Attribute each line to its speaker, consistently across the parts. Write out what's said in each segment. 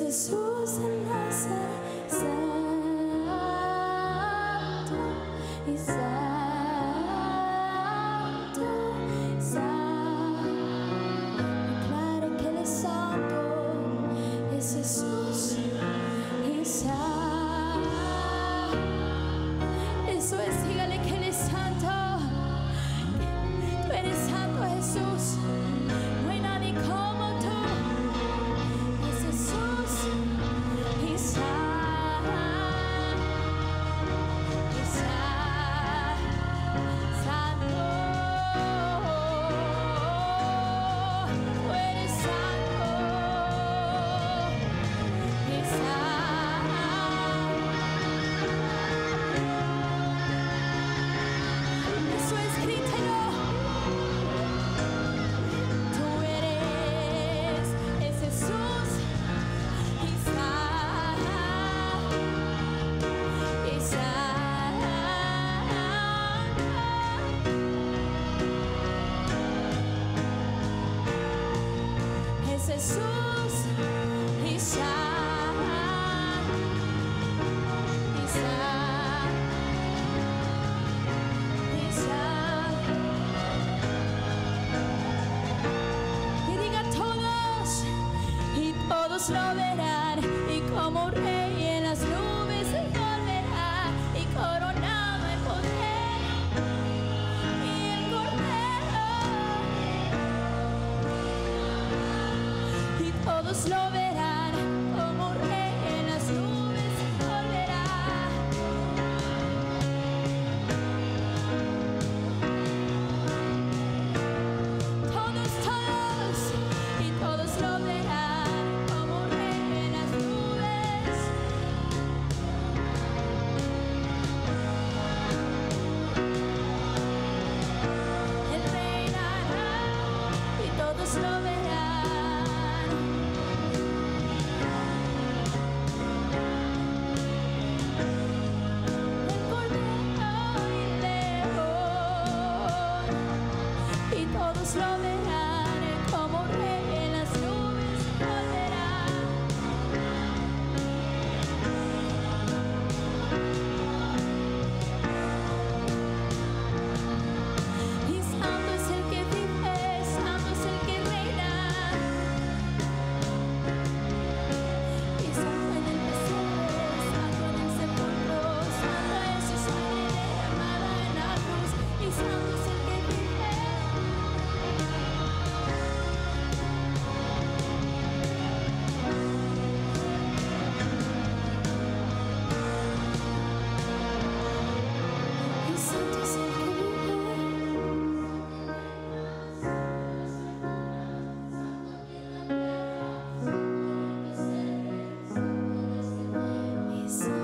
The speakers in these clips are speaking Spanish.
Speaker 1: Jesús de Nazaret, santo y santo, santo. Declare que Él es santo, es Jesús y santo. Eso es, dígale que Él es santo. Tú eres santo, Jesús. No hay nadie como tú. Es Jesús y santo, y santo. Tú eres santo y santo. Eso es, grítelo. Tú eres, es Jesús y santo, y santo. Es Jesús y santo, y santo, y santo. Y diga todos, y todos lo verán, y como rey en las nubes se volverá, y coronado en poder, y el Cordero, y todos lo verán, como rey en las nubes se volverá. Todos, todos, y todos lo verán, como rey en las nubes. Él reinará, y todos lo verán. El Cordero y León, y todos lo verán, como rey en las nubes volverá. Y santo es el que vive, santo es el que reina, y santo en el pesebre, santo en el sepulcro, santo es su sangre derramada en la cruz, y santo es el que vive. Y santo es el que vive.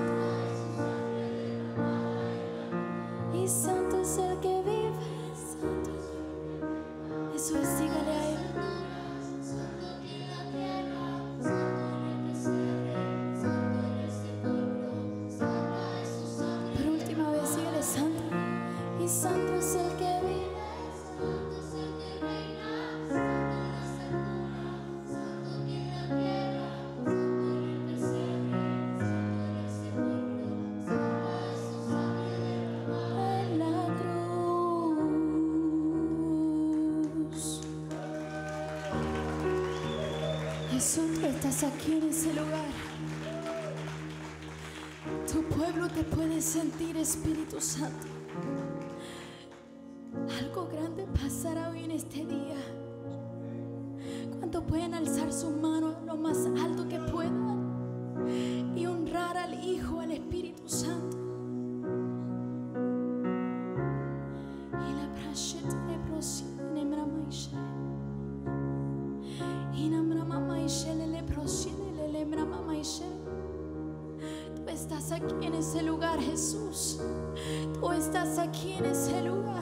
Speaker 1: Y santo es el que vive. Santo. Eso es, dígale a Él. Por última vez, dígale santo. Y santo es el que vive. En la cruz. Jesús, tú estás aquí en ese lugar. Tu pueblo te puede sentir, Espíritu Santo. Algo grande pasará hoy en este día. ¿Cuántos pueden alzar sus manos lo más alto que puedan y honrar al Hijo, al Espíritu Santo? Y la prasheta le prosiene mramaishe. Y na mramaishe le prosiene le mramaishe. Tú estás aquí en ese lugar, Jesús. Tú estás aquí en ese lugar.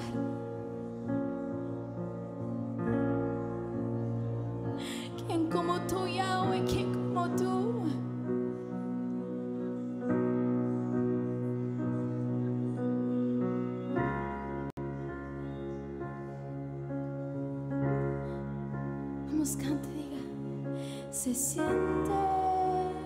Speaker 1: ¿Quién como tú, Yahweh? ¿Quién como tú? Vamos, cante, diga. Se siente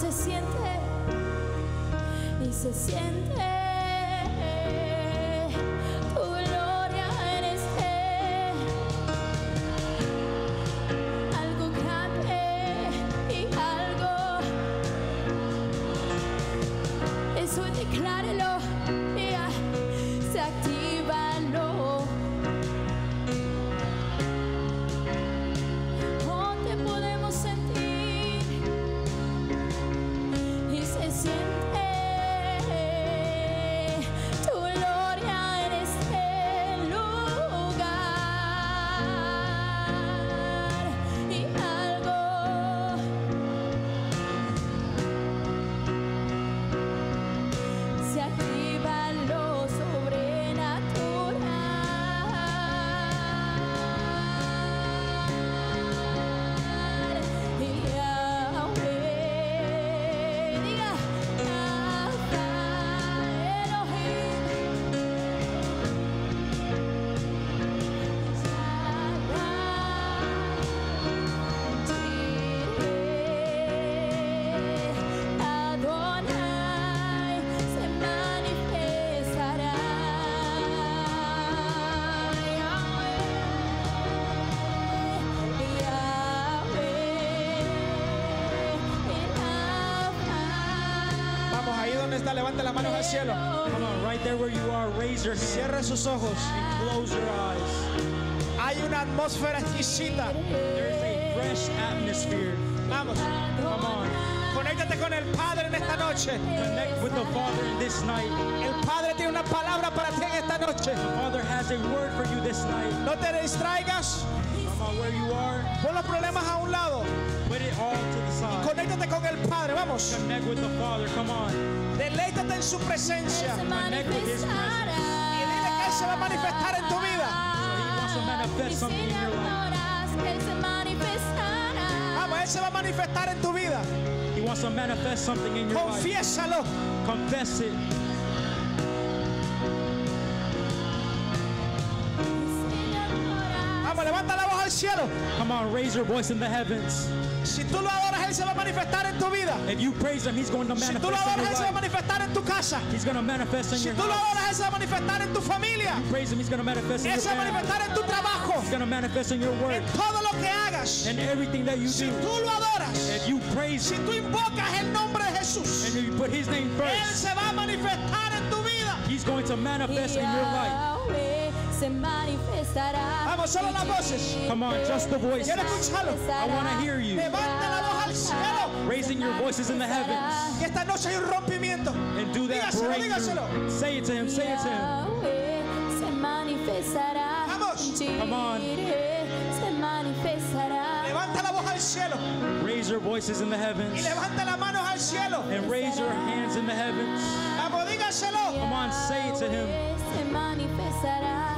Speaker 1: se siente, y se siente tu gloria en algo grande y algo, eso declárelo, se activa lo. Oh, te podemos sentir y se siente tu gloria en este lugar y algo se activa lo sobrenatural y Yahweh, diga Alfa Elohim, Adonai se manifestará.
Speaker 2: Vamos, ahí donde está, levante las manos al cielo.
Speaker 3: Come on, right there where you are, raise your hand.
Speaker 2: Cierre sus ojos.
Speaker 3: Close your eyes.
Speaker 2: Hay una atmósfera exquisita.
Speaker 3: There is a fresh atmosphere.
Speaker 2: Vamos,
Speaker 3: Come on.
Speaker 2: conéctate con el Padre en esta noche.
Speaker 3: Connect with the Father in this night.
Speaker 2: El Padre tiene una palabra para ti en esta noche.
Speaker 3: The Father has a word for you this night.
Speaker 2: No te distraigas.
Speaker 3: Come on, where you are,
Speaker 2: Pon los problemas a un lado.
Speaker 3: put it all to the side.
Speaker 2: Conéctate con el Padre. Vamos.
Speaker 3: Connect with the Father. Come on.
Speaker 2: Deleítate en su presencia.
Speaker 1: Se
Speaker 3: Connect with His
Speaker 1: manifestará.
Speaker 2: Y dile que Él se va a manifestar en tu vida.
Speaker 3: He wants to manifest something in your life.
Speaker 1: Él se manifestará.
Speaker 2: Vamos, Él se va a manifestar en tu vida.
Speaker 3: He wants to manifest something in your life.
Speaker 2: Confiésalo.
Speaker 3: Confess it.
Speaker 2: Vamos, levanta la voz al cielo.
Speaker 3: Come on, raise your voice in the heavens.
Speaker 2: Si tú lo adoras, Él se va a manifestar en tu vida.
Speaker 3: If you praise Him, He's going to
Speaker 2: Si tú lo
Speaker 3: manifest in
Speaker 2: adoras, Él se va a
Speaker 3: your life.
Speaker 2: manifestar en tu casa.
Speaker 3: He's going to manifest in
Speaker 2: Si
Speaker 3: your
Speaker 2: tú lo
Speaker 3: house.
Speaker 2: adoras, Él se va a manifestar en tu familia.
Speaker 3: Praise Him, He's going to manifest in
Speaker 2: Él
Speaker 3: your
Speaker 2: se va a
Speaker 3: family.
Speaker 2: manifestar en tu trabajo.
Speaker 3: He's going to manifest in your work.
Speaker 2: En todo lo que hagas.
Speaker 3: And everything that you
Speaker 2: Si
Speaker 3: do.
Speaker 2: tú lo adoras,
Speaker 3: If you praise
Speaker 2: si
Speaker 3: Him
Speaker 2: tú invocas el nombre de Jesús,
Speaker 3: and you put His name
Speaker 2: Él
Speaker 3: first,
Speaker 2: se va a manifestar en tu vida.
Speaker 3: He's going to manifest in your life.
Speaker 1: Yahweh se manifestará.
Speaker 2: Vamos, solo las voces.
Speaker 3: Come on, just the voices.
Speaker 2: Quiero escucharlo.
Speaker 3: I want to hear you.
Speaker 2: Levanta la voz al cielo.
Speaker 3: Raising your voices in the heavens.
Speaker 2: Y esta noche hay un rompimiento.
Speaker 3: And do that
Speaker 2: Dígaselo,
Speaker 3: breakthrough.
Speaker 2: dígaselo.
Speaker 3: Say it to Him. Say it to Him.
Speaker 1: Yahweh se manifestará.
Speaker 2: Vamos.
Speaker 3: Come on.
Speaker 1: Se manifestará.
Speaker 2: Levanta la voz al cielo.
Speaker 3: Raise your voices in the
Speaker 2: Y
Speaker 3: heavens.
Speaker 2: levanta las manos al cielo.
Speaker 3: And raise your hands in the heavens.
Speaker 2: Vamos, dígaselo.
Speaker 3: Come on, say it to Him.
Speaker 1: Se manifestará.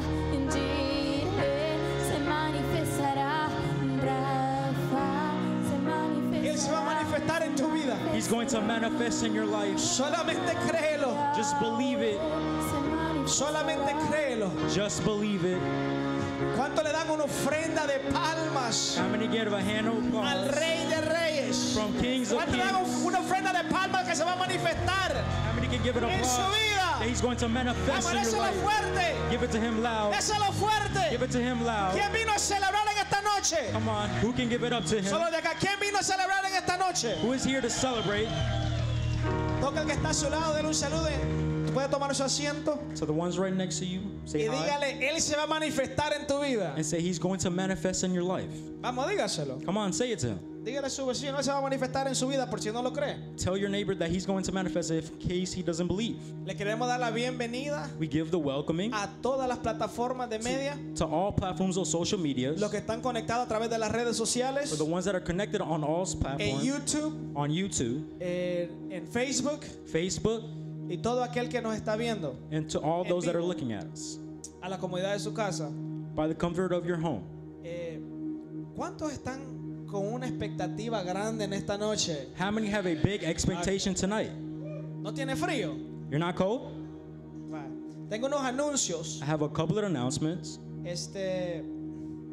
Speaker 1: Se manifestará. Rafa se
Speaker 2: Él se va a manifestar en tu vida.
Speaker 3: He's going to manifest in your life.
Speaker 2: Solamente créelo.
Speaker 3: Just believe it.
Speaker 2: Solamente créelo.
Speaker 3: Just believe it.
Speaker 2: ¿Cuánto le dan una ofrenda de palmas
Speaker 3: How many give a hand of
Speaker 2: al
Speaker 3: applause
Speaker 2: Rey de Reyes?
Speaker 3: from kings of
Speaker 2: ¿Cuánto le dan
Speaker 3: kings?
Speaker 2: una ofrenda de palmas que se va a manifestar
Speaker 3: How many can give it
Speaker 2: en su
Speaker 3: applause
Speaker 2: vida?
Speaker 3: that He's going to manifest
Speaker 2: Vamos,
Speaker 3: in your
Speaker 2: déselo
Speaker 3: life?
Speaker 2: fuerte.
Speaker 3: Give it to Him loud.
Speaker 2: Déselo fuerte.
Speaker 3: Give it to Him loud.
Speaker 2: ¿Quién vino a celebrar en esta noche?
Speaker 3: Come on, who can give it up to Him?
Speaker 2: Solo de acá. ¿Quién vino a celebrar en esta noche?
Speaker 3: Who is here to celebrate?
Speaker 2: Toca el que está a su lado, dele un saludo. Puede tomar su asiento
Speaker 3: So the ones right next to you, say
Speaker 2: y
Speaker 3: hi
Speaker 2: dígale, Él se va a manifestar en tu vida.
Speaker 3: and say He's going to manifest in your life.
Speaker 2: Vamos, dígaselo.
Speaker 3: Come on, say it to Him.
Speaker 2: Dígale a su vecino, Él se va a manifestar en su vida por si no lo cree.
Speaker 3: Tell your neighbor that He's going to manifest in case he doesn't believe.
Speaker 2: Le queremos dar la bienvenida
Speaker 3: We give the welcoming
Speaker 2: a todas las plataformas de media,
Speaker 3: to all platforms of social media,
Speaker 2: los que están conectados a través de las redes sociales,
Speaker 3: for the ones that are connected on all
Speaker 2: en
Speaker 3: platforms,
Speaker 2: YouTube,
Speaker 3: on YouTube,
Speaker 2: en Facebook
Speaker 3: Facebook,
Speaker 2: y todo aquel que nos está viendo
Speaker 3: and to all those that are
Speaker 2: vivo.
Speaker 3: looking at us
Speaker 2: a la comodidad de su casa.
Speaker 3: by the comfort of your home.
Speaker 2: ¿Cuántos están con una expectativa grande en esta noche?
Speaker 3: How many have a big expectation tonight?
Speaker 2: ¿No tiene frío?
Speaker 3: You're not cold?
Speaker 2: Va. Tengo unos anuncios.
Speaker 3: I have a couple of announcements.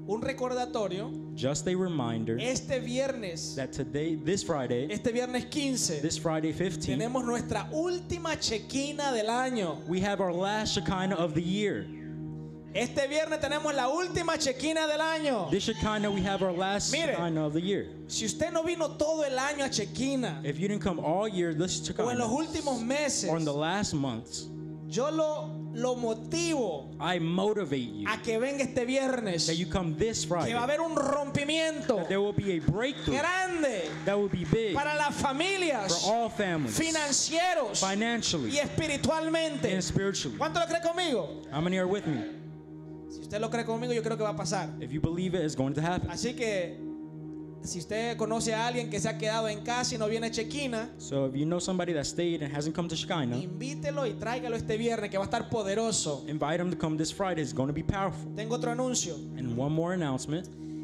Speaker 2: un recordatorio.
Speaker 3: just a reminder
Speaker 2: Este viernes,
Speaker 3: that today, this Friday,
Speaker 2: este viernes 15,
Speaker 3: this Friday 15,
Speaker 2: tenemos nuestra última chequina del año.
Speaker 3: we have our last Shekinah of the year.
Speaker 2: Este viernes tenemos la última chequina del año.
Speaker 3: This Shekinah, we have our last
Speaker 2: Mire.
Speaker 3: Shekinah of the year.
Speaker 2: Si usted no vino todo el año a chequina
Speaker 3: If you didn't come all year, this
Speaker 2: o en los
Speaker 3: Shekinah,
Speaker 2: últimos meses,
Speaker 3: or in the last months,
Speaker 2: yo lo motivo
Speaker 3: I motivate you
Speaker 2: a que venga este viernes,
Speaker 3: that you come this
Speaker 2: que
Speaker 3: Friday.
Speaker 2: va a haber un rompimiento
Speaker 3: There will be a breakthrough
Speaker 2: grande
Speaker 3: that will be big
Speaker 2: para las
Speaker 3: for
Speaker 2: familias,
Speaker 3: all families,
Speaker 2: financieros
Speaker 3: financially
Speaker 2: y espiritualmente.
Speaker 3: and spiritually.
Speaker 2: ¿Cuánto lo cree conmigo?
Speaker 3: How many are with me?
Speaker 2: Si usted lo cree conmigo, yo creo que va a pasar.
Speaker 3: If you believe it, it's going to happen.
Speaker 2: Así que si usted conoce a alguien que se ha quedado en casa y no viene a chequina,
Speaker 3: So if you know somebody that stayed and hasn't come to Shekinah,
Speaker 2: invítelo y tráigalo este viernes que va a estar poderoso.
Speaker 3: invite them to come this Friday. It's going to be powerful.
Speaker 2: Tengo otro anuncio.
Speaker 3: And one more announcement.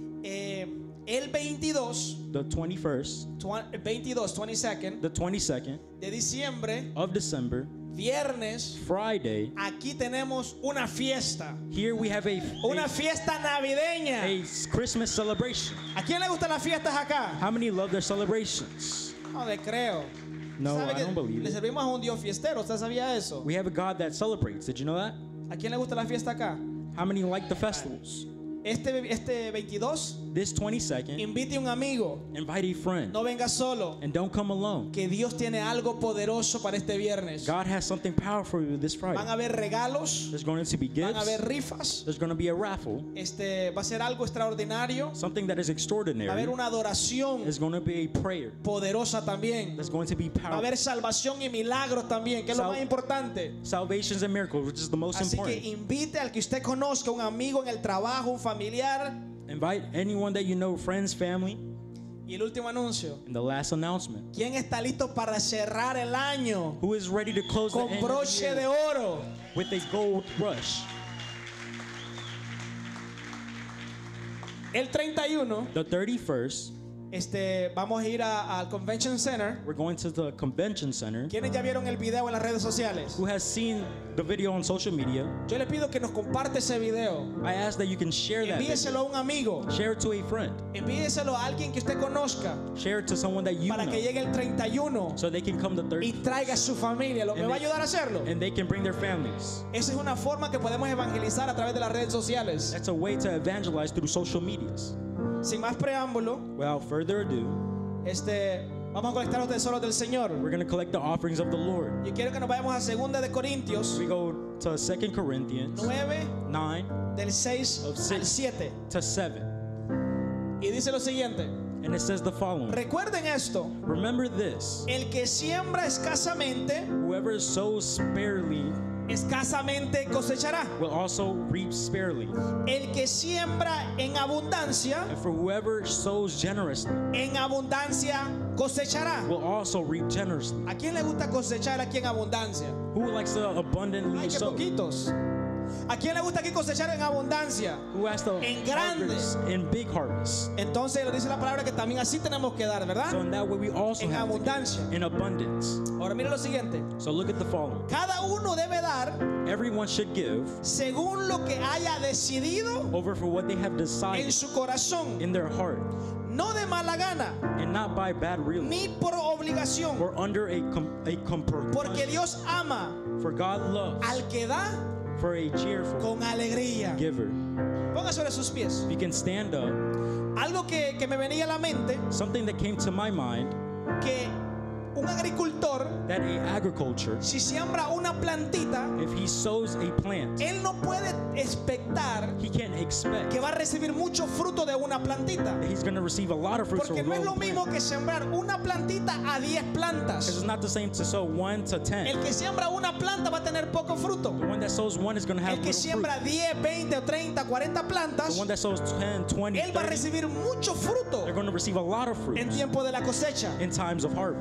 Speaker 2: El 22,
Speaker 3: The 21st,
Speaker 2: 22nd
Speaker 3: the 22nd
Speaker 2: de diciembre,
Speaker 3: of December,
Speaker 2: viernes,
Speaker 3: Friday,
Speaker 2: aquí tenemos una fiesta.
Speaker 3: here we have
Speaker 2: Una fiesta navideña.
Speaker 3: a Christmas celebration.
Speaker 2: ¿A quién le gustan las fiestas acá?
Speaker 3: How many love their celebrations?
Speaker 2: No le creo.
Speaker 3: No,
Speaker 2: ¿Sabe
Speaker 3: I
Speaker 2: que
Speaker 3: don't believe
Speaker 2: le
Speaker 3: it.
Speaker 2: servimos a un Dios fiestero? ¿Usted sabía eso?
Speaker 3: We have a God that celebrates. Did you know that?
Speaker 2: ¿A quién le gusta la fiesta acá?
Speaker 3: How many like the festivals?
Speaker 2: Este 22,
Speaker 3: This 22nd,
Speaker 2: invite a un amigo.
Speaker 3: invite a friend.
Speaker 2: No venga solo.
Speaker 3: And don't come alone.
Speaker 2: Que Dios tiene algo poderoso para este viernes.
Speaker 3: God has something powerful for you this
Speaker 2: Van a
Speaker 3: Friday.
Speaker 2: haber regalos,
Speaker 3: There's going to be
Speaker 2: van a haber
Speaker 3: gifts.
Speaker 2: rifas.
Speaker 3: There's going to be a raffle.
Speaker 2: Va a ser algo extraordinario.
Speaker 3: Something that is
Speaker 2: Va a
Speaker 3: extraordinary.
Speaker 2: haber una adoración
Speaker 3: There's going to be a prayer.
Speaker 2: poderosa también.
Speaker 3: There's going to be
Speaker 2: Va a haber
Speaker 3: power.
Speaker 2: salvación y milagros también, que es lo
Speaker 3: Sal-
Speaker 2: más importante.
Speaker 3: Salvations and miracles, which is the most
Speaker 2: Así que
Speaker 3: important.
Speaker 2: invite al que usted conozca, un amigo en el trabajo, un familiar.
Speaker 3: Invite anyone that you know, friends, family.
Speaker 2: Y el último anuncio.
Speaker 3: And the last announcement.
Speaker 2: ¿Quién está listo para cerrar el año
Speaker 3: Who is ready to close the
Speaker 2: con
Speaker 3: end of the
Speaker 2: broche de
Speaker 3: year
Speaker 2: oro?
Speaker 3: with a gold rush?
Speaker 2: El 31,
Speaker 3: The 31st,
Speaker 2: vamos a ir al Convention Center.
Speaker 3: we're going to the convention center.
Speaker 2: ¿Quiénes ya vieron el video en las redes sociales?
Speaker 3: Who has seen the video on social media?
Speaker 2: Yo le pido que nos comparte ese video.
Speaker 3: I ask that you can share that
Speaker 2: Envíeselo a
Speaker 3: video.
Speaker 2: un amigo.
Speaker 3: Share it to a friend.
Speaker 2: Envíeselo a alguien que usted conozca
Speaker 3: Share it to someone that you
Speaker 2: para que
Speaker 3: know.
Speaker 2: llegue el 31
Speaker 3: So they can come the
Speaker 2: y
Speaker 3: 30th.
Speaker 2: traiga a su familia. ¿Me va a ayudar a hacerlo?
Speaker 3: And they can bring their families.
Speaker 2: Esa es una forma que podemos evangelizar a través de las redes sociales.
Speaker 3: That's a way to evangelize through social medias.
Speaker 2: Sin más preámbulo,
Speaker 3: Without further ado,
Speaker 2: vamos a colectar los tesoros del Señor.
Speaker 3: we're going to collect the offerings of the Lord.
Speaker 2: Y quiero que nos vayamos a 2 de Corintios
Speaker 3: We go to 2 Corinthians
Speaker 2: 9
Speaker 3: 9
Speaker 2: del 6
Speaker 3: Of
Speaker 2: al
Speaker 3: 6.
Speaker 2: 7.
Speaker 3: to 7.
Speaker 2: Y dice lo siguiente.
Speaker 3: And it says the following.
Speaker 2: Recuerden esto.
Speaker 3: Remember this.
Speaker 2: El que siembra escasamente,
Speaker 3: Whoever sows sparingly
Speaker 2: escasamente cosechará.
Speaker 3: will also reap sparingly.
Speaker 2: El que siembra en abundancia,
Speaker 3: And for whoever sows generously
Speaker 2: en abundancia cosechará.
Speaker 3: will also reap generously.
Speaker 2: ¿A quién le gusta cosechar aquí en abundancia?
Speaker 3: Who likes to abundantly
Speaker 2: Ay, que
Speaker 3: sow?
Speaker 2: poquitos. ¿A quién le gusta aquí cosechar en abundancia?
Speaker 3: Who has to
Speaker 2: En grande.
Speaker 3: harvest in big harvest?
Speaker 2: Entonces lo dice la palabra que también así tenemos que dar,
Speaker 3: So
Speaker 2: ¿verdad?
Speaker 3: in that way we also
Speaker 2: En
Speaker 3: have to
Speaker 2: abundancia.
Speaker 3: give in abundance.
Speaker 2: Ahora mire lo siguiente.
Speaker 3: So look at the following.
Speaker 2: Cada uno debe dar
Speaker 3: Everyone should give
Speaker 2: según lo que haya decidido
Speaker 3: over for what they have
Speaker 2: en
Speaker 3: decided
Speaker 2: su corazón,
Speaker 3: in their heart,
Speaker 2: no de mala gana,
Speaker 3: and not by bad reason
Speaker 2: ni por obligación,
Speaker 3: or under a
Speaker 2: porque
Speaker 3: compulsion.
Speaker 2: Dios ama
Speaker 3: For God loves
Speaker 2: al que da
Speaker 3: for a cheerful
Speaker 2: con alegría.
Speaker 3: giver.
Speaker 2: Ponga sobre sus pies.
Speaker 3: If you can stand up,
Speaker 2: Algo que me venía a la mente,
Speaker 3: something that came to my mind,
Speaker 2: que un agricultor,
Speaker 3: that a agriculture,
Speaker 2: si siembra una plantita,
Speaker 3: if he sows a plant,
Speaker 2: él no puede expectar
Speaker 3: he can't expect
Speaker 2: que va a recibir mucho fruto de una plantita.
Speaker 3: that he's going to receive a lot of fruits
Speaker 2: Porque
Speaker 3: from
Speaker 2: no es lo
Speaker 3: one
Speaker 2: mismo
Speaker 3: plant.
Speaker 2: que sembrar una plantita a 10
Speaker 3: Because
Speaker 2: plantas.
Speaker 3: it's not the same to sow 1 to 10.
Speaker 2: El que siembra una planta va a tener poco fruto.
Speaker 3: The one that sows 1 is going to have
Speaker 2: El que
Speaker 3: little fruit.
Speaker 2: siembra 10, 20 o 30, 40
Speaker 3: The
Speaker 2: plantas,
Speaker 3: one that sows 10, 20,
Speaker 2: él va a
Speaker 3: 30,
Speaker 2: recibir mucho fruto
Speaker 3: they're going to receive a lot of fruit
Speaker 2: en tiempo de la cosecha.
Speaker 3: in times of harvest.
Speaker 2: Y la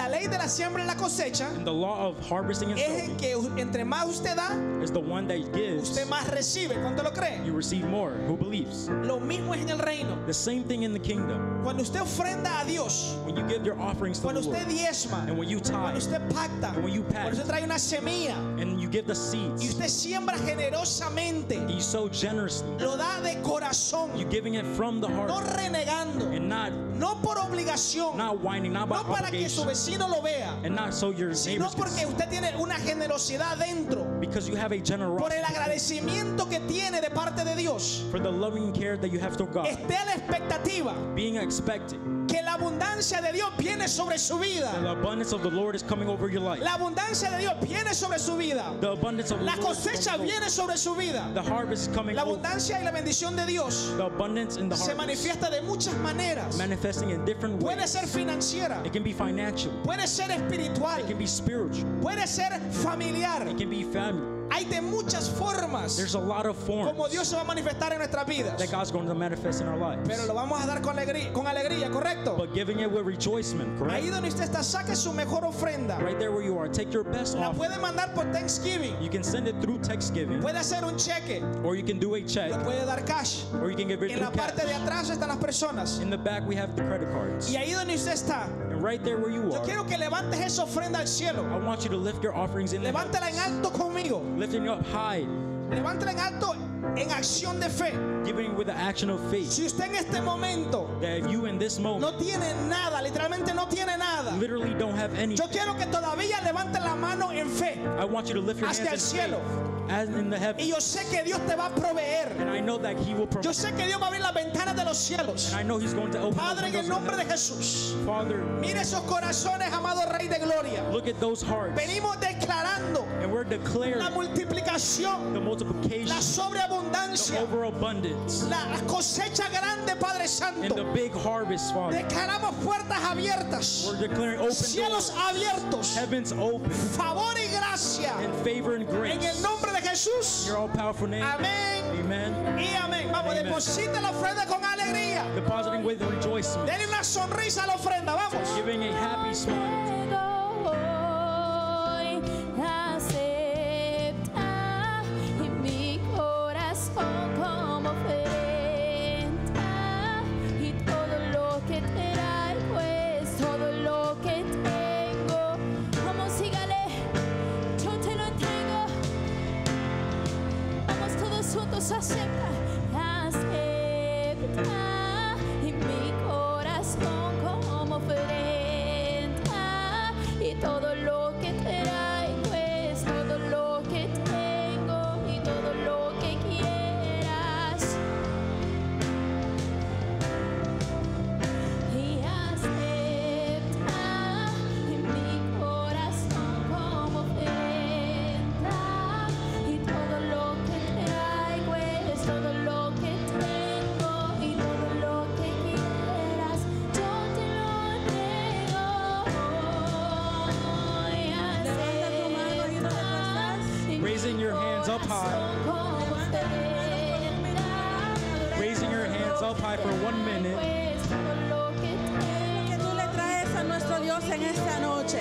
Speaker 2: la ley de la siembra y la cosecha
Speaker 3: And the law of harvesting and
Speaker 2: es en
Speaker 3: sowing
Speaker 2: que entre más usted da,
Speaker 3: is the one that gives,
Speaker 2: usted más recibe. ¿Cuánto lo cree?
Speaker 3: you receive more. Who believes?
Speaker 2: Lo mismo es en el reino.
Speaker 3: The same thing in the kingdom.
Speaker 2: Cuando usted ofrenda a Dios,
Speaker 3: When you give your offerings to the
Speaker 2: cuando
Speaker 3: Lord,
Speaker 2: usted diezma,
Speaker 3: and when you
Speaker 2: cuando
Speaker 3: tithe,
Speaker 2: usted pacta,
Speaker 3: and when you
Speaker 2: cuando
Speaker 3: pact,
Speaker 2: usted trae una semilla
Speaker 3: and you give the
Speaker 2: y
Speaker 3: seeds,
Speaker 2: usted siembra generosamente,
Speaker 3: and you sow generously,
Speaker 2: lo da de corazón,
Speaker 3: you giving it from the heart,
Speaker 2: no renegando,
Speaker 3: and
Speaker 2: no por obligación,
Speaker 3: not whining, not by
Speaker 2: no para que su
Speaker 3: obligation,
Speaker 2: vecino lo vea,
Speaker 3: and not so your
Speaker 2: sino
Speaker 3: neighbors can
Speaker 2: porque
Speaker 3: see,
Speaker 2: usted tiene una generosidad dentro,
Speaker 3: because you have a
Speaker 2: por
Speaker 3: generosity,
Speaker 2: el agradecimiento que tiene de parte de Dios.
Speaker 3: for the loving care that you have to God,
Speaker 2: Esté a la expectativa
Speaker 3: being expected.
Speaker 2: que la abundancia de Dios viene sobre su vida.
Speaker 3: The abundance of the Lord is coming over your life.
Speaker 2: La abundancia de Dios viene sobre su vida.
Speaker 3: The abundance of the
Speaker 2: La
Speaker 3: Lord is
Speaker 2: cosecha
Speaker 3: coming over.
Speaker 2: viene sobre su vida.
Speaker 3: The harvest is coming
Speaker 2: La
Speaker 3: over.
Speaker 2: abundancia y la bendición de Dios
Speaker 3: The abundance in the
Speaker 2: se
Speaker 3: harvest
Speaker 2: manifiesta de muchas maneras.
Speaker 3: manifesting in different
Speaker 2: Puede
Speaker 3: ways.
Speaker 2: ser financiera,
Speaker 3: It can be financial.
Speaker 2: puede ser espiritual,
Speaker 3: It can be spiritual.
Speaker 2: puede ser familiar.
Speaker 3: It can be family.
Speaker 2: Hay de muchas formas
Speaker 3: There's a lot of forms
Speaker 2: como Dios se va a manifestar en nuestras vidas.
Speaker 3: that God's going to manifest in our lives.
Speaker 2: Pero lo vamos a dar con alegría, ¿correcto?
Speaker 3: But giving it with rejoicement,
Speaker 2: Ahí
Speaker 3: correct?
Speaker 2: donde usted está, saque su mejor ofrenda.
Speaker 3: Right there where you are, take your best
Speaker 2: La
Speaker 3: offer.
Speaker 2: puede mandar por Thanksgiving.
Speaker 3: You can send it through Thanksgiving,
Speaker 2: Puede hacer un cheque.
Speaker 3: or you can do a check,
Speaker 2: Lo puede dar cash.
Speaker 3: or you can give it
Speaker 2: En
Speaker 3: through
Speaker 2: la parte de
Speaker 3: cash.
Speaker 2: atrás están las personas.
Speaker 3: In the back, we have the credit cards.
Speaker 2: Y ahí donde usted está,
Speaker 3: And right there where you
Speaker 2: yo
Speaker 3: are,
Speaker 2: quiero que levantes esa ofrenda al cielo.
Speaker 3: I want you to lift your offerings in the
Speaker 2: Levántela en
Speaker 3: heavens,
Speaker 2: alto conmigo.
Speaker 3: lifting up high,
Speaker 2: Levántela en alto en acción de fe.
Speaker 3: giving with the action of faith.
Speaker 2: Si usted en este momento
Speaker 3: That if you in this moment
Speaker 2: no tiene nada, literalmente no tiene nada,
Speaker 3: literally don't have any,
Speaker 2: yo quiero que todavía levante la mano en fe.
Speaker 3: I want you to lift your
Speaker 2: Hacia
Speaker 3: hands
Speaker 2: el
Speaker 3: in
Speaker 2: cielo.
Speaker 3: faith, as in the
Speaker 2: Y
Speaker 3: heavens.
Speaker 2: yo sé que Dios te va a proveer.
Speaker 3: And I know that He will
Speaker 2: Yo
Speaker 3: provide.
Speaker 2: sé que Dios va a abrir las ventanas de los cielos.
Speaker 3: And I know He's going to open the
Speaker 2: Padre, en el
Speaker 3: windows of
Speaker 2: nombre de
Speaker 3: heaven.
Speaker 2: Jesús,
Speaker 3: Father,
Speaker 2: mire esos corazones, amado Rey de Gloria.
Speaker 3: look at those hearts.
Speaker 2: Venimos declarando
Speaker 3: And we're declaring
Speaker 2: la multiplicación,
Speaker 3: the
Speaker 2: la
Speaker 3: multiplication, the
Speaker 2: sobreabundancia,
Speaker 3: overabundance,
Speaker 2: la cosecha grande, Padre
Speaker 3: and
Speaker 2: Santo.
Speaker 3: the big harvest, Father.
Speaker 2: Declaramos puertas abiertas,
Speaker 3: We're declaring open
Speaker 2: cielos
Speaker 3: doors,
Speaker 2: abiertos,
Speaker 3: heavens open,
Speaker 2: favor y gracia.
Speaker 3: and favor and
Speaker 2: En el
Speaker 3: grace.
Speaker 2: nombre de Jesús.
Speaker 3: Your all-powerful name.
Speaker 2: Amén
Speaker 3: Amen.
Speaker 2: y amén. Vamos,
Speaker 3: Amen.
Speaker 2: deposite la ofrenda con alegría.
Speaker 3: Depositing with rejoicing,
Speaker 2: Denle una sonrisa a la ofrenda. Vamos.
Speaker 3: giving a happy smile.
Speaker 1: Hoy acepta en mi corazón como ofrenda y todo lo que traigo es todo lo que tengo. Vamos, sígale, yo te lo entrego. Vamos todos juntos, acepta en mi corazón como ofrenda y todo lo que traigo es todo lo que tengo y todo lo que quieras y acepta en mi corazón como ofrenda y todo lo que traigo es todo lo que tengo y todo lo que quieras yo te lo entrego hoy.
Speaker 4: Levanta tu mano ahí donde tú estás.
Speaker 3: Raising your hands up high. Raising your hands up high for 1 minute.
Speaker 4: Que tú le traes a nuestro Dios en esta noche.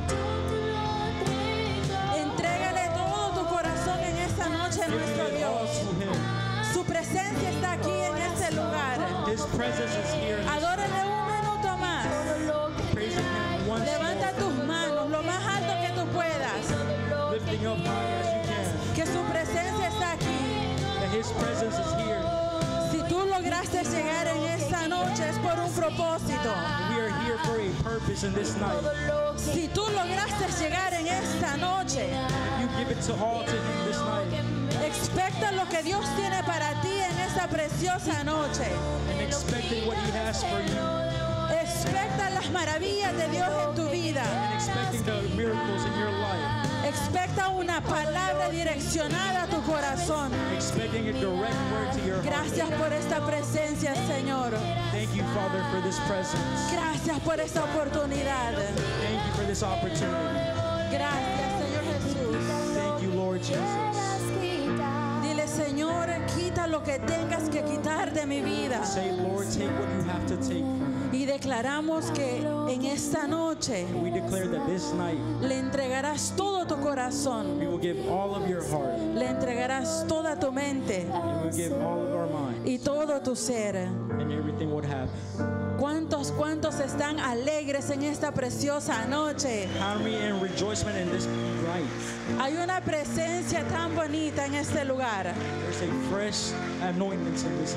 Speaker 4: Entrégale todo tu corazón en esta noche a
Speaker 3: Giving
Speaker 4: nuestro
Speaker 3: it all
Speaker 4: Dios.
Speaker 3: to Him.
Speaker 4: Su presencia está aquí en este lugar.
Speaker 3: His presence is here.
Speaker 4: Adórale un minuto más.
Speaker 3: Praising Him once
Speaker 4: Levanta tus manos lo más alto que tú puedas.
Speaker 3: more. Lifting up high as you can.
Speaker 4: Que su presencia está aquí.
Speaker 3: That His presence is here.
Speaker 4: Si tú lograste llegar en esta noche es por un propósito.
Speaker 3: We are here for a purpose in this night.
Speaker 4: Si tú lograste llegar en esta noche,
Speaker 3: You give it to all to Him this night.
Speaker 4: expecta lo que Dios tiene para ti en esta preciosa noche.
Speaker 3: And expecting what He has for you.
Speaker 4: Expecta las maravillas de Dios en tu vida.
Speaker 3: And expecting the miracles in your life.
Speaker 4: Expecta una palabra direccionada a tu corazón.
Speaker 3: Expecting a direct word to your heart.
Speaker 4: Gracias por esta presencia, Señor.
Speaker 3: Thank you, Father, for this presence.
Speaker 4: Gracias por esta oportunidad.
Speaker 3: Thank you for this opportunity.
Speaker 4: Gracias, Señor Jesús.
Speaker 3: Thank you, Lord Jesus.
Speaker 4: Dile, Señor, quita lo que tengas que quitar de mi vida.
Speaker 3: Say, Lord, take what you have to take from me.
Speaker 4: Y declaramos que en esta noche
Speaker 3: We declare that this night
Speaker 4: le entregarás todo tu corazón,
Speaker 3: we will give all of your heart
Speaker 4: le entregarás toda tu mente
Speaker 3: and we'll give all of our mind
Speaker 4: y todo tu ser.
Speaker 3: and everything would happen.
Speaker 4: ¿Cuántos están alegres en esta preciosa noche?
Speaker 3: Count me in rejoicement in this night.
Speaker 4: Hay una presencia tan bonita en este lugar.
Speaker 3: There's a fresh anointing in this.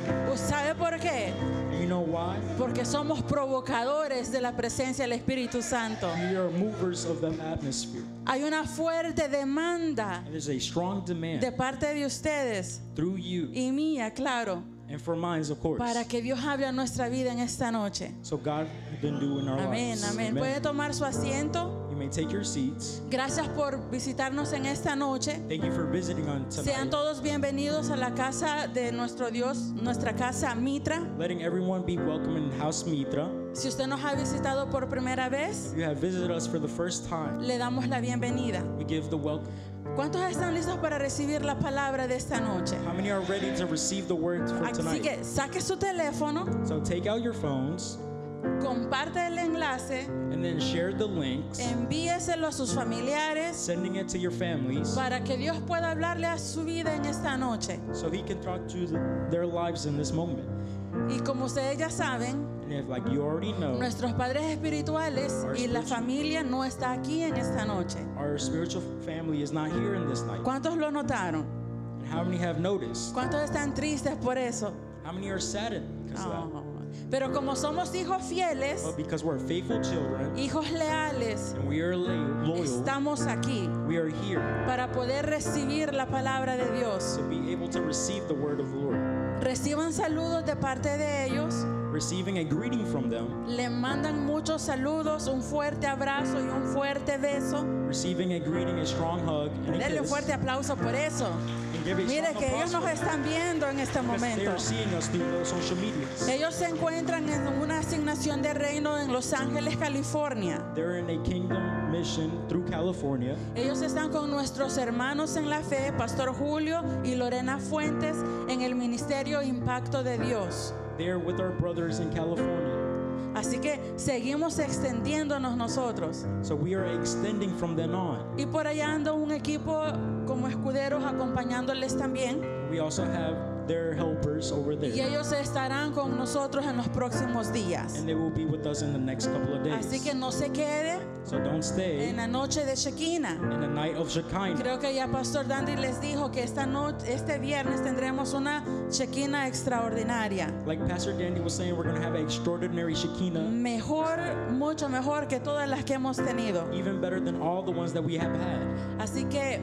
Speaker 4: ¿Sabe por qué?
Speaker 3: And you know why?
Speaker 4: Porque somos provocadores de la presencia del Espíritu Santo.
Speaker 3: We are movers of the atmosphere.
Speaker 4: Hay una fuerte demanda
Speaker 3: And there's a strong demand
Speaker 4: de parte de ustedes
Speaker 3: through you
Speaker 4: y mía, claro,
Speaker 3: and for mine, of course.
Speaker 4: para que Dios hable a nuestra vida en esta noche.
Speaker 3: So God can do in our
Speaker 4: Amén,
Speaker 3: lives.
Speaker 4: amén. Puede tomar su asiento.
Speaker 3: You may take your seats.
Speaker 4: Gracias por visitarnos en esta noche.
Speaker 3: Thank you for visiting on
Speaker 4: Sean
Speaker 3: tonight.
Speaker 4: todos bienvenidos a la casa de nuestro Dios, nuestra casa Mitra.
Speaker 3: Letting everyone be welcome in House Mitra.
Speaker 4: Si usted nos ha visitado por primera vez,
Speaker 3: If you have visited us for the first time,
Speaker 4: le damos la bienvenida.
Speaker 3: we give the welcome.
Speaker 4: ¿Cuántos están listos para recibir la palabra de esta noche?
Speaker 3: How many are ready to receive the word for
Speaker 4: Así
Speaker 3: tonight?
Speaker 4: que saque su teléfono,
Speaker 3: So take out your phones
Speaker 4: comparte el enlace,
Speaker 3: and then share the links,
Speaker 4: envíeselo a sus familiares
Speaker 3: sending it to your families
Speaker 4: para que Dios pueda hablarle a su vida en esta noche.
Speaker 3: so he can talk to their lives in this moment.
Speaker 4: Y como ustedes ya saben,
Speaker 3: And if, like you already know,
Speaker 4: nuestros padres espirituales y la familia no está aquí en esta noche.
Speaker 3: our spiritual family is not here in this night.
Speaker 4: ¿Cuántos lo notaron?
Speaker 3: And how many have noticed?
Speaker 4: ¿Cuántos están tristes por eso?
Speaker 3: How many are saddened because of that?
Speaker 4: Oh. Pero como somos hijos fieles,
Speaker 3: But because we're faithful children
Speaker 4: hijos leales,
Speaker 3: and we are loyal,
Speaker 4: estamos aquí
Speaker 3: we are here
Speaker 4: para poder recibir la palabra de Dios.
Speaker 3: to be able to receive the word of the Lord.
Speaker 4: Reciban saludos de parte de ellos.
Speaker 3: Receiving a greeting from them,
Speaker 4: Le mandan muchos saludos, un fuerte abrazo y un fuerte beso.
Speaker 3: receiving a greeting, a strong hug, and a
Speaker 4: Denle un
Speaker 3: kiss,
Speaker 4: fuerte aplauso por eso.
Speaker 3: and give a
Speaker 4: Mire
Speaker 3: strong
Speaker 4: que ellos
Speaker 3: applause
Speaker 4: nos
Speaker 3: for them,
Speaker 4: están viendo en este
Speaker 3: because they
Speaker 4: momento.
Speaker 3: are seeing us through the social medias.
Speaker 4: Ellos se encuentran en una asignación de reino en Los Ángeles, California.
Speaker 3: They're in a kingdom mission through California.
Speaker 4: Ellos están con nuestros hermanos en la fe, Pastor Julio y Lorena Fuentes, en el Ministerio Impacto de Dios.
Speaker 3: They're with our brothers in California.
Speaker 4: Así que seguimos extendiéndonos nosotros.
Speaker 3: So we are extending from then on.
Speaker 4: Y por allá anda un equipo como escuderos acompañándoles también.
Speaker 3: We also have their helpers over
Speaker 4: Y
Speaker 3: there.
Speaker 4: ellos estarán con nosotros en los próximos días.
Speaker 3: And they will be with us in the next couple of days.
Speaker 4: Así que no se quede
Speaker 3: So don't stay
Speaker 4: en la noche de Shekinah.
Speaker 3: in the night of Shekinah.
Speaker 4: Creo que ya Pastor Dandy les dijo que este viernes tendremos una Shekinah extraordinaria.
Speaker 3: Like Pastor Dandy was saying, we're going to have an extraordinary Shekinah,
Speaker 4: Mejor, mucho mejor que todas las que hemos tenido.
Speaker 3: even better than all the ones that we have had.
Speaker 4: Así que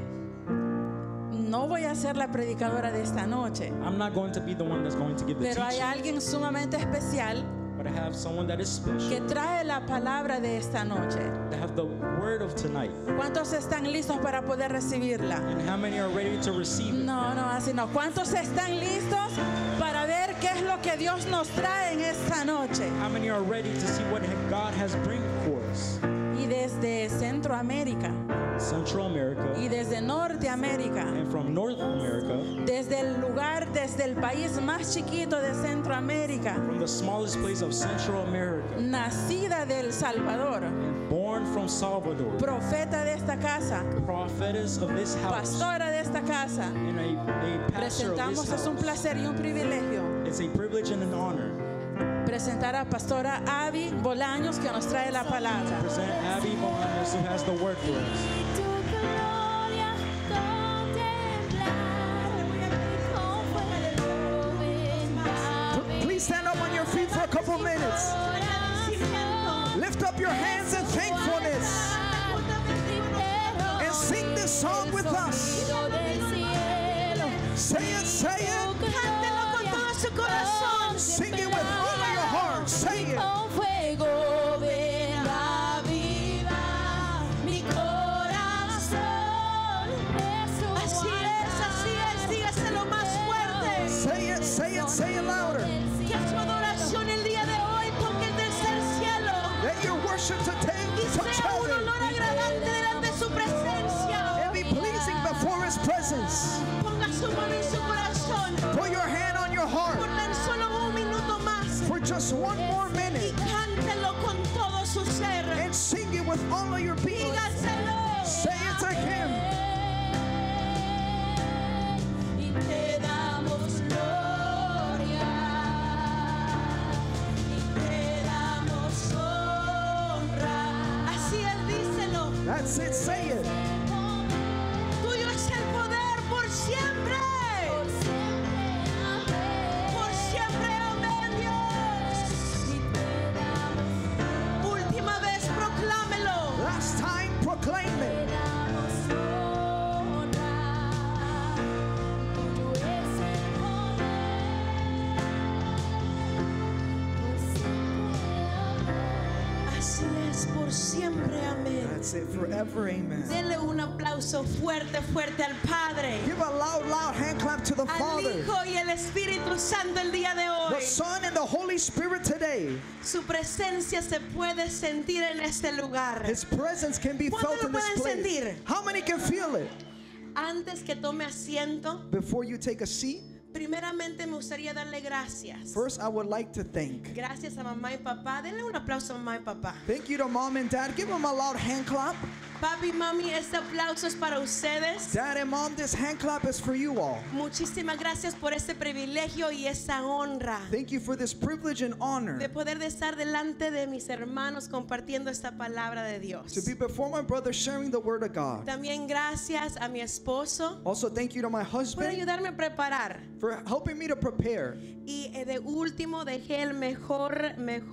Speaker 4: no voy a ser la predicadora de esta noche,
Speaker 3: I'm not going to be the one that's going to give the
Speaker 4: pero hay
Speaker 3: teaching,
Speaker 4: alguien sumamente especial
Speaker 3: but I have someone that is special,
Speaker 4: que trae la palabra de esta noche.
Speaker 3: that have the word of tonight.
Speaker 4: ¿Cuántos están listos para poder recibirla?
Speaker 3: And how many are ready to receive it?
Speaker 4: No, no, así no. ¿Cuántos están listos para ver qué es lo que Dios nos trae en esta noche?
Speaker 3: How many are ready to see what God has bring for us?
Speaker 4: Y desde Centroamérica,
Speaker 3: Central America
Speaker 4: y desde Norteamérica,
Speaker 3: and from North America,
Speaker 4: desde el lugar, desde el país más chiquito de Centroamérica,
Speaker 3: from the smallest place of Central America,
Speaker 4: nacida de El Salvador,
Speaker 3: and born from Salvador,
Speaker 4: profeta de esta casa,
Speaker 3: prophetess of this house,
Speaker 4: pastora de esta casa,
Speaker 3: and a pastor of
Speaker 4: presentamos,
Speaker 3: this
Speaker 4: es un
Speaker 3: house.
Speaker 4: placer y un privilegio
Speaker 3: It's a privilege and an honor
Speaker 4: presentar a Pastora Abby Bolaños que nos trae la palabra.
Speaker 3: present Abby Mohannes, who has the word for us.
Speaker 1: Tu gloria contemplar con fuego vendrá.
Speaker 2: Please stand up on your feet for a couple minutes. Lift up your hands in thankfulness and sing this song with us. Say it, say it.
Speaker 1: Cántelo con todo su corazón.
Speaker 2: Sing it with all of your heart. Say it.
Speaker 1: Con fuego vendrá viva mi corazón.
Speaker 5: Así es, dígaselo más fuerte.
Speaker 2: Say it louder.
Speaker 5: Que su adoración el día de hoy toque el tercer cielo
Speaker 2: Let your worship to
Speaker 5: y
Speaker 2: touch
Speaker 5: sea un
Speaker 2: heaven
Speaker 5: olor agradable delante de su presencia.
Speaker 2: and be pleasing before His presence.
Speaker 5: Ponga su mano en su corazón
Speaker 2: Put your hand on your heart.
Speaker 5: por tan solo un minuto más.
Speaker 2: For just one more
Speaker 5: Y
Speaker 2: minute
Speaker 5: cántelo con todo su ser.
Speaker 2: and sing it with all of your being.
Speaker 5: Dígaselo.
Speaker 2: Say it to Him.
Speaker 1: Y te damos gloria. Y te damos honra.
Speaker 5: Así es, díselo.
Speaker 2: That's it. Say it.
Speaker 5: Tuyo es el poder por siempre. Por siempre, amén, Dios. Última vez, proclámelo.
Speaker 2: Last time, proclaim it. Así es, por siempre, amén. That's it. Forever. Amen.
Speaker 5: Denle un aplauso fuerte, fuerte al Padre,
Speaker 2: Give a loud, loud hand clap to the
Speaker 5: al
Speaker 2: Father,
Speaker 5: Hijo y el Espíritu Santo el día de
Speaker 2: the
Speaker 5: hoy.
Speaker 2: Son, and the Holy Spirit today.
Speaker 5: Su presencia se puede sentir en este lugar.
Speaker 2: His presence can be
Speaker 5: ¿Cuántos
Speaker 2: felt
Speaker 5: lo
Speaker 2: in this
Speaker 5: pueden
Speaker 2: place.
Speaker 5: sentir?
Speaker 2: How many can feel it?
Speaker 5: Antes que tome asiento,
Speaker 2: Before you take a seat,
Speaker 5: primeramente me gustaría darle gracias.
Speaker 2: first I would like to thank.
Speaker 5: Gracias a mamá y papá. Denle un aplauso a mamá y papá.
Speaker 2: Thank you to Mom and Dad. Give them a loud hand clap.
Speaker 5: Papi y mami, este aplauso es para ustedes.
Speaker 2: Dad and Mom, this hand clap is for you all.
Speaker 5: Muchísimas gracias por este privilegio y esa honra
Speaker 2: Thank you for this privilege and honor
Speaker 5: de poder de estar delante de mis hermanos compartiendo esta palabra de Dios.
Speaker 2: to be before my brother sharing the word of God.
Speaker 5: También gracias a mi esposo
Speaker 2: Also, thank you to my
Speaker 5: por
Speaker 2: husband
Speaker 5: ayudarme a preparar.
Speaker 2: for helping me to prepare.
Speaker 5: Y de último dejé el mejor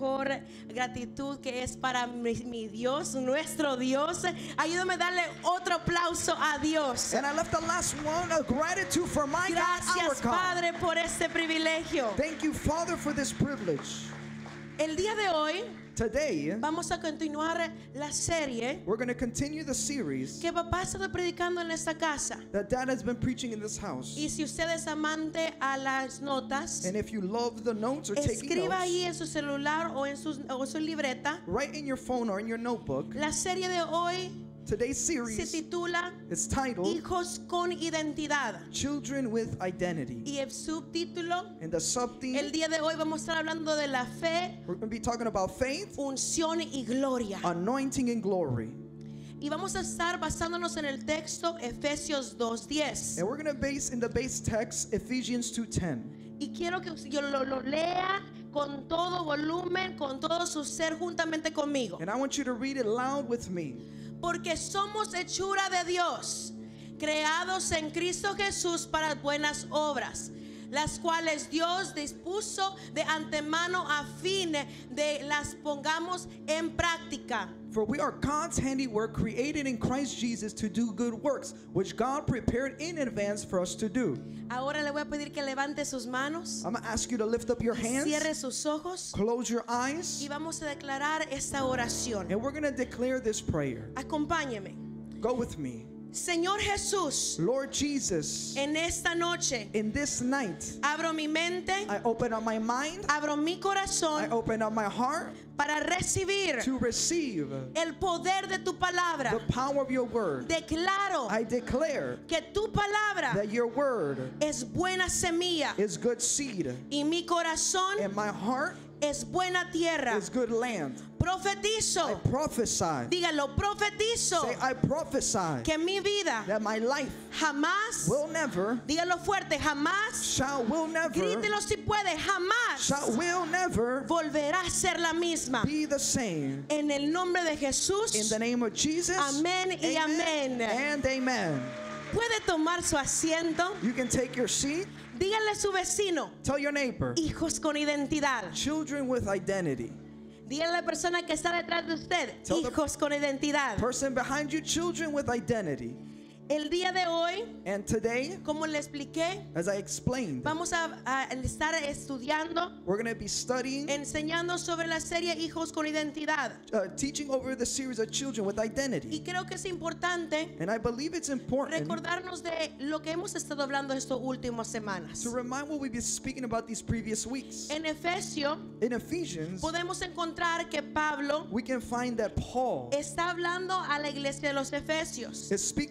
Speaker 5: gratitud que es para mi Dios, nuestro Dios. Ayúdame a darle otro aplauso a Dios.
Speaker 2: And I left the last one, a gratitude for my God, our
Speaker 5: Gracias,
Speaker 2: God.
Speaker 5: Padre, por este privilegio.
Speaker 2: Thank you, Father, for this privilege.
Speaker 5: El día de hoy
Speaker 2: Today,
Speaker 5: vamos a continuar la serie
Speaker 2: we're going to continue the series
Speaker 5: que papá ha estado predicando en esta casa.
Speaker 2: that Dad has been preaching in this house.
Speaker 5: Y si usted es amante a las notas,
Speaker 2: And if you love the notes or taking
Speaker 5: escriba
Speaker 2: notes,
Speaker 5: ahí en su celular o en su libreta.
Speaker 2: write in your phone or in your notebook.
Speaker 5: La serie de hoy
Speaker 2: Today's
Speaker 5: se
Speaker 2: series
Speaker 5: titula
Speaker 2: is titled
Speaker 5: Hijos con Identidad.
Speaker 2: Children with Identity.
Speaker 5: Y el subtítulo,
Speaker 2: And the subtheme,
Speaker 5: el día de hoy vamos a estar hablando de la fe,
Speaker 2: we're going to be talking about faith,
Speaker 5: unción y gloria.
Speaker 2: anointing, and glory.
Speaker 5: Y vamos a estar basándonos en el texto Efesios 2:10.
Speaker 2: And we're going to base in the base text Ephesians 2:10.
Speaker 5: Y quiero que yo lo lea con todo volumen, con todo su ser juntamente conmigo.
Speaker 2: And I want you to read it loud with me.
Speaker 5: Porque somos hechura de Dios, creados en Cristo Jesús para buenas obras, las cuales Dios dispuso de antemano a fin de las pongamos en práctica.
Speaker 2: For we are God's handiwork, created in Christ Jesus to do good works, which God prepared in advance for us to do.
Speaker 5: Ahora le voy a pedir que levante sus manos,
Speaker 2: I'm going to ask you to lift up your hands,
Speaker 5: cierre sus ojos
Speaker 2: close your eyes,
Speaker 5: y vamos a declarar esta oración.
Speaker 2: and we're going to declare this prayer.
Speaker 5: Acompáñeme.
Speaker 2: Go with me.
Speaker 5: Señor Jesús,
Speaker 2: Lord Jesus,
Speaker 5: en esta noche
Speaker 2: in this night,
Speaker 5: abro mi mente,
Speaker 2: I open up my mind,
Speaker 5: abro mi
Speaker 2: I
Speaker 5: corazón
Speaker 2: open up my heart
Speaker 5: para recibir
Speaker 2: to receive
Speaker 5: el poder de tu palabra.
Speaker 2: the power of your word.
Speaker 5: Declaro
Speaker 2: I declare
Speaker 5: que tu palabra
Speaker 2: that your word
Speaker 5: es buena semilla
Speaker 2: is good seed,
Speaker 5: y mi corazón
Speaker 2: and my heart
Speaker 5: es buena tierra.
Speaker 2: is good land. I
Speaker 5: Profetizo,
Speaker 2: prophesy.
Speaker 5: dígalo, profetizo
Speaker 2: Say, I prophesy
Speaker 5: que mi vida
Speaker 2: that my life
Speaker 5: jamás,
Speaker 2: will never,
Speaker 5: dígalo fuerte, jamás,
Speaker 2: will never,
Speaker 5: grítelo si puede, jamás
Speaker 2: will never
Speaker 5: volverá a ser la misma.
Speaker 2: be the same.
Speaker 5: En el nombre de
Speaker 2: In
Speaker 5: Jesús,
Speaker 2: the name of Jesus,
Speaker 5: amén y amén.
Speaker 2: and amen.
Speaker 5: Puede tomar su asiento.
Speaker 2: You can take your seat.
Speaker 5: Dígale a su vecino,
Speaker 2: Tell your neighbor,
Speaker 5: hijos con identidad.
Speaker 2: children with identity.
Speaker 5: Dígale a la persona que está detrás de usted,
Speaker 2: Tell the
Speaker 5: hijos con identidad.
Speaker 2: Person behind you, children with identity.
Speaker 5: El día de hoy,
Speaker 2: And today,
Speaker 5: como le expliqué,
Speaker 2: as I explained,
Speaker 5: vamos a estar estudiando,
Speaker 2: we're going to be studying,
Speaker 5: enseñando sobre la serie Hijos con Identidad.
Speaker 2: teaching over the series of children with
Speaker 5: Y
Speaker 2: identity.
Speaker 5: creo que es importante
Speaker 2: And I believe it's important
Speaker 5: recordarnos de lo que hemos estado hablando estas últimas semanas.
Speaker 2: to remind what we've been speaking about these previous weeks.
Speaker 5: En Efesio
Speaker 2: In Ephesians,
Speaker 5: podemos encontrar que Pablo
Speaker 2: we can find that Paul
Speaker 5: está hablando a la iglesia de los Efesios.
Speaker 2: is speaking to the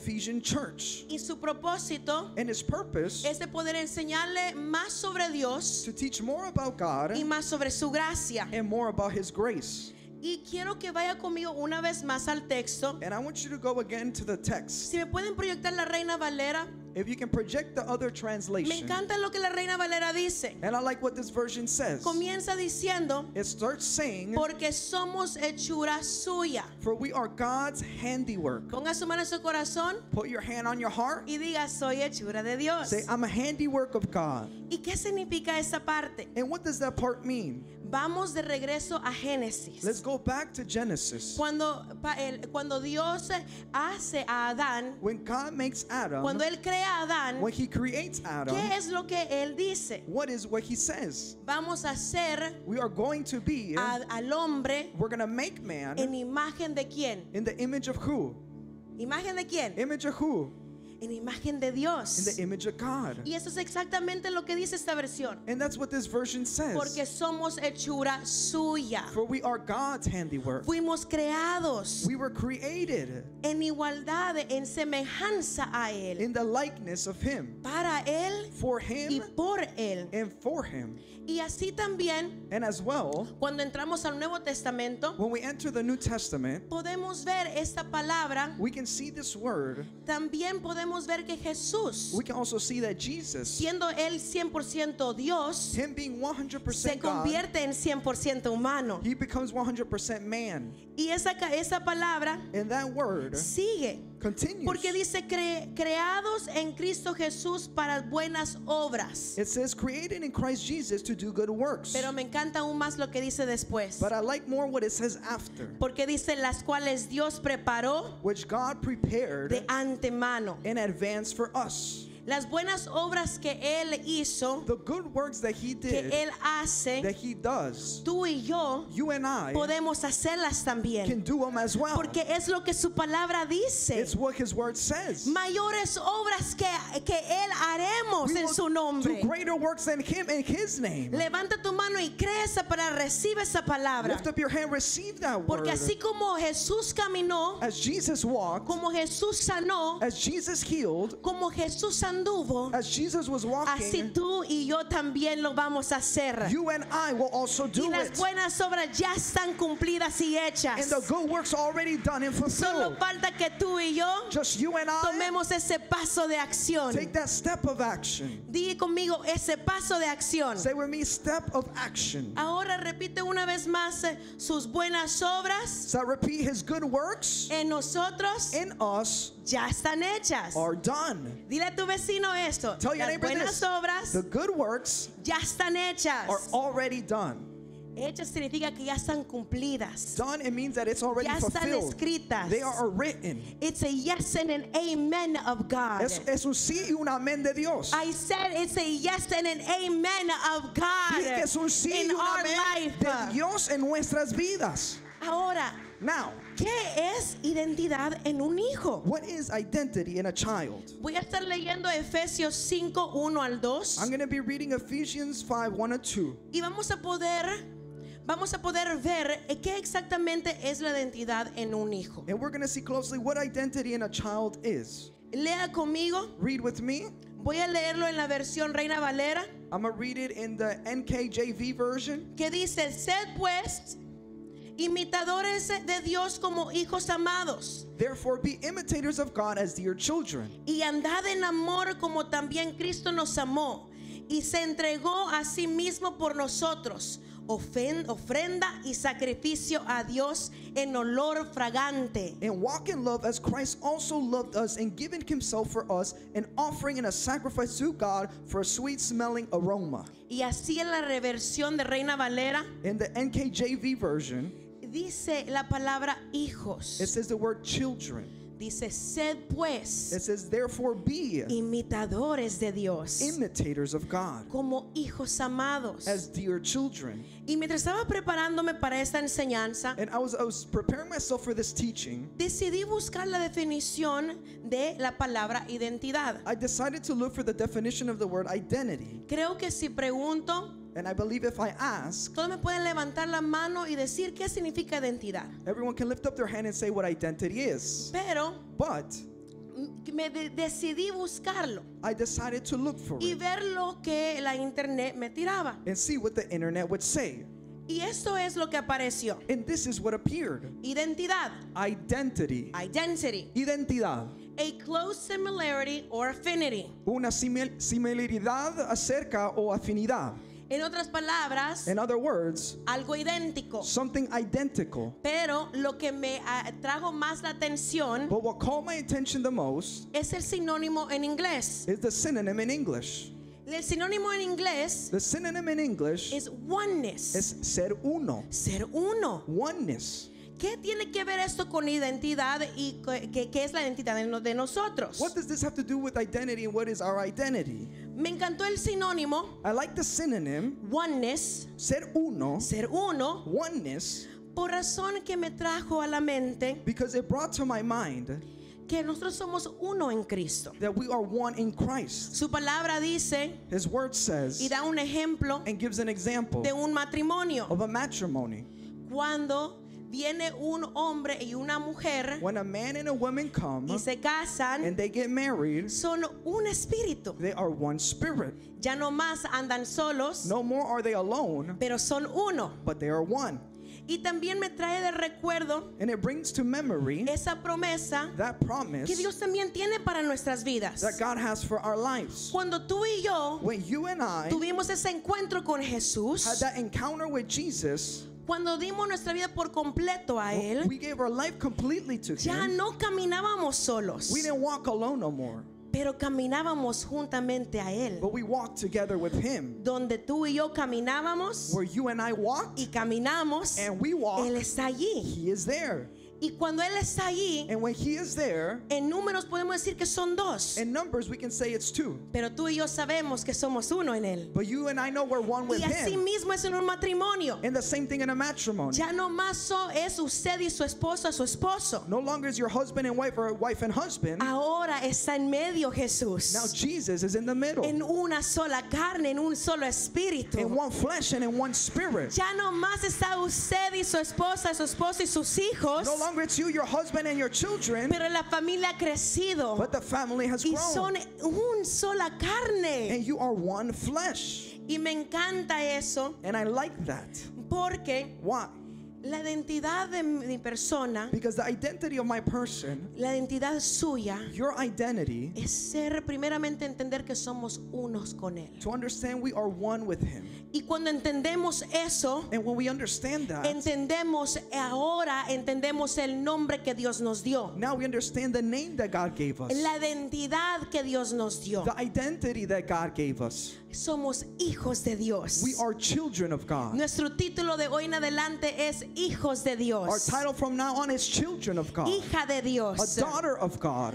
Speaker 2: Ephesian church.
Speaker 5: Y su propósito
Speaker 2: And his purpose
Speaker 5: es de poder enseñarle más sobre Dios
Speaker 2: to teach more about God
Speaker 5: y más sobre su gracia.
Speaker 2: and more about his grace.
Speaker 5: Y quiero que vaya conmigo una vez más al texto.
Speaker 2: And I want you to go again to the text.
Speaker 5: Si me pueden proyectar la Reina Valera.
Speaker 2: If you can project the other
Speaker 5: Me
Speaker 2: translation.
Speaker 5: encanta lo que la Reina Valera dice.
Speaker 2: And I like what this version says.
Speaker 5: Comienza diciendo,
Speaker 2: It starts saying,
Speaker 5: porque somos hechura suya.
Speaker 2: for we are God's handiwork.
Speaker 5: Ponga su mano en su corazón
Speaker 2: Put your hand on your heart.
Speaker 5: y diga, soy hechura de Dios.
Speaker 2: Say, I'm a handiwork of God.
Speaker 5: ¿Y qué significa esa parte?
Speaker 2: And what does that part mean?
Speaker 5: Vamos de regreso a Génesis.
Speaker 2: Let's go back to Genesis.
Speaker 5: Cuando Dios hace a Adán,
Speaker 2: When God makes Adam,
Speaker 5: cuando Él crea a Adán,
Speaker 2: when he creates Adam,
Speaker 5: ¿qué es lo que Él dice?
Speaker 2: what is what he says?
Speaker 5: Vamos a hacer
Speaker 2: We are going to be,
Speaker 5: al hombre
Speaker 2: we're going to make man
Speaker 5: en imagen de quién?
Speaker 2: in the image of who?
Speaker 5: ¿Imagen de quién?
Speaker 2: Image of who?
Speaker 5: En imagen de
Speaker 2: In
Speaker 5: Dios.
Speaker 2: the image of God.
Speaker 5: Y eso es exactamente lo que dice esta versión.
Speaker 2: And that's what this version says.
Speaker 5: Porque somos hechura suya.
Speaker 2: For we are God's handiwork.
Speaker 5: Fuimos creados
Speaker 2: We were created
Speaker 5: en igualdad, en semejanza a Él.
Speaker 2: in the likeness of him,
Speaker 5: Para Él
Speaker 2: for
Speaker 5: y
Speaker 2: him
Speaker 5: por Él.
Speaker 2: and for him.
Speaker 5: Y así también,
Speaker 2: And as well,
Speaker 5: cuando entramos al Nuevo Testamento,
Speaker 2: when we enter the New Testament,
Speaker 5: podemos ver esta palabra.
Speaker 2: we can see this word.
Speaker 5: También podemos ver que Jesús,
Speaker 2: We can also see that Jesus,
Speaker 5: siendo Él 100% Dios,
Speaker 2: him being
Speaker 5: se
Speaker 2: 100% God,
Speaker 5: convierte en 100% humano.
Speaker 2: he becomes 100% man.
Speaker 5: Y esa palabra
Speaker 2: And that word
Speaker 5: sigue.
Speaker 2: continues.
Speaker 5: Porque dice creados en Cristo Jesús para buenas obras.
Speaker 2: It says created in Christ Jesus to do good works.
Speaker 5: Pero me encanta aún más lo que dice después.
Speaker 2: But I like more what it says after,
Speaker 5: Porque dice las cuales Dios preparó
Speaker 2: which God prepared
Speaker 5: de antemano.
Speaker 2: in advance for us.
Speaker 5: Las buenas obras que Él hizo,
Speaker 2: The good works that he
Speaker 5: que
Speaker 2: did,
Speaker 5: Él hace,
Speaker 2: that he does,
Speaker 5: tú y yo
Speaker 2: you and I
Speaker 5: podemos hacerlas
Speaker 2: can
Speaker 5: también.
Speaker 2: do them as well.
Speaker 5: Porque es lo que su palabra dice.
Speaker 2: It's what his word says.
Speaker 5: Mayores obras que Él haremos
Speaker 2: We
Speaker 5: en
Speaker 2: will
Speaker 5: su nombre.
Speaker 2: do greater works than him in his name.
Speaker 5: Levanta tu mano y crece para recibir esa palabra.
Speaker 2: Lift up your hand, receive that word.
Speaker 5: Porque así como Jesús caminó,
Speaker 2: As Jesus walked,
Speaker 5: como Jesús sanó,
Speaker 2: as Jesus healed,
Speaker 5: como Jesús anduvo,
Speaker 2: as Jesus was
Speaker 5: así
Speaker 2: walking,
Speaker 5: tú y yo también lo vamos a hacer.
Speaker 2: you and I will also
Speaker 5: Y
Speaker 2: do
Speaker 5: las
Speaker 2: it.
Speaker 5: buenas obras ya están cumplidas y hechas.
Speaker 2: And the good works already done and
Speaker 5: Solo
Speaker 2: fulfilled.
Speaker 5: falta que tú y yo
Speaker 2: Just you and I
Speaker 5: tomemos ese paso de acción.
Speaker 2: take that step of action.
Speaker 5: Di conmigo ese paso de acción.
Speaker 2: Say with me, step of action.
Speaker 5: Ahora repite una vez más sus buenas obras
Speaker 2: So I repeat, his good works
Speaker 5: en nosotros
Speaker 2: in us
Speaker 5: ya están hechas.
Speaker 2: are done.
Speaker 5: Dile a tu vecino esto.
Speaker 2: Tell your
Speaker 5: Las
Speaker 2: neighbor
Speaker 5: buenas
Speaker 2: this.
Speaker 5: obras
Speaker 2: The good works
Speaker 5: ya están hechas.
Speaker 2: are already done.
Speaker 5: Hechas significa que ya están cumplidas.
Speaker 2: Done, it means that it's already
Speaker 5: Ya están
Speaker 2: fulfilled.
Speaker 5: escritas.
Speaker 2: They are written.
Speaker 5: It's a yes and an amen of God.
Speaker 2: Es un sí y un amén de Dios.
Speaker 5: I said it's a yes and an amen of God
Speaker 2: Dije que es un sí y
Speaker 5: in
Speaker 2: un
Speaker 5: our
Speaker 2: amén de
Speaker 5: life.
Speaker 2: Dios en nuestras vidas.
Speaker 5: Ahora,
Speaker 2: Now,
Speaker 5: ¿qué es identidad en un hijo?
Speaker 2: what is identity in a child?
Speaker 5: Voy a estar leyendo Efesios 5, 1 al 2
Speaker 2: I'm going to be reading Ephesians 5, 1 and 2.
Speaker 5: y vamos a poder ver qué exactamente es la identidad en un hijo.
Speaker 2: And we're going to see closely what identity in a child is.
Speaker 5: Lea conmigo.
Speaker 2: Read with me.
Speaker 5: Voy a leerlo en la versión Reina Valera,
Speaker 2: I'm going to read it in the NKJV version.
Speaker 5: que dice: sed pues imitadores de Dios como hijos amados,
Speaker 2: Therefore, be imitators of God as dear children,
Speaker 5: y andad en amor como también Cristo nos amó y se entregó a sí mismo por nosotros, ofrenda y sacrificio a Dios en olor fragante.
Speaker 2: and walk in love as Christ also loved us and given himself for us, an offering and a sacrifice to God for a sweet-smelling aroma.
Speaker 5: Y así en la reversión de Reina Valera
Speaker 2: In the NKJV version,
Speaker 5: dice la palabra hijos.
Speaker 2: it says the word children.
Speaker 5: Dice: sed pues
Speaker 2: It says, therefore, be
Speaker 5: imitadores de Dios
Speaker 2: imitators of God
Speaker 5: como hijos amados.
Speaker 2: as dear children.
Speaker 5: Y mientras estaba preparándome para esta enseñanza,
Speaker 2: And I was preparing myself for this teaching.
Speaker 5: decidí buscar la definición de la palabra identidad.
Speaker 2: I decided to look for the definition of the word identity.
Speaker 5: Creo que si pregunto,
Speaker 2: And I believe if I ask,
Speaker 5: todos me pueden levantar la mano y decir qué significa identidad.
Speaker 2: everyone can lift up their hand and say what identity is.
Speaker 5: Pero
Speaker 2: But
Speaker 5: decidí buscarlo
Speaker 2: I decided to look for
Speaker 5: y
Speaker 2: it
Speaker 5: ver lo que la internet me tiraba.
Speaker 2: and see what the internet would say.
Speaker 5: Y esto es lo que apareció.
Speaker 2: And this is what appeared.
Speaker 5: Identidad.
Speaker 2: Identity.
Speaker 5: Identity.
Speaker 2: Identidad.
Speaker 5: A close similarity or affinity.
Speaker 2: Una similaridad acerca o afinidad.
Speaker 5: En otras palabras,
Speaker 2: In other words,
Speaker 5: algo idéntico.
Speaker 2: something identical.
Speaker 5: Pero lo que me trajo más la atención
Speaker 2: But what caught my attention the most
Speaker 5: es el sinónimo en inglés.
Speaker 2: is the synonym in English.
Speaker 5: El sinónimo en inglés
Speaker 2: The synonym in English
Speaker 5: es oneness.
Speaker 2: is ser uno.
Speaker 5: Ser uno.
Speaker 2: Oneness.
Speaker 5: ¿Qué tiene que ver esto con identidad y qué es la identidad de nosotros?
Speaker 2: What does this have to do with identity and what is our identity?
Speaker 5: Me encantó el sinónimo
Speaker 2: I like the synonym,
Speaker 5: oneness,
Speaker 2: ser uno,
Speaker 5: ser uno,
Speaker 2: oneness,
Speaker 5: por razón que me trajo a la mente
Speaker 2: because it brought to my mind
Speaker 5: que nosotros somos uno en Cristo.
Speaker 2: that we are one in Christ.
Speaker 5: Su palabra dice
Speaker 2: His word
Speaker 5: y
Speaker 2: says
Speaker 5: da un ejemplo
Speaker 2: and gives an example
Speaker 5: de un matrimonio.
Speaker 2: of a matrimony.
Speaker 5: Cuando viene un hombre y una mujer
Speaker 2: When a man and a woman come
Speaker 5: y se casan,
Speaker 2: and they get married,
Speaker 5: son un espíritu.
Speaker 2: they are one spirit.
Speaker 5: Ya no más andan solos,
Speaker 2: No more are they alone,
Speaker 5: pero son uno.
Speaker 2: but they are one.
Speaker 5: Y también me trae de recuerdo
Speaker 2: And it brings to memory
Speaker 5: esa promesa
Speaker 2: that promise
Speaker 5: que Dios también tiene para nuestras vidas.
Speaker 2: that God has for our lives.
Speaker 5: Cuando tú y yo
Speaker 2: When you and I
Speaker 5: tuvimos ese encuentro con
Speaker 2: had
Speaker 5: Jesús,
Speaker 2: that encounter with Jesus,
Speaker 5: cuando dimos nuestra vida por completo a Él,
Speaker 2: we gave our life completely to
Speaker 5: ya
Speaker 2: Him.
Speaker 5: no caminábamos solos,
Speaker 2: We didn't walk alone no more,
Speaker 5: pero caminábamos juntamente a Él.
Speaker 2: but we walked together with Him.
Speaker 5: Donde tú y yo caminábamos
Speaker 2: Where you and I walked
Speaker 5: y caminamos,
Speaker 2: and we walked,
Speaker 5: Él está allí.
Speaker 2: He is there.
Speaker 5: Y cuando Él está allí,
Speaker 2: And when He is there,
Speaker 5: en números podemos decir que son dos,
Speaker 2: in numbers we can say it's two.
Speaker 5: pero tú y yo sabemos que somos uno en Él.
Speaker 2: But you and I know we're one with
Speaker 5: Y así
Speaker 2: Him.
Speaker 5: mismo es en un matrimonio.
Speaker 2: And the same thing in a matrimony.
Speaker 5: Ya no más es usted y su esposa, su esposo.
Speaker 2: No longer is your husband and wife or wife and husband.
Speaker 5: Ahora está en medio Jesús.
Speaker 2: Now Jesus is in the middle.
Speaker 5: En una sola carne, en un solo espíritu.
Speaker 2: In one flesh and in one spirit.
Speaker 5: Ya no más está usted y su esposa, su esposo y sus hijos.
Speaker 2: No longer it's you, your husband and your children,
Speaker 5: Pero la familia ha crecido.
Speaker 2: but the family has
Speaker 5: Y son
Speaker 2: grown.
Speaker 5: un sola carne.
Speaker 2: And you are one flesh.
Speaker 5: Y me encanta eso
Speaker 2: And I like that.
Speaker 5: porque
Speaker 2: Why?
Speaker 5: la identidad de mi persona,
Speaker 2: Because the identity of my person,
Speaker 5: la identidad suya,
Speaker 2: your identity,
Speaker 5: es ser primeramente entender que somos unos con Él.
Speaker 2: to understand we are one with Him.
Speaker 5: Y cuando entendemos eso,
Speaker 2: And when we understand that,
Speaker 5: entendemos el nombre que Dios nos dio,
Speaker 2: now we understand the name that God gave us,
Speaker 5: la identidad que Dios nos dio.
Speaker 2: the identity that God gave us.
Speaker 5: Somos hijos de Dios.
Speaker 2: We are children of God.
Speaker 5: Nuestro título de hoy en adelante es hijos de
Speaker 2: Our
Speaker 5: Dios,
Speaker 2: title from now on is children of God,
Speaker 5: hija de
Speaker 2: a
Speaker 5: Dios.
Speaker 2: daughter of God.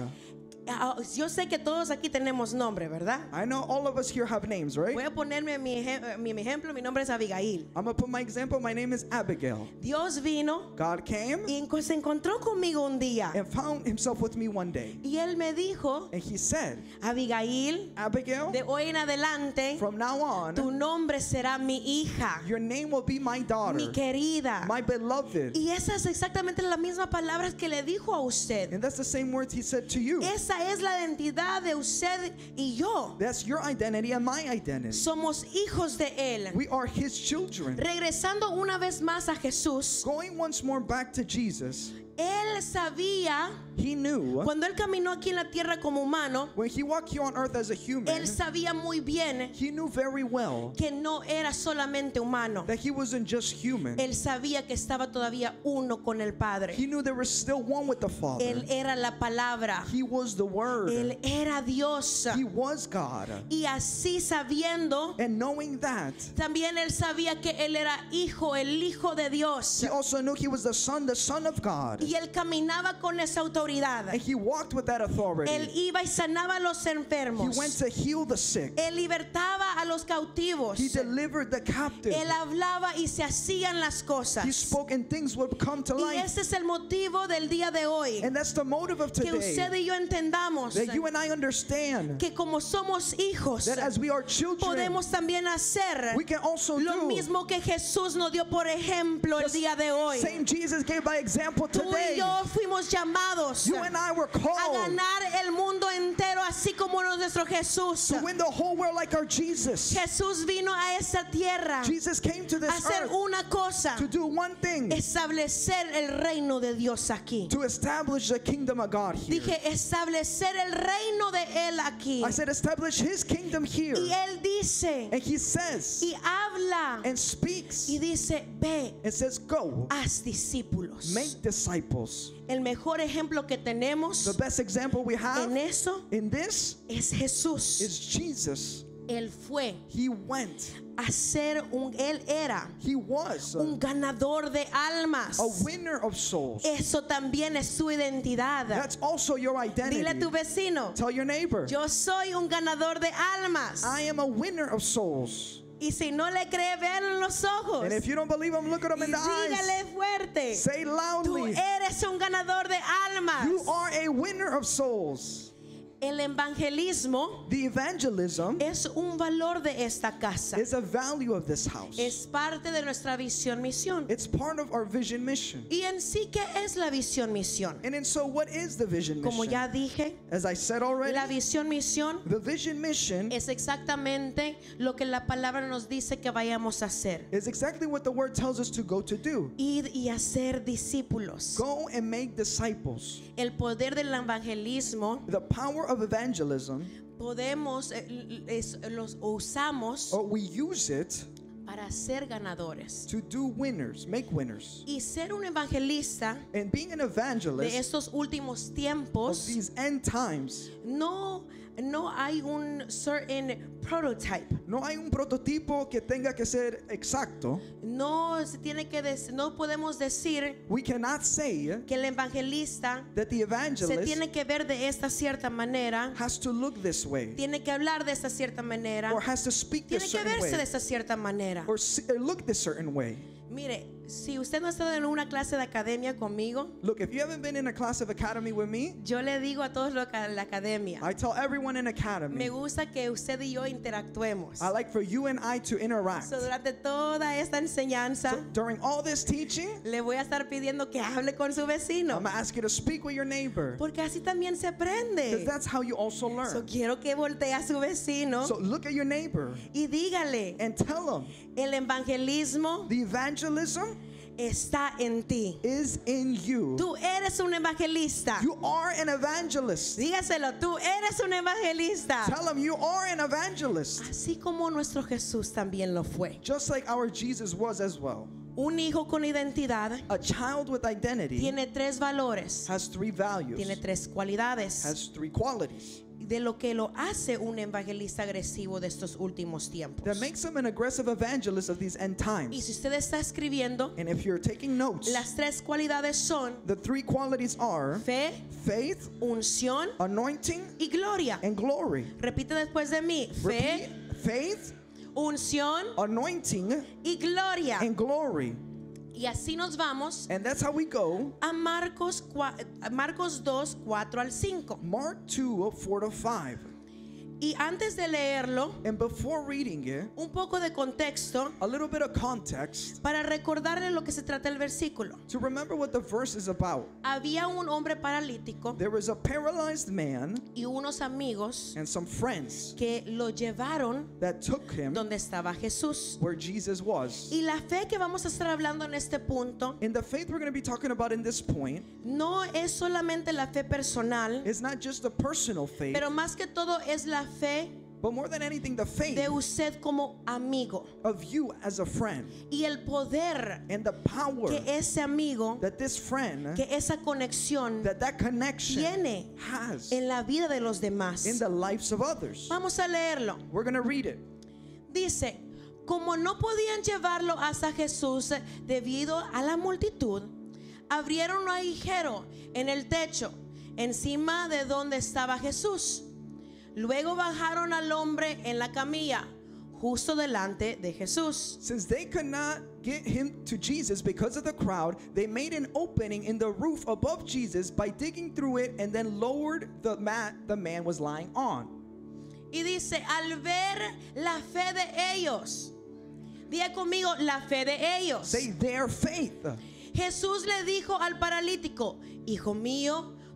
Speaker 5: Yo sé que todos aquí tenemos nombre, ¿verdad?
Speaker 2: I know all of us here have names, right?
Speaker 5: Voy a ponerme mi ejemplo. Mi nombre es Abigail.
Speaker 2: I'm going to put my example. My name is Abigail.
Speaker 5: Dios vino
Speaker 2: God came
Speaker 5: y se encontró conmigo un día
Speaker 2: and found himself with me one day.
Speaker 5: y Él me dijo:
Speaker 2: And he said,
Speaker 5: Abigail,
Speaker 2: Abigail,
Speaker 5: de hoy en adelante
Speaker 2: from now
Speaker 5: tu
Speaker 2: on,
Speaker 5: nombre será mi hija,
Speaker 2: your name will be my daughter,
Speaker 5: mi querida.
Speaker 2: my beloved.
Speaker 5: Y esas exactamente las mismas palabras que le dijo a usted.
Speaker 2: And that's the same words he said to you.
Speaker 5: Esa es la identidad de usted y yo.
Speaker 2: That's your identity and my identity.
Speaker 5: Somos hijos de Él.
Speaker 2: We are his children.
Speaker 5: Regresando una vez más a Jesús,
Speaker 2: Going once more back to Jesus,
Speaker 5: Él sabía,
Speaker 2: he knew
Speaker 5: cuando Él caminó aquí en la tierra como humano,
Speaker 2: when he walked here on earth as a human,
Speaker 5: Él sabía muy bien
Speaker 2: he knew very well
Speaker 5: que no era solamente humano.
Speaker 2: that he wasn't just human.
Speaker 5: Él sabía que estaba todavía uno con el Padre.
Speaker 2: He knew there was still one with the Father.
Speaker 5: Él era la palabra.
Speaker 2: He was the Word.
Speaker 5: Él era Dios.
Speaker 2: He was God.
Speaker 5: Y así sabiendo,
Speaker 2: And knowing that,
Speaker 5: también Él sabía que Él era hijo, el hijo de Dios.
Speaker 2: he also knew he was the Son of God.
Speaker 5: Y Él caminaba con esa autoridad.
Speaker 2: And he walked with that
Speaker 5: Él
Speaker 2: authority.
Speaker 5: iba y sanaba a los
Speaker 2: He
Speaker 5: enfermos.
Speaker 2: went to heal the sick.
Speaker 5: Él libertaba a los cautivos.
Speaker 2: He delivered the captive.
Speaker 5: Él hablaba y se hacían las
Speaker 2: He
Speaker 5: cosas.
Speaker 2: spoke and things would come to
Speaker 5: Y
Speaker 2: life.
Speaker 5: ese es el motivo del día de hoy.
Speaker 2: And that's the motive of
Speaker 5: Que usted
Speaker 2: today.
Speaker 5: y yo entendamos
Speaker 2: That you and I understand
Speaker 5: que como somos hijos,
Speaker 2: that as we are children,
Speaker 5: podemos también hacer
Speaker 2: we can also
Speaker 5: lo
Speaker 2: do
Speaker 5: mismo que Jesús nos dio por ejemplo el día de hoy.
Speaker 2: same Jesus gave by example
Speaker 5: Tú y
Speaker 2: today.
Speaker 5: yo fuimos llamados
Speaker 2: You and I were
Speaker 5: a
Speaker 2: called
Speaker 5: ganar el nuestro Jesús.
Speaker 2: to win the whole world like our Jesus.
Speaker 5: Jesús vino a esta tierra
Speaker 2: Jesus came to
Speaker 5: a
Speaker 2: this
Speaker 5: hacer
Speaker 2: earth
Speaker 5: una cosa,
Speaker 2: to do one thing,
Speaker 5: establecer el reino de Dios aquí.
Speaker 2: to establish the kingdom of God here.
Speaker 5: Dije establecer el reino de Él aquí.
Speaker 2: I said establish his kingdom here.
Speaker 5: Y Él dice
Speaker 2: And he says
Speaker 5: y habla
Speaker 2: and speaks
Speaker 5: y dice, ve,
Speaker 2: and says, go,
Speaker 5: haz discípulos.
Speaker 2: make disciples.
Speaker 5: El mejor ejemplo que tenemos
Speaker 2: The best example we have
Speaker 5: en eso
Speaker 2: in this
Speaker 5: es Jesús.
Speaker 2: is Jesus.
Speaker 5: Él fue
Speaker 2: He went.
Speaker 5: a ser él era
Speaker 2: He was
Speaker 5: un ganador de almas.
Speaker 2: a winner of souls.
Speaker 5: Eso también es su identidad.
Speaker 2: That's also your identity.
Speaker 5: Dile a tu vecino,
Speaker 2: Tell your neighbor,
Speaker 5: yo soy un ganador de almas.
Speaker 2: I am a winner of souls.
Speaker 5: Y si no le cree, véanlo en los ojos.
Speaker 2: And if you don't believe him, look at him
Speaker 5: Y
Speaker 2: in the eyes.
Speaker 5: dígale fuerte,
Speaker 2: Say
Speaker 5: tú
Speaker 2: loudly,
Speaker 5: eres un ganador de almas.
Speaker 2: you are a winner of souls.
Speaker 5: El evangelismo
Speaker 2: The evangelism
Speaker 5: es un valor de esta casa.
Speaker 2: is a value of this house.
Speaker 5: Es parte de nuestra visión misión.
Speaker 2: It's part of our vision mission.
Speaker 5: Y en sí, ¿qué es la visión misión?
Speaker 2: And so what is the vision
Speaker 5: Como
Speaker 2: mission?
Speaker 5: ya dije,
Speaker 2: As I said already,
Speaker 5: la visión misión
Speaker 2: the vision mission
Speaker 5: es exactamente lo que la palabra nos dice que vayamos a hacer.
Speaker 2: is exactly what the word tells us to go to do.
Speaker 5: Ir y hacer discípulos.
Speaker 2: Go and make disciples.
Speaker 5: El poder del evangelismo
Speaker 2: The power of evangelism,
Speaker 5: podemos, los usamos
Speaker 2: or we use it
Speaker 5: para ser ganadores.
Speaker 2: to do winners, make winners.
Speaker 5: Y ser un evangelista
Speaker 2: And being an
Speaker 5: de
Speaker 2: evangelist
Speaker 5: estos últimos
Speaker 2: of
Speaker 5: tiempos,
Speaker 2: these end times,
Speaker 5: no hay un certain prototype.
Speaker 2: no hay un prototipo que tenga que ser exacto.
Speaker 5: No se tiene que no podemos decir
Speaker 2: We cannot say
Speaker 5: que el evangelista
Speaker 2: that the
Speaker 5: se
Speaker 2: evangelist
Speaker 5: tiene que ver de esta cierta manera,
Speaker 2: has to look this way
Speaker 5: tiene que hablar de esta cierta manera,
Speaker 2: or has to speak this
Speaker 5: tiene que
Speaker 2: certain
Speaker 5: verse de
Speaker 2: way
Speaker 5: esta cierta manera.
Speaker 2: or look this certain way.
Speaker 5: Mire, si usted no ha estado en una clase de academia conmigo,
Speaker 2: Look, if you haven't been in a class of academy with me,
Speaker 5: yo le digo a todos los de la academia,
Speaker 2: I tell everyone in
Speaker 5: me
Speaker 2: academy,
Speaker 5: gusta que usted y yo interactuemos.
Speaker 2: I like for you and I to interact.
Speaker 5: So, durante toda esta enseñanza,
Speaker 2: So during all this teaching,
Speaker 5: le voy a estar pidiendo que hable con su vecino,
Speaker 2: I'm going to ask you to speak with your neighbor,
Speaker 5: porque así también se
Speaker 2: because
Speaker 5: aprende.
Speaker 2: that's how you also
Speaker 5: So,
Speaker 2: learn.
Speaker 5: quiero que voltee a su vecino
Speaker 2: So look at your neighbor
Speaker 5: y dígale,
Speaker 2: and tell him
Speaker 5: el evangelismo
Speaker 2: the evangelism
Speaker 5: está en ti.
Speaker 2: is in you.
Speaker 5: Tú eres un evangelista.
Speaker 2: You are an evangelist.
Speaker 5: Dígaselo, tú eres un evangelista.
Speaker 2: Tell him you are an evangelist,
Speaker 5: Así como nuestro Jesús también lo fue.
Speaker 2: just like our Jesus was as well.
Speaker 5: Un hijo con identidad
Speaker 2: A child with identity
Speaker 5: tiene tres valores,
Speaker 2: has three values,
Speaker 5: tiene tres cualidades
Speaker 2: has three qualities
Speaker 5: de lo que lo hace un evangelista agresivo de estos últimos tiempos.
Speaker 2: that makes him an aggressive evangelist of these end
Speaker 5: Y
Speaker 2: times.
Speaker 5: si usted está escribiendo,
Speaker 2: And if you're taking notes,
Speaker 5: las tres cualidades son
Speaker 2: the three qualities are
Speaker 5: fe,
Speaker 2: faith,
Speaker 5: unción
Speaker 2: anointing,
Speaker 5: y gloria.
Speaker 2: and glory.
Speaker 5: Repite después de mí,
Speaker 2: Repeat,
Speaker 5: fe,
Speaker 2: faith,
Speaker 5: unción
Speaker 2: anointing,
Speaker 5: y gloria.
Speaker 2: and glory.
Speaker 5: Y así nos vamos
Speaker 2: And that's how we go.
Speaker 5: a Marcos 2, 4 al 5.
Speaker 2: Mark 2, 4-5.
Speaker 5: Y antes de leerlo,
Speaker 2: And before reading it,
Speaker 5: un poco de contexto
Speaker 2: a little bit of context
Speaker 5: para recordarle lo que se trata el versículo.
Speaker 2: to remember what the verse is about.
Speaker 5: Había un hombre paralítico
Speaker 2: There was a paralyzed man
Speaker 5: y unos amigos
Speaker 2: and some friends
Speaker 5: que lo llevaron
Speaker 2: that took him
Speaker 5: donde estaba Jesús.
Speaker 2: where Jesus was.
Speaker 5: Y la fe que vamos a estar hablando en este punto
Speaker 2: And the faith we're going to be talking about in this point
Speaker 5: no es solamente la fe personal,
Speaker 2: is not just a personal faith,
Speaker 5: pero más que todo es la fe
Speaker 2: but more than anything, the faith
Speaker 5: de usted como amigo
Speaker 2: of you as a friend
Speaker 5: y el poder
Speaker 2: and the power
Speaker 5: que ese amigo,
Speaker 2: that this friend,
Speaker 5: que esa conexión
Speaker 2: that connection
Speaker 5: tiene
Speaker 2: has
Speaker 5: en la vida de los demás.
Speaker 2: in the lives of others.
Speaker 5: Vamos a leerlo.
Speaker 2: We're going to read it.
Speaker 5: Dice, como no podían llevarlo hasta Jesús debido a la multitud, abrieron un agujero en el techo encima de donde estaba Jesús. Luego bajaron al hombre en la camilla justo delante de Jesús.
Speaker 2: Since they could not get him to Jesus because of the crowd, they made an opening in the roof above Jesus by digging through it and then lowered the mat the man was lying on.
Speaker 5: Y dice, al ver la fe de ellos, diga conmigo, la fe de ellos.
Speaker 2: Say their faith.
Speaker 5: Jesús le dijo al paralítico, hijo mío,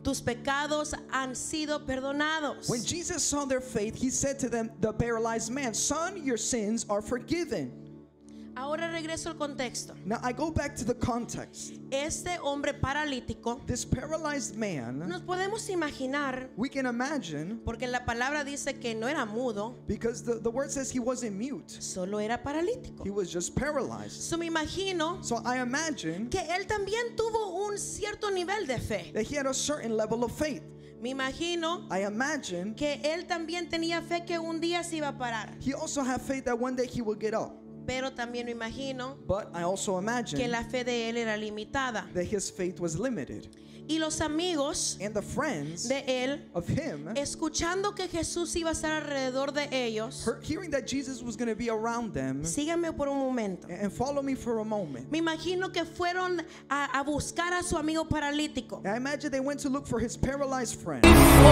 Speaker 5: tus pecados han sido perdonados.
Speaker 2: When Jesus saw their faith, he said to them, the paralyzed man, son, your sins are forgiven.
Speaker 5: Ahora regreso al contexto.
Speaker 2: Now I go back to the context.
Speaker 5: Este hombre paralítico,
Speaker 2: This paralyzed man,
Speaker 5: nos podemos imaginar,
Speaker 2: we can imagine,
Speaker 5: porque la palabra dice que no era mudo,
Speaker 2: because the word says he wasn't mute.
Speaker 5: solo era paralítico.
Speaker 2: He was just paralyzed.
Speaker 5: So me imagino
Speaker 2: So I imagine
Speaker 5: que él también tuvo un cierto nivel de fe.
Speaker 2: that he had a certain level of faith.
Speaker 5: Me imagino
Speaker 2: I imagine
Speaker 5: que él también tenía fe que un día se iba a parar.
Speaker 2: he also had faith that one day he would get up.
Speaker 5: Pero también me imagino
Speaker 2: But I also
Speaker 5: que
Speaker 2: imagine
Speaker 5: la fe de él era limitada.
Speaker 2: that his faith was limited.
Speaker 5: Y los amigos
Speaker 2: And the friends
Speaker 5: de él,
Speaker 2: of him,
Speaker 5: escuchando que Jesús iba a estar alrededor de ellos,
Speaker 2: hearing that Jesus was going to be around them,
Speaker 5: síganme por un momento.
Speaker 2: and follow me for a moment.
Speaker 5: Me imagino que fueron a buscar a su amigo paralítico.
Speaker 2: I imagine they went to look for his paralyzed friend.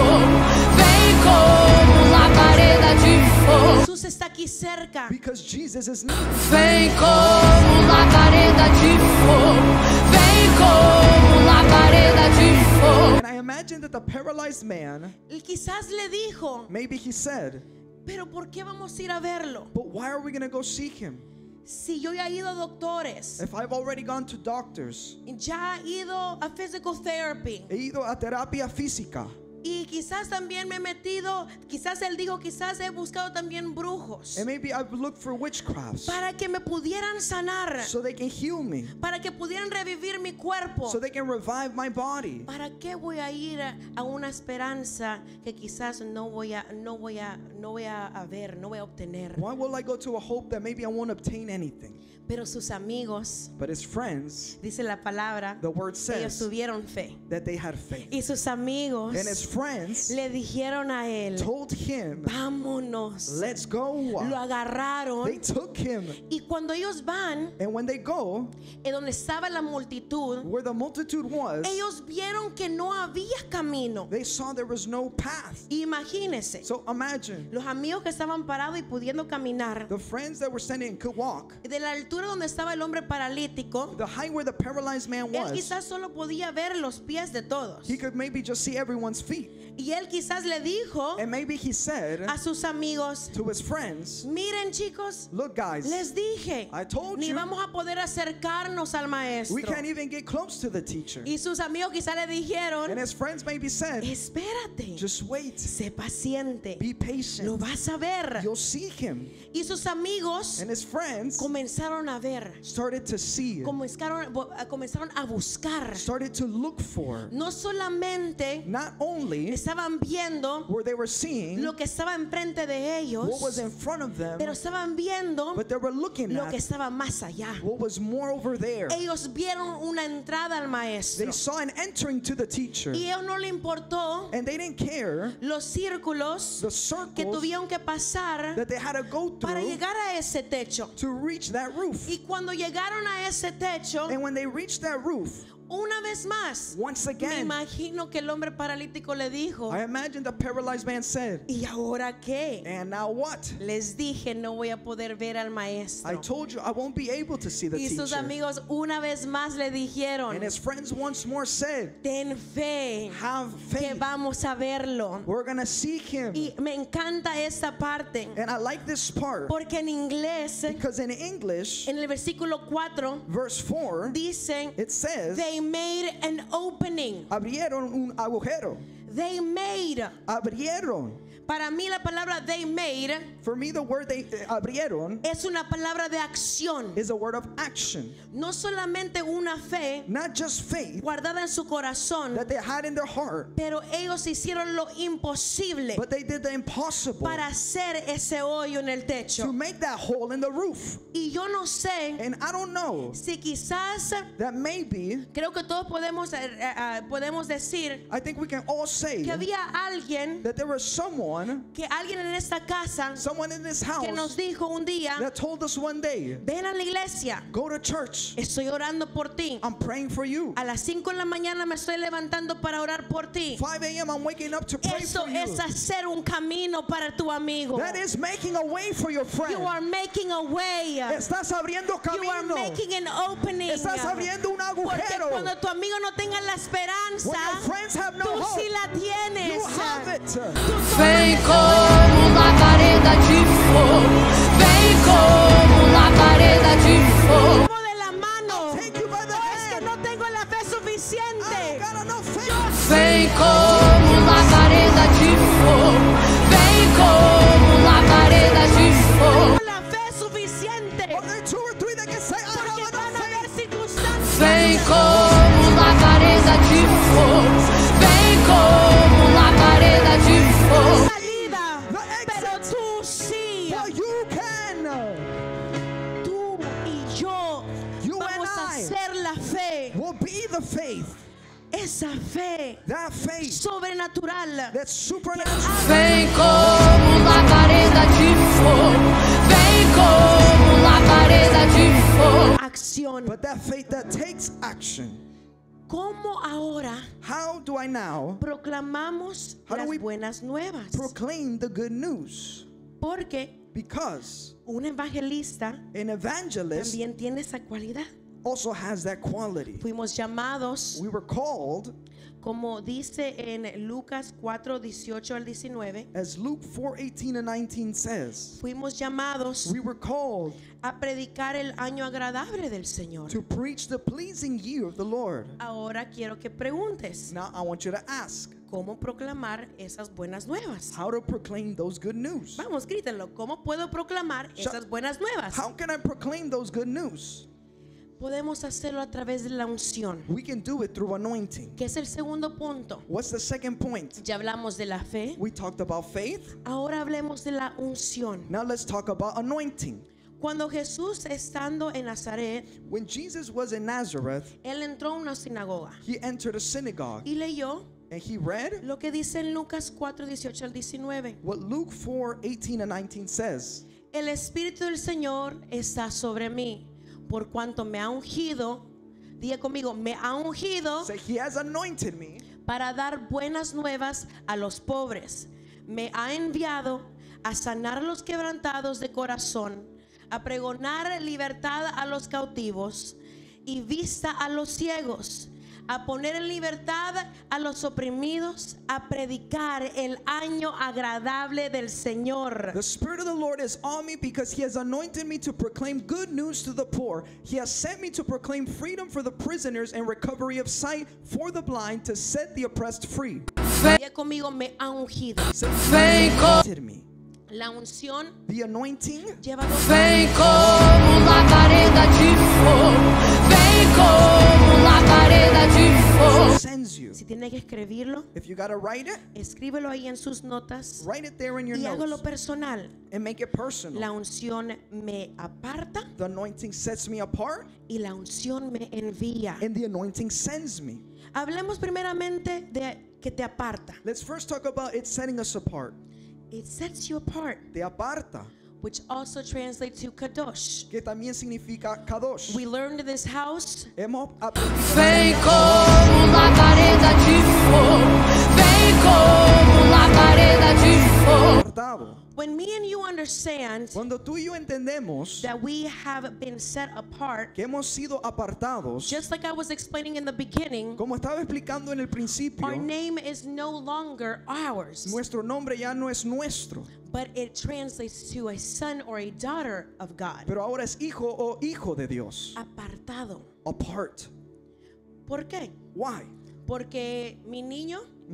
Speaker 1: Vem como labareda de fogo.
Speaker 5: Jesús está aquí cerca.
Speaker 2: Because Jesus is near.
Speaker 1: Vem como labareda de fogo. Vem como labareda de fogo.
Speaker 2: And I imagine that the paralyzed man,
Speaker 5: Y quizás le dijo,
Speaker 2: maybe he said,
Speaker 5: pero ¿por qué vamos a ir a verlo?
Speaker 2: but why are we going to go seek him?
Speaker 5: Si yo ya he ido a doctores,
Speaker 2: If I've already gone to doctors,
Speaker 5: ya he ido a physical therapy,
Speaker 2: he ido a terapia física.
Speaker 5: y quizás también me he metido, quizás él dijo, quizás he buscado también brujos
Speaker 2: And maybe I've looked for witchcrafts
Speaker 5: para que me pudieran sanar,
Speaker 2: so they can heal me,
Speaker 5: para que pudieran revivir mi cuerpo.
Speaker 2: so they can revive my body.
Speaker 5: ¿Para qué voy a ir a una esperanza que quizás no voy a ver, no voy a obtener?
Speaker 2: Why will I go to a hope that maybe I won't obtain anything?
Speaker 5: Pero sus amigos,
Speaker 2: But his friends,
Speaker 5: dice la palabra,
Speaker 2: the word
Speaker 5: ellos
Speaker 2: says
Speaker 5: tuvieron fe.
Speaker 2: that they had faith.
Speaker 5: Y sus amigos
Speaker 2: And his friends
Speaker 5: le dijeron a él,
Speaker 2: told him,
Speaker 5: vámonos.
Speaker 2: let's go.
Speaker 5: Lo agarraron.
Speaker 2: They took him.
Speaker 5: Y cuando ellos van,
Speaker 2: And when they go,
Speaker 5: en donde estaba la multitud,
Speaker 2: where the multitude was,
Speaker 5: ellos vieron que no había camino.
Speaker 2: they saw there was no path.
Speaker 5: Imagínense,
Speaker 2: So imagine
Speaker 5: los amigos que estaban parados y pudiendo caminar,
Speaker 2: the friends that were standing could walk.
Speaker 5: de la altura donde estaba el hombre paralítico,
Speaker 2: The height where the paralyzed man
Speaker 5: él
Speaker 2: was,
Speaker 5: quizás solo podía ver los pies de todos.
Speaker 2: he could maybe just see everyone's feet.
Speaker 5: Y él quizás le dijo
Speaker 2: And maybe he said
Speaker 5: a sus amigos,
Speaker 2: to his friends,
Speaker 5: miren chicos,
Speaker 2: look guys,
Speaker 5: les dije,
Speaker 2: I told
Speaker 5: ni
Speaker 2: you,
Speaker 5: vamos a poder acercarnos al maestro.
Speaker 2: we can't even get close to the teacher.
Speaker 5: Y sus amigos quizás le dijeron,
Speaker 2: And his friends maybe said,
Speaker 5: espérate,
Speaker 2: just wait,
Speaker 5: sé paciente,
Speaker 2: be
Speaker 5: lo
Speaker 2: patient,
Speaker 5: vas a ver.
Speaker 2: you'll see him.
Speaker 5: Y sus amigos
Speaker 2: And his friends
Speaker 5: comenzaron a ver,
Speaker 2: started to see,
Speaker 5: comenzaron a buscar.
Speaker 2: started to look for.
Speaker 5: No solamente
Speaker 2: Not only
Speaker 5: estaban viendo
Speaker 2: were they were seeing
Speaker 5: lo que estaba enfrente de ellos,
Speaker 2: what was in front of them,
Speaker 5: pero estaban viendo
Speaker 2: but they were looking
Speaker 5: lo que
Speaker 2: at
Speaker 5: estaba más allá.
Speaker 2: what was more over there.
Speaker 5: Ellos vieron una entrada al maestro
Speaker 2: They saw an entering to the teacher,
Speaker 5: y a ellos no le importó
Speaker 2: and they didn't care
Speaker 5: los círculos
Speaker 2: the
Speaker 5: que
Speaker 2: circles
Speaker 5: tuvieron que pasar
Speaker 2: that they had to go
Speaker 5: para
Speaker 2: through
Speaker 5: llegar a ese techo.
Speaker 2: to reach that roof.
Speaker 5: Y cuando llegaron a ese techo,
Speaker 2: And when they reached that roof,
Speaker 5: una vez más,
Speaker 2: once
Speaker 5: me
Speaker 2: again,
Speaker 5: imagino que el hombre paralítico le dijo,
Speaker 2: I imagine the paralyzed man said,
Speaker 5: ¿y ahora qué?
Speaker 2: and now what?
Speaker 5: Les dije, no voy a poder ver al
Speaker 2: I
Speaker 5: maestro.
Speaker 2: told you I won't be able to see the
Speaker 5: Y sus
Speaker 2: teacher.
Speaker 5: amigos una vez más le dijeron,
Speaker 2: And his friends once more said,
Speaker 5: ten fe,
Speaker 2: have
Speaker 5: que
Speaker 2: faith.
Speaker 5: vamos a verlo.
Speaker 2: We're going to seek him.
Speaker 5: Y me encanta esta parte,
Speaker 2: And I like this part
Speaker 5: porque en inglés,
Speaker 2: because in English,
Speaker 5: en el versículo 4,
Speaker 2: verse 4,
Speaker 5: dicen,
Speaker 2: it says,
Speaker 5: they made an opening.
Speaker 2: abrieron un agujero.
Speaker 5: They made.
Speaker 2: Abrieron.
Speaker 5: Para mí la palabra they made
Speaker 2: For me, the word they abrieron
Speaker 5: es una palabra de acción.
Speaker 2: is a word of action.
Speaker 5: No solamente una fe
Speaker 2: Not just faith
Speaker 5: guardada en su corazón,
Speaker 2: that they had in their heart,
Speaker 5: pero ellos hicieron lo imposible
Speaker 2: but they did the impossible
Speaker 5: para hacer ese hoyo en el
Speaker 2: to
Speaker 5: techo.
Speaker 2: make that hole in the roof.
Speaker 5: Y yo no sé
Speaker 2: And I don't know
Speaker 5: si quizás,
Speaker 2: that maybe,
Speaker 5: creo que todos podemos decir
Speaker 2: I think we can all say
Speaker 5: que había alguien
Speaker 2: that there was someone someone,
Speaker 5: que alguien en esta casa
Speaker 2: someone in this
Speaker 5: que nos
Speaker 2: house
Speaker 5: dijo un día,
Speaker 2: that told us one day,
Speaker 5: ven a la iglesia,
Speaker 2: go to church.
Speaker 5: estoy orando por ti.
Speaker 2: I'm praying for you.
Speaker 5: A las 5 de la mañana me estoy levantando para orar por ti.
Speaker 2: 5 a.m. I'm waking up to pray
Speaker 5: Eso
Speaker 2: for you.
Speaker 5: es hacer un camino para tu amigo.
Speaker 2: That is making a way for your friend.
Speaker 5: You are making a way.
Speaker 2: Estás abriendo
Speaker 5: You are
Speaker 2: camino.
Speaker 5: making an opening.
Speaker 2: Estás abriendo un
Speaker 5: Porque
Speaker 2: agujero.
Speaker 5: cuando tu amigo no tenga la esperanza,
Speaker 2: When your friends have no
Speaker 5: tú
Speaker 2: hope,
Speaker 5: sí la tienes.
Speaker 2: you have it.
Speaker 6: Vem como labareda de fogo, vem como labareda de fogo.
Speaker 5: Tomo de la mano.
Speaker 2: Take you by the
Speaker 5: Oh, es que
Speaker 2: hand.
Speaker 5: no tengo la fe
Speaker 2: I don't
Speaker 5: suficiente.
Speaker 2: got enough faith.
Speaker 6: Vem como labareda de fogo, vem como labareda de fogo.
Speaker 5: Tengo la fe suficiente.
Speaker 2: Are there 2 or 3 that can say, I
Speaker 5: Porque
Speaker 2: have
Speaker 5: van
Speaker 2: enough
Speaker 5: a haber
Speaker 2: faith?
Speaker 5: circunstancias.
Speaker 6: Vem como labareda de fogo, vem como labareda de fogo.
Speaker 5: Salida.
Speaker 2: The exit.
Speaker 5: Pero tú sí.
Speaker 2: Well, you can.
Speaker 5: Tú y yo
Speaker 2: You
Speaker 5: vamos
Speaker 2: and
Speaker 5: a
Speaker 2: I
Speaker 5: hacer la fe.
Speaker 2: Will be the faith.
Speaker 5: Esa fe
Speaker 2: That faith
Speaker 5: sobrenatural.
Speaker 2: that's supernatural.
Speaker 6: Vem como labareda de fogo, vem como labareda de fogo.
Speaker 5: Acción.
Speaker 2: But that faith that takes action.
Speaker 5: ¿Cómo ahora
Speaker 2: How do I now
Speaker 5: proclamamos
Speaker 2: How do
Speaker 5: las
Speaker 2: we
Speaker 5: buenas nuevas?
Speaker 2: proclaim the good news?
Speaker 5: Porque
Speaker 2: Because
Speaker 5: un evangelista
Speaker 2: an evangelist
Speaker 5: también tiene esa cualidad.
Speaker 2: also has that quality.
Speaker 5: Fuimos llamados,
Speaker 2: We were called,
Speaker 5: como dice en Lucas 4, 18 al 19,
Speaker 2: as Luke 4:18 and 19 says,
Speaker 5: fuimos llamados
Speaker 2: we were called
Speaker 5: a predicar el año agradable del Señor.
Speaker 2: to preach the pleasing year of the Lord.
Speaker 5: Ahora quiero que preguntes,
Speaker 2: Now I want you to ask,
Speaker 5: ¿cómo proclamar esas buenas nuevas?
Speaker 2: how to proclaim those good news?
Speaker 5: Vamos, grítenlo. ¿Cómo puedo proclamar esas buenas nuevas?
Speaker 2: How can I proclaim those good news?
Speaker 5: Podemos hacerlo a través de la unción,
Speaker 2: We can do it through anointing.
Speaker 5: que es el segundo punto.
Speaker 2: What's the second point?
Speaker 5: Ya hablamos de la fe,
Speaker 2: We talked about faith.
Speaker 5: ahora hablemos de la unción.
Speaker 2: Now let's talk about anointing.
Speaker 5: Cuando Jesús, estando en Nazaret,
Speaker 2: When Jesus was in Nazareth,
Speaker 5: él entró a una sinagoga
Speaker 2: he entered a synagogue
Speaker 5: y leyó
Speaker 2: and he read
Speaker 5: lo que dice en Lucas 4, 18 al 19.
Speaker 2: what Luke 4:18 and 19 says.
Speaker 5: El Espíritu del Señor está sobre mí, por cuanto me ha ungido, diga conmigo, me ha ungido
Speaker 2: Say, he has anointed me
Speaker 5: para dar buenas nuevas a los pobres. Me ha enviado a sanar a los quebrantados de corazón, a pregonar libertad a los cautivos y vista a los ciegos, a poner en libertad a los oprimidos, a predicar el año agradable del Señor.
Speaker 2: The Spirit of the Lord is on me because he has anointed me to proclaim good news to the poor. He has sent me to proclaim freedom for the prisoners and recovery of sight for the blind, to set the oppressed free.
Speaker 5: Diga conmigo, me ha ungido.
Speaker 2: Say,
Speaker 6: Vem como
Speaker 2: anointed me.
Speaker 5: La unción
Speaker 2: The anointing
Speaker 5: lleva dos
Speaker 6: Vem como labareda de fogo, vem como labareda de fogo.
Speaker 2: sends you.
Speaker 5: Si tiene que escribirlo,
Speaker 2: If you got to write it,
Speaker 5: escríbelo ahí en sus notas
Speaker 2: write it there in your
Speaker 5: y hágalo
Speaker 2: notes
Speaker 5: personal.
Speaker 2: and make it personal.
Speaker 5: La unción me aparta
Speaker 2: The anointing sets me apart
Speaker 5: y la unción me envía.
Speaker 2: and the anointing sends me.
Speaker 5: Hablemos primeramente de que te aparta.
Speaker 2: Let's first talk about it setting us apart.
Speaker 5: It sets you apart,
Speaker 2: Te aparta,
Speaker 5: which also translates to kadosh.
Speaker 2: que también significa kadosh.
Speaker 5: We learned in this house
Speaker 2: Hemos aprendido
Speaker 6: Vem como labareda de fogo, vem como labareda de fogo.
Speaker 2: apartado.
Speaker 5: when me and you understand
Speaker 2: Cuando tú y yo entendemos
Speaker 5: that we have been set apart,
Speaker 2: que hemos sido apartados,
Speaker 5: just like I was explaining in the beginning,
Speaker 2: como estaba explicando en el principio,
Speaker 5: our name is no longer ours,
Speaker 2: nuestro nombre ya no es nuestro,
Speaker 5: but it translates to a son or a daughter of God.
Speaker 2: pero ahora es hijo o hijo de Dios.
Speaker 5: Apartado.
Speaker 2: Apart.
Speaker 5: ¿Por qué?
Speaker 2: Why?
Speaker 5: Porque mi niño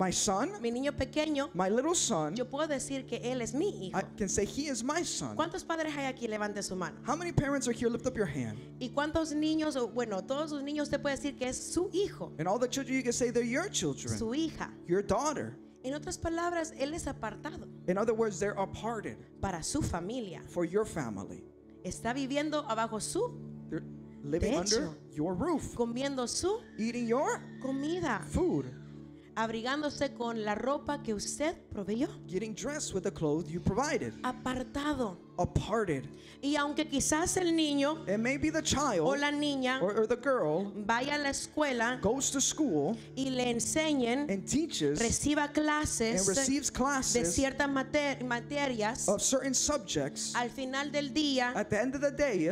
Speaker 5: pequeño,
Speaker 2: my little son,
Speaker 5: yo puedo decir que él es mi hijo.
Speaker 2: I can say he is my son.
Speaker 5: ¿Cuántos padres hay aquí? Levante su mano.
Speaker 2: How many parents are here? Lift up your hand.
Speaker 5: ¿Y cuántos niños? Bueno, todos sus niños te puede decir que es su hijo,
Speaker 2: And all the children, you can say they're your children,
Speaker 5: su hija.
Speaker 2: your daughter.
Speaker 5: En otras palabras, él es apartado
Speaker 2: In other words, they're aparted
Speaker 5: para su familia.
Speaker 2: for your family.
Speaker 5: Está viviendo abajo su,
Speaker 2: They're living
Speaker 5: Techo.
Speaker 2: under your roof,
Speaker 5: comiendo su
Speaker 2: eating your
Speaker 5: comida,
Speaker 2: food,
Speaker 5: abrigándose con la ropa que usted proveyó.
Speaker 2: Getting dressed with the clothes you provided.
Speaker 5: Apartado.
Speaker 2: Aparted.
Speaker 5: Y aunque quizás el niño
Speaker 2: And maybe the
Speaker 5: o
Speaker 2: child
Speaker 5: la niña
Speaker 2: or the girl
Speaker 5: vaya a la escuela
Speaker 2: goes to school
Speaker 5: y le enseñen,
Speaker 2: and teaches
Speaker 5: reciba
Speaker 2: and
Speaker 5: clases
Speaker 2: receives
Speaker 5: de
Speaker 2: classes
Speaker 5: ciertas materias.
Speaker 2: of certain subjects.
Speaker 5: Al final del día,
Speaker 2: At the end of the day,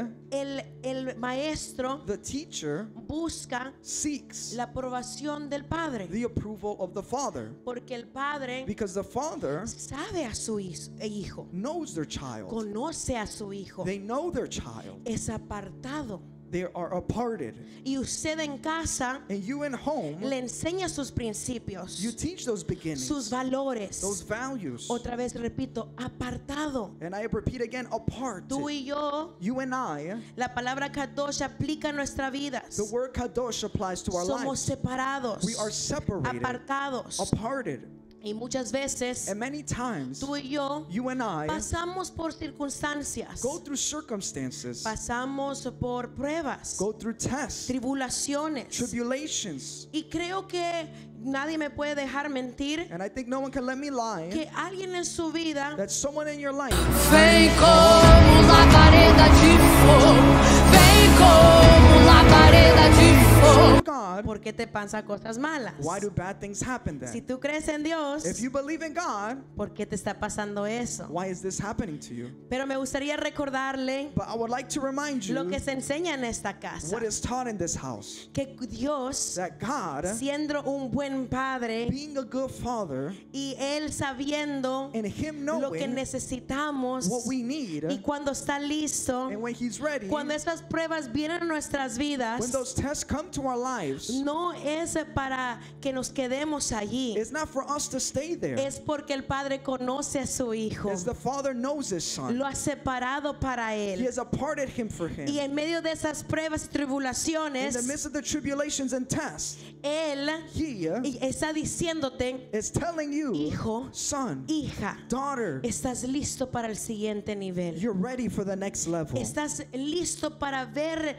Speaker 5: el maestro
Speaker 2: the teacher
Speaker 5: busca
Speaker 2: seeks
Speaker 5: la aprobación del padre,
Speaker 2: the approval of the father,
Speaker 5: porque el padre
Speaker 2: because the father
Speaker 5: sabe a su hijo,
Speaker 2: knows their child.
Speaker 5: conoce a su hijo,
Speaker 2: They know their child.
Speaker 5: es apartado.
Speaker 2: They are aparted.
Speaker 5: Y usted en casa
Speaker 2: And you in home,
Speaker 5: le enseña sus principios,
Speaker 2: you teach those beginnings,
Speaker 5: sus valores.
Speaker 2: those values.
Speaker 5: Otra vez repito, apartado.
Speaker 2: And I repeat again, apart.
Speaker 5: Tú y yo,
Speaker 2: You and I,
Speaker 5: la palabra kadosh aplica en nuestras vidas.
Speaker 2: the word kadosh applies to our
Speaker 5: Somos
Speaker 2: lives.
Speaker 5: separados,
Speaker 2: We are separated,
Speaker 5: apartados.
Speaker 2: aparted.
Speaker 5: Y muchas veces
Speaker 2: And many times,
Speaker 5: tú y yo
Speaker 2: you and I
Speaker 5: pasamos por circunstancias,
Speaker 2: go through circumstances,
Speaker 5: pasamos por pruebas,
Speaker 2: go through tests,
Speaker 5: tribulaciones.
Speaker 2: tribulations.
Speaker 5: Y creo que nadie me puede dejar mentir
Speaker 2: And I think no one can let me lie
Speaker 5: que alguien en su vida
Speaker 2: that someone in your life
Speaker 6: Vem como labareda de fogo. Vem como labareda de fogo.
Speaker 2: God,
Speaker 5: ¿por qué te pasan cosas malas?
Speaker 2: why do bad things happen
Speaker 5: Si
Speaker 2: then?
Speaker 5: tú crees en Dios,
Speaker 2: If you believe in God,
Speaker 5: ¿por qué te está pasando eso?
Speaker 2: why is this happening to you?
Speaker 5: Pero me gustaría recordarle
Speaker 2: But I would like to remind
Speaker 5: lo
Speaker 2: you
Speaker 5: que se enseña en esta casa.
Speaker 2: what is taught in this house.
Speaker 5: Que Dios,
Speaker 2: That God,
Speaker 5: siendo un buen padre
Speaker 2: being a good father,
Speaker 5: y Él sabiendo
Speaker 2: and Him
Speaker 5: lo que
Speaker 2: knowing
Speaker 5: necesitamos,
Speaker 2: what we need,
Speaker 5: y cuando está listo,
Speaker 2: and when He's ready,
Speaker 5: cuando esas pruebas vienen a nuestras vidas,
Speaker 2: when those tests come to our lives,
Speaker 5: no es para que nos quedemos allí,
Speaker 2: it's not for us to stay there.
Speaker 5: es porque el Padre conoce a su Hijo,
Speaker 2: As the Father knows His Son,
Speaker 5: lo ha separado para
Speaker 2: He
Speaker 5: Él.
Speaker 2: has aparted Him for Him.
Speaker 5: Y en medio de esas pruebas y
Speaker 2: In the
Speaker 5: tribulaciones,
Speaker 2: midst of the tribulations and tests,
Speaker 5: Él
Speaker 2: He
Speaker 5: está diciéndote,
Speaker 2: is telling you,
Speaker 5: hijo,
Speaker 2: son,
Speaker 5: hija,
Speaker 2: daughter,
Speaker 5: estás listo para el siguiente nivel.
Speaker 2: you're ready for the next level.
Speaker 5: Estás listo para ver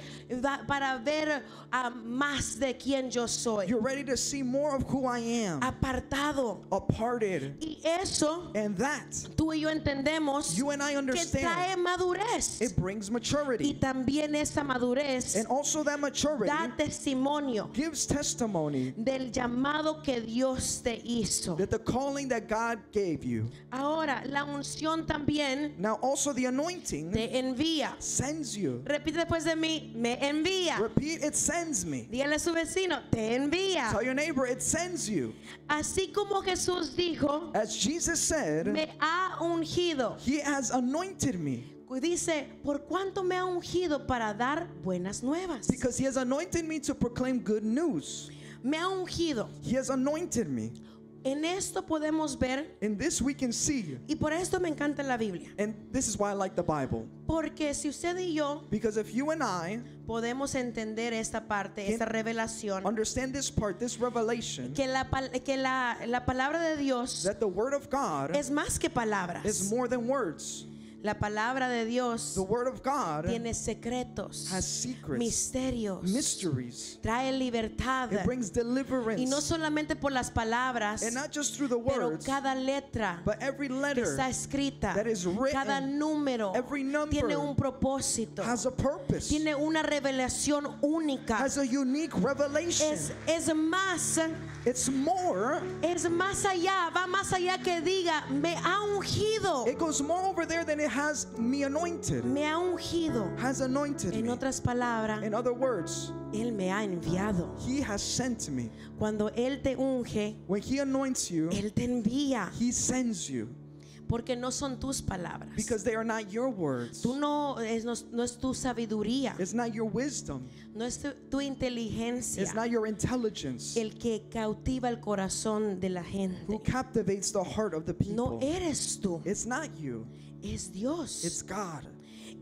Speaker 5: más de quien yo soy.
Speaker 2: You're ready to see more of who I am,
Speaker 5: Apartado.
Speaker 2: aparted.
Speaker 5: Y eso
Speaker 2: And that,
Speaker 5: tú y yo entendemos
Speaker 2: you and I
Speaker 5: que trae
Speaker 2: understand,
Speaker 5: madurez.
Speaker 2: it brings
Speaker 5: Y
Speaker 2: maturity.
Speaker 5: también esa madurez
Speaker 2: And also that maturity
Speaker 5: da testimonio
Speaker 2: gives testimony
Speaker 5: del llamado que Dios te hizo.
Speaker 2: that the calling that God gave you.
Speaker 5: Ahora, la unción también
Speaker 2: Now also the anointing
Speaker 5: te envía.
Speaker 2: sends you.
Speaker 5: Repite después de mí, me envía.
Speaker 2: Repeat, it sends me.
Speaker 5: Dígale a su vecino, te envía.
Speaker 2: Tell your neighbor, it sends you.
Speaker 5: Así como Jesús dijo,
Speaker 2: As Jesus said,
Speaker 5: me ha ungido.
Speaker 2: He has anointed me
Speaker 5: Dice, por cuánto me ha ungido para dar buenas nuevas.
Speaker 2: because He has anointed me to proclaim good news.
Speaker 5: Me ha ungido.
Speaker 2: He has anointed me.
Speaker 5: En esto podemos ver,
Speaker 2: In this we can see,
Speaker 5: y por esto me encanta la Biblia.
Speaker 2: and this is why I like the Bible,
Speaker 5: Porque si usted y yo
Speaker 2: because if you and I
Speaker 5: podemos entender esta parte, esta revelación,
Speaker 2: understand this part, this revelation,
Speaker 5: que la palabra de Dios
Speaker 2: that the Word of God
Speaker 5: es más que
Speaker 2: is
Speaker 5: palabras.
Speaker 2: more than words.
Speaker 5: La palabra de Dios
Speaker 2: The Word of God
Speaker 5: tiene secretos,
Speaker 2: has secrets,
Speaker 5: misterios,
Speaker 2: mysteries.
Speaker 5: trae libertad.
Speaker 2: It brings deliverance.
Speaker 5: Y no solamente por las palabras,
Speaker 2: And not just through the
Speaker 5: pero
Speaker 2: words,
Speaker 5: cada letra
Speaker 2: but every
Speaker 5: que
Speaker 2: letter
Speaker 5: está escrita,
Speaker 2: that is written,
Speaker 5: cada número
Speaker 2: every number
Speaker 5: tiene un propósito,
Speaker 2: has a purpose,
Speaker 5: tiene una revelación única.
Speaker 2: has a unique revelation.
Speaker 5: Es más
Speaker 2: It's more.
Speaker 5: allá, va más allá que diga, me ha ungido,
Speaker 2: It goes more over there than it has me anointed.
Speaker 5: me ha ungido.
Speaker 2: Has anointed
Speaker 5: En
Speaker 2: me.
Speaker 5: otras palabras,
Speaker 2: In other words,
Speaker 5: Él me ha enviado.
Speaker 2: He has sent me.
Speaker 5: Cuando Él te unge,
Speaker 2: When He anoints you,
Speaker 5: Él te envía,
Speaker 2: He sends you.
Speaker 5: porque no son tus palabras.
Speaker 2: Because they are not your words.
Speaker 5: Tú no es tu sabiduría,
Speaker 2: It's not your wisdom.
Speaker 5: no es tu inteligencia
Speaker 2: It's not your intelligence
Speaker 5: el que cautiva el corazón de la
Speaker 2: who
Speaker 5: gente.
Speaker 2: captivates the heart of the
Speaker 5: No
Speaker 2: people.
Speaker 5: eres tú,
Speaker 2: It's not you.
Speaker 5: es Dios.
Speaker 2: It's God.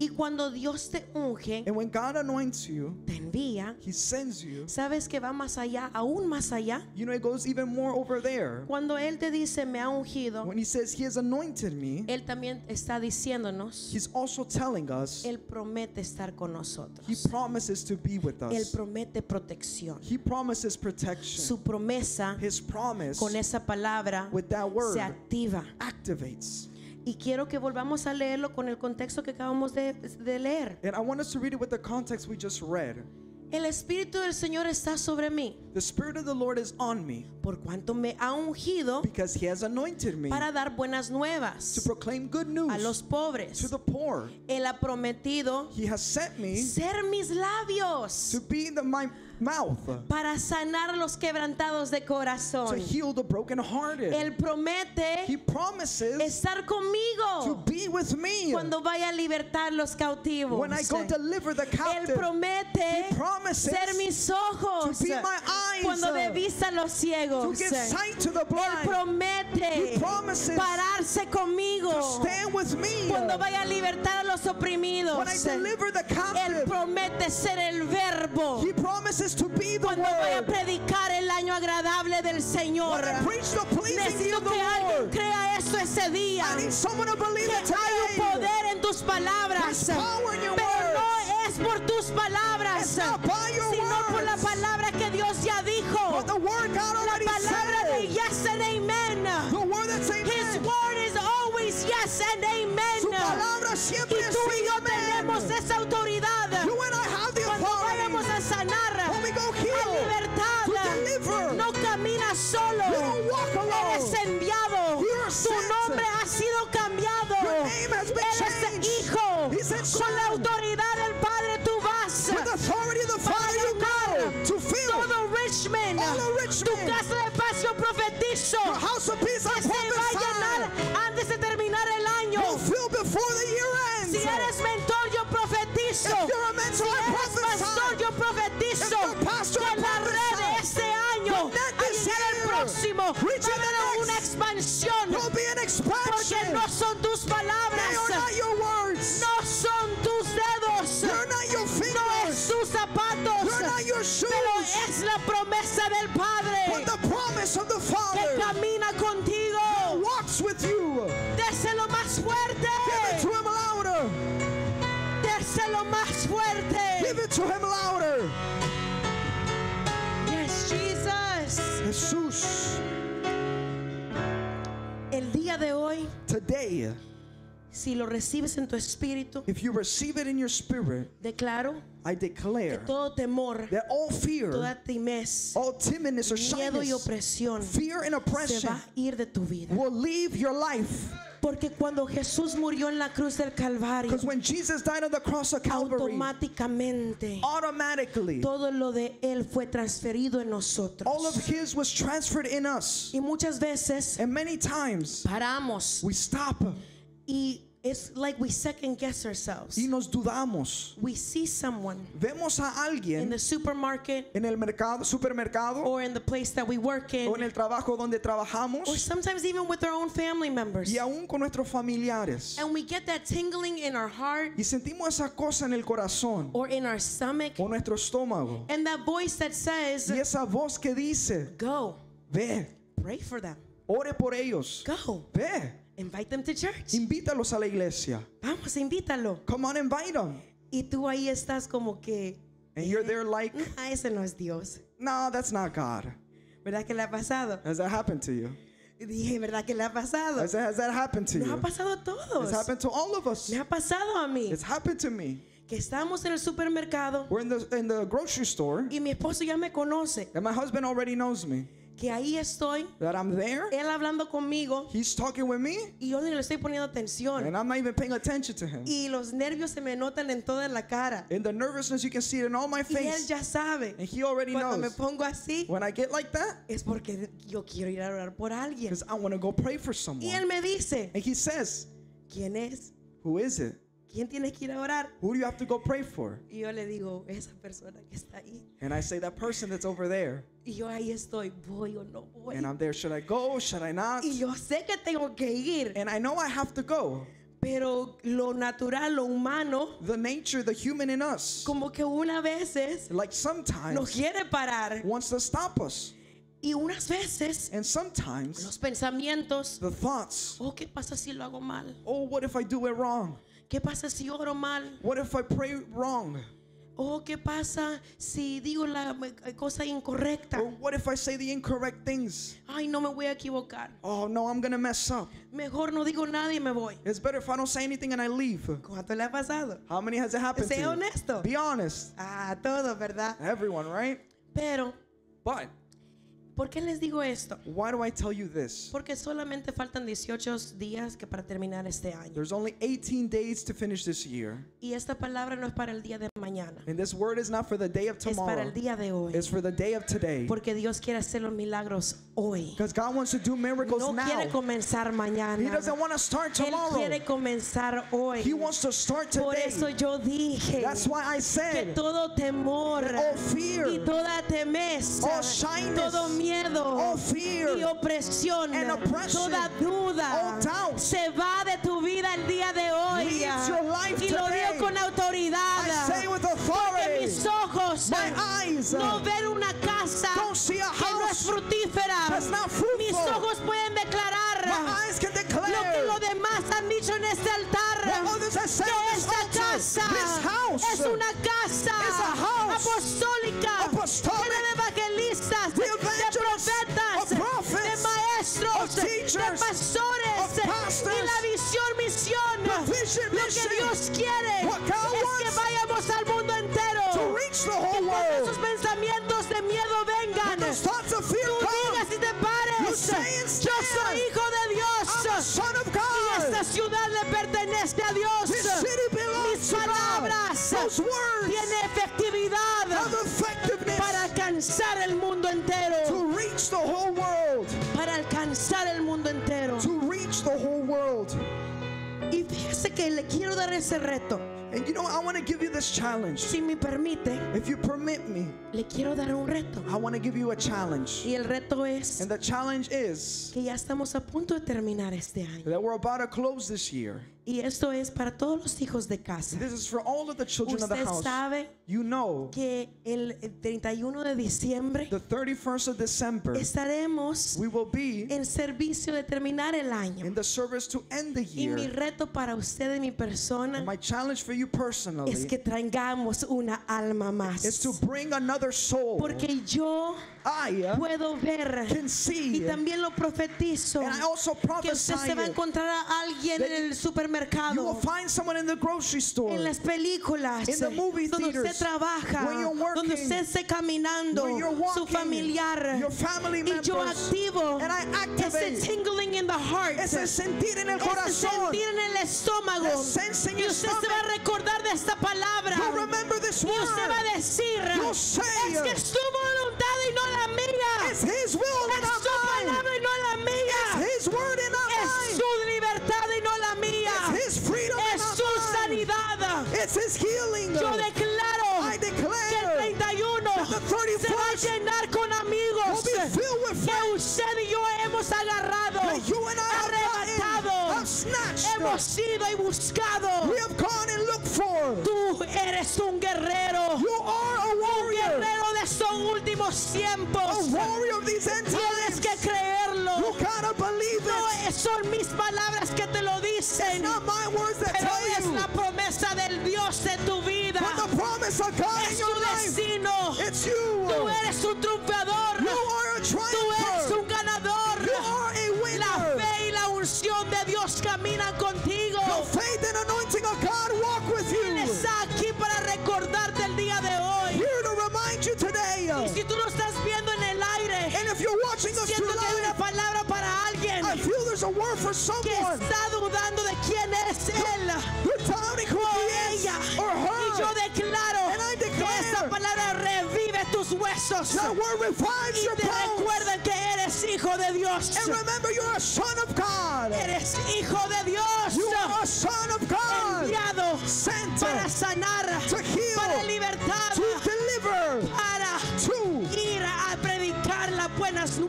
Speaker 5: Y cuando Dios te unge,
Speaker 2: And when God anoints you,
Speaker 5: te envía,
Speaker 2: He sends you.
Speaker 5: sabes que va más allá, aún más allá.
Speaker 2: You know, it goes even more over there.
Speaker 5: Cuando Él te dice, me ha ungido,
Speaker 2: When He says He has anointed me,
Speaker 5: Él también está diciéndonos,
Speaker 2: He's also telling us
Speaker 5: Él promete estar con nosotros.
Speaker 2: He promises to be with
Speaker 5: Él
Speaker 2: us.
Speaker 5: promete protección.
Speaker 2: He promises protection.
Speaker 5: Su promesa
Speaker 2: His promise
Speaker 5: con esa palabra
Speaker 2: with that word
Speaker 5: se activa.
Speaker 2: activates.
Speaker 5: Y quiero que volvamos a leerlo con el contexto que acabamos de leer.
Speaker 2: And I want us to read it with the context we just read.
Speaker 5: El Espíritu del Señor está sobre mí,
Speaker 2: The Spirit of the Lord is on me
Speaker 5: por cuanto me ha ungido
Speaker 2: because He has anointed me
Speaker 5: para dar buenas
Speaker 2: to
Speaker 5: nuevas
Speaker 2: proclaim good news
Speaker 5: a los
Speaker 2: to
Speaker 5: pobres.
Speaker 2: the poor.
Speaker 5: Él ha prometido
Speaker 2: He has sent me
Speaker 5: ser mis labios
Speaker 2: to be my mouth
Speaker 5: para sanar a los quebrantados de
Speaker 2: to
Speaker 5: corazón.
Speaker 2: heal the brokenhearted.
Speaker 5: Él promete
Speaker 2: He promises
Speaker 5: estar
Speaker 2: to
Speaker 5: conmigo
Speaker 2: be with me
Speaker 5: cuando vaya a libertar los cautivos.
Speaker 2: when I go deliver the
Speaker 5: Él
Speaker 2: captive.
Speaker 5: promete
Speaker 2: He promises
Speaker 5: ser mis ojos
Speaker 2: to be my eyes,
Speaker 5: cuando dé vista a los
Speaker 2: to
Speaker 5: ciegos.
Speaker 2: give sight to the
Speaker 5: Él
Speaker 2: blind,
Speaker 5: promete
Speaker 2: He promises
Speaker 5: pararse conmigo
Speaker 2: to stand with me
Speaker 5: cuando vaya a libertar a los oprimidos.
Speaker 2: when I deliver the
Speaker 5: Él
Speaker 2: captive.
Speaker 5: promete ser el verbo
Speaker 2: He promises to be the
Speaker 5: cuando vaya a
Speaker 2: word.
Speaker 5: predicar el año agradable del Señor.
Speaker 2: When I preach the pleasing year
Speaker 5: Necesito
Speaker 2: of the
Speaker 5: que alguien
Speaker 2: Lord,
Speaker 5: crea esto ese día.
Speaker 2: I need someone to believe
Speaker 5: Que
Speaker 2: it
Speaker 5: hay un
Speaker 2: today.
Speaker 5: poder en tus palabras,
Speaker 2: There's power in your
Speaker 5: pero no
Speaker 2: words.
Speaker 5: es por tus palabras,
Speaker 2: It's not by your
Speaker 5: sino por la
Speaker 2: words.
Speaker 5: palabra que Dios ya dijo.
Speaker 2: But the word God
Speaker 5: La
Speaker 2: already
Speaker 5: palabra de
Speaker 2: said.
Speaker 5: yes and amen.
Speaker 2: The word that's
Speaker 5: His
Speaker 2: amen.
Speaker 5: word is always yes and amen.
Speaker 2: Su palabra siempre
Speaker 5: Y
Speaker 2: es
Speaker 5: tú y
Speaker 2: sí,
Speaker 5: yo
Speaker 2: amén.
Speaker 5: tenemos esa autoridad.
Speaker 2: You and I have the
Speaker 5: Cuando vayamos
Speaker 2: authority.
Speaker 5: a sanar,
Speaker 2: When we go
Speaker 5: a
Speaker 2: heal,
Speaker 5: libertad,
Speaker 2: to deliver.
Speaker 5: no caminas solo.
Speaker 2: You don't walk alone.
Speaker 5: Eres enviado.
Speaker 2: You're
Speaker 5: Tu
Speaker 2: sent.
Speaker 5: nombre ha sido cambiado.
Speaker 2: Your name has been
Speaker 5: Eres
Speaker 2: changed.
Speaker 5: hijo.
Speaker 2: He said,
Speaker 5: Con la
Speaker 2: son.
Speaker 5: autoridad del Padre tú vas.
Speaker 2: With the authority of the Father you go to fill
Speaker 5: Todo Richmond,
Speaker 2: all of
Speaker 5: tu
Speaker 2: Richmond.
Speaker 5: casa de paz yo profetizo
Speaker 2: Your house of peace. I
Speaker 5: que se va a llenar
Speaker 2: prophesy.
Speaker 5: antes de terminar el año.
Speaker 2: Will fill before the year ends.
Speaker 5: Si eres mentor, yo profetizo.
Speaker 2: If you're a mentor,
Speaker 5: Si
Speaker 2: I
Speaker 5: eres
Speaker 2: prophesy.
Speaker 5: pastor, yo profetizo.
Speaker 2: If you're a pastor,
Speaker 5: que
Speaker 2: I
Speaker 5: la red
Speaker 2: prophesy.
Speaker 5: este año,
Speaker 2: The net
Speaker 5: al
Speaker 2: this
Speaker 5: llegar el
Speaker 2: year,
Speaker 5: próximo,
Speaker 2: reaching
Speaker 5: va a
Speaker 2: the
Speaker 5: haber una
Speaker 2: next,
Speaker 5: expansión.
Speaker 2: will be an
Speaker 5: Porque
Speaker 2: expansion.
Speaker 5: no son tus
Speaker 2: They
Speaker 5: palabras,
Speaker 2: are not your words.
Speaker 5: no son tus dedos,
Speaker 2: They're not your
Speaker 5: no es
Speaker 2: fingers.
Speaker 5: tus zapatos,
Speaker 2: They're not your
Speaker 5: pero
Speaker 2: shoes.
Speaker 5: es la promesa del Padre
Speaker 2: But the promise of the
Speaker 5: que
Speaker 2: Father
Speaker 5: camina contigo.
Speaker 2: walks with you.
Speaker 5: Déselo más
Speaker 2: Give it
Speaker 5: fuerte,
Speaker 2: to him louder.
Speaker 5: déselo más fuerte.
Speaker 2: Give it to him louder.
Speaker 5: Yes, Jesus.
Speaker 2: Jesús.
Speaker 5: El día de hoy,
Speaker 2: Today,
Speaker 5: si lo recibes en tu espíritu,
Speaker 2: if you receive it in your spirit,
Speaker 5: declaro
Speaker 2: I
Speaker 5: que
Speaker 2: declare
Speaker 5: todo temor,
Speaker 2: that all fear,
Speaker 5: toda timidez,
Speaker 2: all timidness or
Speaker 5: miedo y
Speaker 2: shyness,
Speaker 5: opresión
Speaker 2: fear and
Speaker 5: se
Speaker 2: oppression
Speaker 5: va a ir de tu vida.
Speaker 2: will leave your life.
Speaker 5: Porque cuando Jesús murió en la cruz del Calvario,
Speaker 2: Because when Jesus died on the cross of Calvary,
Speaker 5: automáticamente
Speaker 2: automatically,
Speaker 5: todo lo de Él fue transferido en nosotros.
Speaker 2: all of His was transferred in us.
Speaker 5: Y muchas veces
Speaker 2: And many times,
Speaker 5: paramos
Speaker 2: we stop
Speaker 5: y it's like we second guess ourselves.
Speaker 2: y nos dudamos.
Speaker 5: We see someone
Speaker 2: Vemos a
Speaker 5: in
Speaker 2: alguien
Speaker 5: the supermarket
Speaker 2: en el mercado, supermercado,
Speaker 5: or in the place that we work
Speaker 2: o en
Speaker 5: in,
Speaker 2: el trabajo donde
Speaker 5: or
Speaker 2: trabajamos,
Speaker 5: sometimes even with our own family members.
Speaker 2: y aún con nuestros familiares.
Speaker 5: And we get that tingling in our heart
Speaker 2: Y sentimos esa cosa en el corazón
Speaker 5: or in our stomach,
Speaker 2: o nuestro estómago.
Speaker 5: and that voice that says,
Speaker 2: Y esa voz que dice,
Speaker 5: go,
Speaker 2: ve,
Speaker 5: pray for them,
Speaker 2: ore por ellos.
Speaker 5: go,
Speaker 2: Ve,
Speaker 5: invite them to church.
Speaker 2: invítalos a la iglesia.
Speaker 5: Vamos, invítalo.
Speaker 2: Come on, invite them.
Speaker 5: Y tú ahí estás como que,
Speaker 2: And you're there like,
Speaker 5: ese no es Dios.
Speaker 2: no, that's not God.
Speaker 5: ¿Verdad que le ha pasado?
Speaker 2: Has that happened to you?
Speaker 5: Y dije, ¿verdad que le ha pasado?
Speaker 2: Has that happened to
Speaker 5: Nos ha
Speaker 2: you?
Speaker 5: pasado a todos.
Speaker 2: It's happened to all of us.
Speaker 5: Me ha pasado a mí.
Speaker 2: It's happened to me.
Speaker 5: Que estamos en el supermercado
Speaker 2: We're in the grocery store,
Speaker 5: y mi esposo ya me conoce.
Speaker 2: and my husband already knows me.
Speaker 5: Que ahí estoy,
Speaker 2: That I'm there.
Speaker 5: él hablando conmigo
Speaker 2: He's talking with me,
Speaker 5: y yo ni le estoy poniendo atención.
Speaker 2: and I'm not even paying attention to him.
Speaker 5: Y los nervios se me notan en toda la cara.
Speaker 2: And the nervousness, you can see it in all my
Speaker 5: Y él
Speaker 2: face.
Speaker 5: ya sabe.
Speaker 2: And he already
Speaker 5: Cuando me
Speaker 2: knows.
Speaker 5: pongo así,
Speaker 2: When I get like that,
Speaker 5: es porque yo quiero ir a orar por alguien.
Speaker 2: because I want to go pray for
Speaker 5: Y él
Speaker 2: someone.
Speaker 5: me dice,
Speaker 2: And he says,
Speaker 5: ¿quién es?
Speaker 2: who is it?
Speaker 5: ¿Quién tienes que ir a orar?
Speaker 2: Who do you have to go pray for?
Speaker 5: Y yo le digo, esa persona que está ahí.
Speaker 2: And I say, that person that's over there.
Speaker 5: Y yo ahí estoy, voy o no voy.
Speaker 2: And I'm there. Should I go? Should I not?
Speaker 5: Y yo sé que tengo que ir,
Speaker 2: And I know I have to go.
Speaker 5: Pero lo natural, lo humano,
Speaker 2: the nature, the human in us,
Speaker 5: como que una veces
Speaker 2: like
Speaker 5: nos
Speaker 2: sometimes
Speaker 5: quiere parar.
Speaker 2: wants to stop us.
Speaker 5: Y unas veces
Speaker 2: And sometimes
Speaker 5: los pensamientos,
Speaker 2: the thoughts,
Speaker 5: oh, ¿qué pasa si lo hago mal?
Speaker 2: oh, what if I do it wrong?
Speaker 5: ¿Qué pasa si oro mal?
Speaker 2: What if I pray wrong?
Speaker 5: Oh, ¿qué pasa si digo la cosa incorrecta?
Speaker 2: Or what if I say the incorrect things?
Speaker 5: Ay, no me voy a equivocar.
Speaker 2: Oh no, I'm gonna mess up.
Speaker 5: Mejor no digo nada y me voy.
Speaker 2: It's better if I don't say anything and I leave.
Speaker 5: ¿Cuánto le ha pasado?
Speaker 2: How many has it happened to
Speaker 5: Sea
Speaker 2: you?
Speaker 5: honesto.
Speaker 2: Be honest.
Speaker 5: Ah, todo, ¿verdad?
Speaker 2: Everyone, right?
Speaker 5: Pero,
Speaker 2: But
Speaker 5: ¿por qué les digo esto?
Speaker 2: why do I tell you this?
Speaker 5: Porque solamente faltan 18 días que para terminar este año.
Speaker 2: There's only 18 days to finish this year.
Speaker 5: Y esta palabra no es para el día de mañana.
Speaker 2: And this word is not for the day of
Speaker 5: Es para
Speaker 2: tomorrow.
Speaker 5: el día de hoy.
Speaker 2: It's for the day of today.
Speaker 5: Porque Dios quiere hacer los milagros hoy.
Speaker 2: Because God wants to do miracles
Speaker 5: No quiere
Speaker 2: now.
Speaker 5: comenzar
Speaker 2: He
Speaker 5: mañana.
Speaker 2: doesn't want to start
Speaker 5: Él
Speaker 2: tomorrow.
Speaker 5: quiere comenzar hoy.
Speaker 2: He wants to start
Speaker 5: Por eso
Speaker 2: today.
Speaker 5: yo dije
Speaker 2: That's why I
Speaker 5: que
Speaker 2: said
Speaker 5: todo temor
Speaker 2: all fear,
Speaker 5: y toda temesa,
Speaker 2: all shyness,
Speaker 5: todo miedo
Speaker 2: all fear,
Speaker 5: y opresión,
Speaker 2: and oppression,
Speaker 5: toda duda
Speaker 2: all doubt
Speaker 5: se va de tu vida el día de hoy.
Speaker 2: leaves your life
Speaker 5: Y lo
Speaker 2: today.
Speaker 5: digo con autoridad.
Speaker 2: I say with
Speaker 5: Que
Speaker 2: authority,
Speaker 5: mis ojos
Speaker 2: my eyes
Speaker 5: no ven una casa
Speaker 2: don't see a
Speaker 5: que no es
Speaker 2: house
Speaker 5: fructífera.
Speaker 2: that's not fruitful.
Speaker 5: Mis ojos pueden declarar
Speaker 2: My eyes can
Speaker 5: lo que
Speaker 2: declare
Speaker 5: los demás han dicho en este altar.
Speaker 2: what others have said
Speaker 5: Que
Speaker 2: on this
Speaker 5: esta
Speaker 2: altar.
Speaker 5: casa
Speaker 2: This house
Speaker 5: es una casa
Speaker 2: is a house
Speaker 5: apostólica,
Speaker 2: apostolic,
Speaker 5: llena de evangelistas,
Speaker 2: the
Speaker 5: de
Speaker 2: evangelists,
Speaker 5: profetas,
Speaker 2: of prophets,
Speaker 5: de maestros,
Speaker 2: of teachers,
Speaker 5: de pastores,
Speaker 2: of pastors,
Speaker 5: y la misión.
Speaker 2: the vision,
Speaker 5: Lo que
Speaker 2: mission.
Speaker 5: Dios quiere
Speaker 2: What God
Speaker 5: es que
Speaker 2: wants
Speaker 5: vayamos al mundo entero.
Speaker 2: to reach the
Speaker 5: Que
Speaker 2: whole
Speaker 5: cuando esos
Speaker 2: world.
Speaker 5: pensamientos de miedo vengan,
Speaker 2: When those thoughts of fear
Speaker 5: tú digas
Speaker 2: come,
Speaker 5: y te pares,
Speaker 2: you say and
Speaker 5: yo soy
Speaker 2: stand,
Speaker 5: hijo de Dios.
Speaker 2: I'm a son of
Speaker 5: Y
Speaker 2: God.
Speaker 5: esta ciudad le pertenece a Dios.
Speaker 2: This city belongs
Speaker 5: Mis
Speaker 2: to God.
Speaker 5: palabras
Speaker 2: Those words
Speaker 5: tienen efectividad
Speaker 2: have effectiveness
Speaker 5: para alcanzar el mundo entero.
Speaker 2: to reach the whole world.
Speaker 5: Para alcanzar el mundo entero.
Speaker 2: To reach the whole world.
Speaker 5: Y fíjese que le quiero dar ese reto.
Speaker 2: And you know, I want to give you this challenge.
Speaker 5: Si me permite,
Speaker 2: If you permit me,
Speaker 5: le quiero dar un reto.
Speaker 2: I want to give you a challenge.
Speaker 5: Y el reto es
Speaker 2: And the challenge is
Speaker 5: que ya estamos a punto de terminar este año.
Speaker 2: that we're about to close this year.
Speaker 5: Y esto es para todos los hijos de casa.
Speaker 2: This is for all of the children of the
Speaker 5: Usted
Speaker 2: house.
Speaker 5: sabe
Speaker 2: You know,
Speaker 5: que el 31 de diciembre
Speaker 2: the 31st of December,
Speaker 5: estaremos
Speaker 2: we will be
Speaker 5: en servicio de terminar el año.
Speaker 2: in the service to end the
Speaker 5: Y mi
Speaker 2: year.
Speaker 5: reto para usted y mi
Speaker 2: And
Speaker 5: persona
Speaker 2: my challenge for you
Speaker 5: es
Speaker 2: personally
Speaker 5: que traigamos una alma
Speaker 2: is to
Speaker 5: más.
Speaker 2: bring another soul.
Speaker 5: Porque yo
Speaker 2: I
Speaker 5: puedo ver
Speaker 2: can see,
Speaker 5: y también lo profetizo
Speaker 2: and I also
Speaker 5: que usted
Speaker 2: prophesy
Speaker 5: se va a
Speaker 2: it,
Speaker 5: encontrar a alguien
Speaker 2: that
Speaker 5: en el
Speaker 2: you will
Speaker 5: supermercado,
Speaker 2: find someone in the grocery store,
Speaker 5: en las películas,
Speaker 2: in the movie
Speaker 5: donde usted
Speaker 2: theaters,
Speaker 5: trabaja,
Speaker 2: when you're working,
Speaker 5: donde usted esté caminando,
Speaker 2: when you're walking,
Speaker 5: su familiar,
Speaker 2: your family
Speaker 5: y yo
Speaker 2: members,
Speaker 5: activo
Speaker 2: and I activate
Speaker 5: ese tingling in the heart,
Speaker 2: ese sentir en el
Speaker 5: ese
Speaker 2: corazón,
Speaker 5: sentir en el estómago,
Speaker 2: that sense in
Speaker 5: y
Speaker 2: your
Speaker 5: usted se va a
Speaker 2: stomach.
Speaker 5: recordar de esta palabra,
Speaker 2: You'll remember this
Speaker 5: y usted va a
Speaker 2: word.
Speaker 5: decir,
Speaker 2: You'll say,
Speaker 5: es que es tu voluntad y no la mía,
Speaker 2: It's His will and
Speaker 5: es
Speaker 2: not
Speaker 5: su
Speaker 2: mine.
Speaker 5: palabra y no la mía,
Speaker 2: His word and not
Speaker 5: es
Speaker 2: mine.
Speaker 5: su libertad y no la mía,
Speaker 2: It's His freedom and
Speaker 5: es
Speaker 2: not
Speaker 5: su
Speaker 2: mine.
Speaker 5: sanidad.
Speaker 2: It's His healing.
Speaker 5: Yo declaro
Speaker 2: I
Speaker 5: que el
Speaker 2: declare
Speaker 5: 31
Speaker 2: that the 31st
Speaker 5: se va a llenar con
Speaker 2: will
Speaker 5: amigos
Speaker 2: be filled with
Speaker 5: que
Speaker 2: friends
Speaker 5: usted y yo hemos agarrado,
Speaker 2: that you and I have
Speaker 5: arrebatado,
Speaker 2: gotten, have snatched.
Speaker 5: hemos ido y buscado.
Speaker 2: We have gone and looked for.
Speaker 5: Tú eres un guerrero,
Speaker 2: You are a
Speaker 5: un
Speaker 2: warrior,
Speaker 5: guerrero de estos últimos
Speaker 2: a
Speaker 5: tiempos.
Speaker 2: warrior of these end
Speaker 5: Tienes
Speaker 2: times.
Speaker 5: que creerlo.
Speaker 2: You gotta believe
Speaker 5: No
Speaker 2: it.
Speaker 5: son mis palabras que te lo
Speaker 2: It's
Speaker 5: dicen,
Speaker 2: not my words that
Speaker 5: pero
Speaker 2: tell
Speaker 5: es
Speaker 2: you,
Speaker 5: la promesa del Dios en tu vida.
Speaker 2: but the promise of God in
Speaker 5: Es
Speaker 2: your
Speaker 5: tu
Speaker 2: life.
Speaker 5: destino.
Speaker 2: It's you.
Speaker 5: Tú eres un triunfador.
Speaker 2: You are a
Speaker 5: Tú eres
Speaker 2: triumpher.
Speaker 5: un ganador.
Speaker 2: You are a
Speaker 5: La
Speaker 2: winner.
Speaker 5: fe y la unción de Dios caminan contigo.
Speaker 2: The faith and anointing of God walk with
Speaker 5: Él
Speaker 2: you.
Speaker 5: está aquí para recordarte el día de hoy.
Speaker 2: Here to remind you today.
Speaker 5: Y si tú lo estás viendo en el aire,
Speaker 2: And if you're watching us
Speaker 5: siento
Speaker 2: through
Speaker 5: que hay una
Speaker 2: live,
Speaker 5: palabra para alguien
Speaker 2: I feel there's a word for
Speaker 5: que
Speaker 2: someone.
Speaker 5: está dudando de quién es Él
Speaker 2: You're doubting who
Speaker 5: o
Speaker 2: he is
Speaker 5: ella.
Speaker 2: or
Speaker 5: Y yo
Speaker 2: her.
Speaker 5: declaro
Speaker 2: And I
Speaker 5: que
Speaker 2: declare
Speaker 5: esa palabra revive tus huesos
Speaker 2: That word revives
Speaker 5: y
Speaker 2: your
Speaker 5: te
Speaker 2: bones.
Speaker 5: recuerda que eres hijo de Dios.
Speaker 2: And remember, you're a son of God.
Speaker 5: Eres hijo de Dios.
Speaker 2: You are a son of God.
Speaker 5: Enviado
Speaker 2: Sent
Speaker 5: para sanar,
Speaker 2: to heal,
Speaker 5: para libertar,
Speaker 2: to deliver,
Speaker 5: para
Speaker 2: to
Speaker 5: ir a predicar las buenas nuevas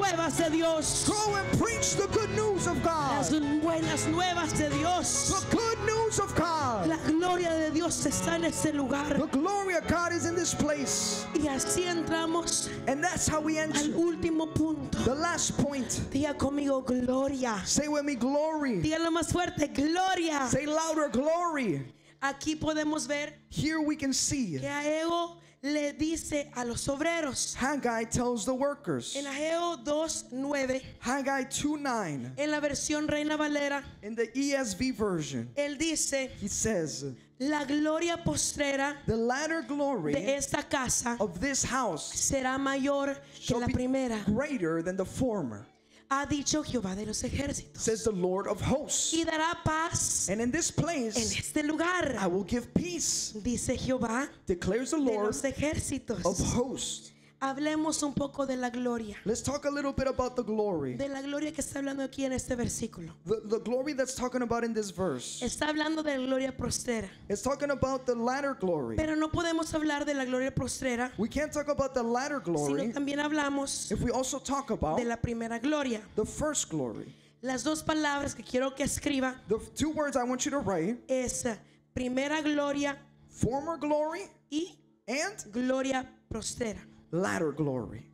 Speaker 5: nuevas de Dios.
Speaker 2: Go and preach the good news of
Speaker 5: Las
Speaker 2: God.
Speaker 5: buenas nuevas de Dios.
Speaker 2: The good news of God.
Speaker 5: La gloria de Dios está en este lugar.
Speaker 2: The glory of God is in this place.
Speaker 5: Y así entramos
Speaker 2: And that's how we
Speaker 5: al
Speaker 2: enter.
Speaker 5: último punto.
Speaker 2: The last point.
Speaker 5: Diga conmigo gloria.
Speaker 2: Say with me, glory.
Speaker 5: Dígalo más fuerte, gloria.
Speaker 2: Say louder, glory.
Speaker 5: Aquí podemos ver
Speaker 2: Here we can see
Speaker 5: que Ageo le dice a los obreros
Speaker 2: Haggai tells the workers.
Speaker 5: en Ageo 2:9,
Speaker 2: Haggai 2:9
Speaker 5: en la versión Reina Valera,
Speaker 2: in the ESV version.
Speaker 5: él dice:
Speaker 2: He says,
Speaker 5: la gloria postrera
Speaker 2: the latter glory
Speaker 5: de esta casa
Speaker 2: of this house
Speaker 5: será mayor que
Speaker 2: shall
Speaker 5: la
Speaker 2: be
Speaker 5: primera,
Speaker 2: greater than the former,
Speaker 5: ha dicho Jehová de los ejércitos,
Speaker 2: says the Lord of hosts.
Speaker 5: y dará paz
Speaker 2: And in this
Speaker 5: en
Speaker 2: place
Speaker 5: este lugar,
Speaker 2: I will give peace,
Speaker 5: dice Jehová
Speaker 2: declares the
Speaker 5: de
Speaker 2: Lord
Speaker 5: los ejércitos.
Speaker 2: of hosts.
Speaker 5: Hablemos un poco de la gloria,
Speaker 2: Let's talk a little bit about the glory.
Speaker 5: de la gloria que está hablando aquí en este versículo.
Speaker 2: The glory that's talking about in this verse.
Speaker 5: Está hablando de la gloria postrera,
Speaker 2: It's talking about the latter glory.
Speaker 5: pero no podemos hablar de la gloria postrera,
Speaker 2: We can't talk about the latter
Speaker 5: sino
Speaker 2: glory
Speaker 5: también hablamos
Speaker 2: if we also talk about
Speaker 5: de la primera gloria.
Speaker 2: the first glory.
Speaker 5: Las dos palabras que quiero que escriba
Speaker 2: The two words I want you to write,
Speaker 5: es primera gloria
Speaker 2: former glory
Speaker 5: y
Speaker 2: and
Speaker 5: gloria postrera.
Speaker 2: latter glory.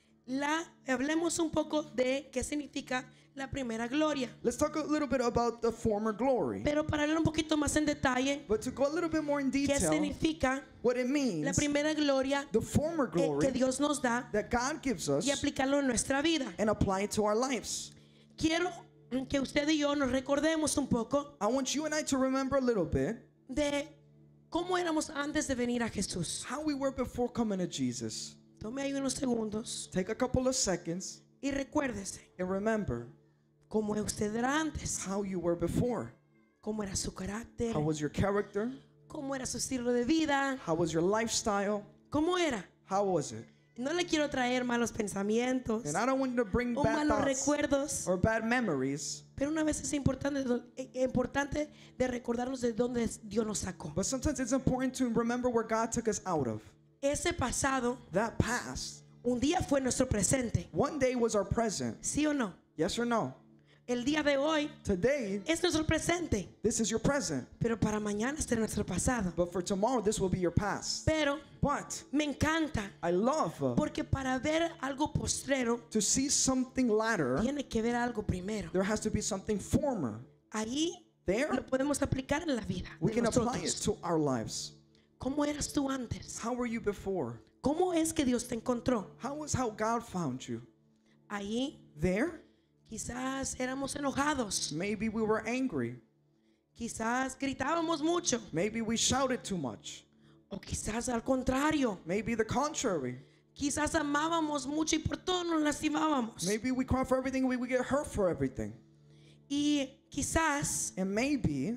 Speaker 5: Hablemos un poco de qué significa la primera gloria,
Speaker 2: Let's talk a little bit about the former glory.
Speaker 5: pero para hablar un poquito más en detalle,
Speaker 2: But to go a little bit more in
Speaker 5: qué
Speaker 2: detail,
Speaker 5: significa
Speaker 2: what it
Speaker 5: la
Speaker 2: means,
Speaker 5: primera gloria
Speaker 2: the former
Speaker 5: que
Speaker 2: glory
Speaker 5: Dios nos da
Speaker 2: that God gives us
Speaker 5: y aplicarlo en nuestra vida.
Speaker 2: and apply it to our lives.
Speaker 5: Quiero que usted y yo nos recordemos un poco
Speaker 2: I want you and I to remember a little bit
Speaker 5: de cómo éramos antes de venir a Jesús.
Speaker 2: how we were before coming to Jesus.
Speaker 5: Tome ahí unos segundos
Speaker 2: Take a couple of seconds
Speaker 5: y recuérdese
Speaker 2: and remember
Speaker 5: cómo usted era antes,
Speaker 2: how you were before.
Speaker 5: cómo era su carácter,
Speaker 2: How was your character?
Speaker 5: cómo era su estilo de vida,
Speaker 2: How was your lifestyle?
Speaker 5: cómo era.
Speaker 2: How was it?
Speaker 5: No le quiero traer malos pensamientos
Speaker 2: And I don't want you to bring
Speaker 5: o
Speaker 2: bad
Speaker 5: malos
Speaker 2: thoughts
Speaker 5: recuerdos,
Speaker 2: or bad memories,
Speaker 5: pero una vez es importante de recordarnos de dónde Dios nos sacó.
Speaker 2: but sometimes it's important to remember where God took us out of.
Speaker 5: Ese pasado
Speaker 2: That past,
Speaker 5: un día fue nuestro presente,
Speaker 2: one day was our present.
Speaker 5: ¿sí o no?
Speaker 2: Yes or no?
Speaker 5: El día de hoy
Speaker 2: Today,
Speaker 5: es nuestro presente,
Speaker 2: this is your present.
Speaker 5: pero para mañana es nuestro pasado.
Speaker 2: But for tomorrow, this will be your past.
Speaker 5: Pero
Speaker 2: But
Speaker 5: me encanta
Speaker 2: I love
Speaker 5: porque para ver algo postrero
Speaker 2: to see something latter,
Speaker 5: tiene que ver algo primero.
Speaker 2: there has to be something former.
Speaker 5: Ahí
Speaker 2: There,
Speaker 5: lo podemos aplicar en la vida
Speaker 2: we
Speaker 5: de
Speaker 2: can apply it
Speaker 5: nosotros.
Speaker 2: to our lives.
Speaker 5: ¿Cómo eras tú antes?
Speaker 2: How were you before?
Speaker 5: ¿Cómo es que Dios te encontró?
Speaker 2: How God found you?
Speaker 5: Ahí
Speaker 2: There,
Speaker 5: quizás éramos enojados,
Speaker 2: maybe we were angry.
Speaker 5: quizás gritábamos mucho,
Speaker 2: Maybe we shouted too much.
Speaker 5: o quizás al contrario,
Speaker 2: Maybe the contrary.
Speaker 5: quizás amábamos mucho y por todo nos lastimábamos.
Speaker 2: Maybe we cry for everything, we get hurt for everything.
Speaker 5: Y quizás,
Speaker 2: And maybe,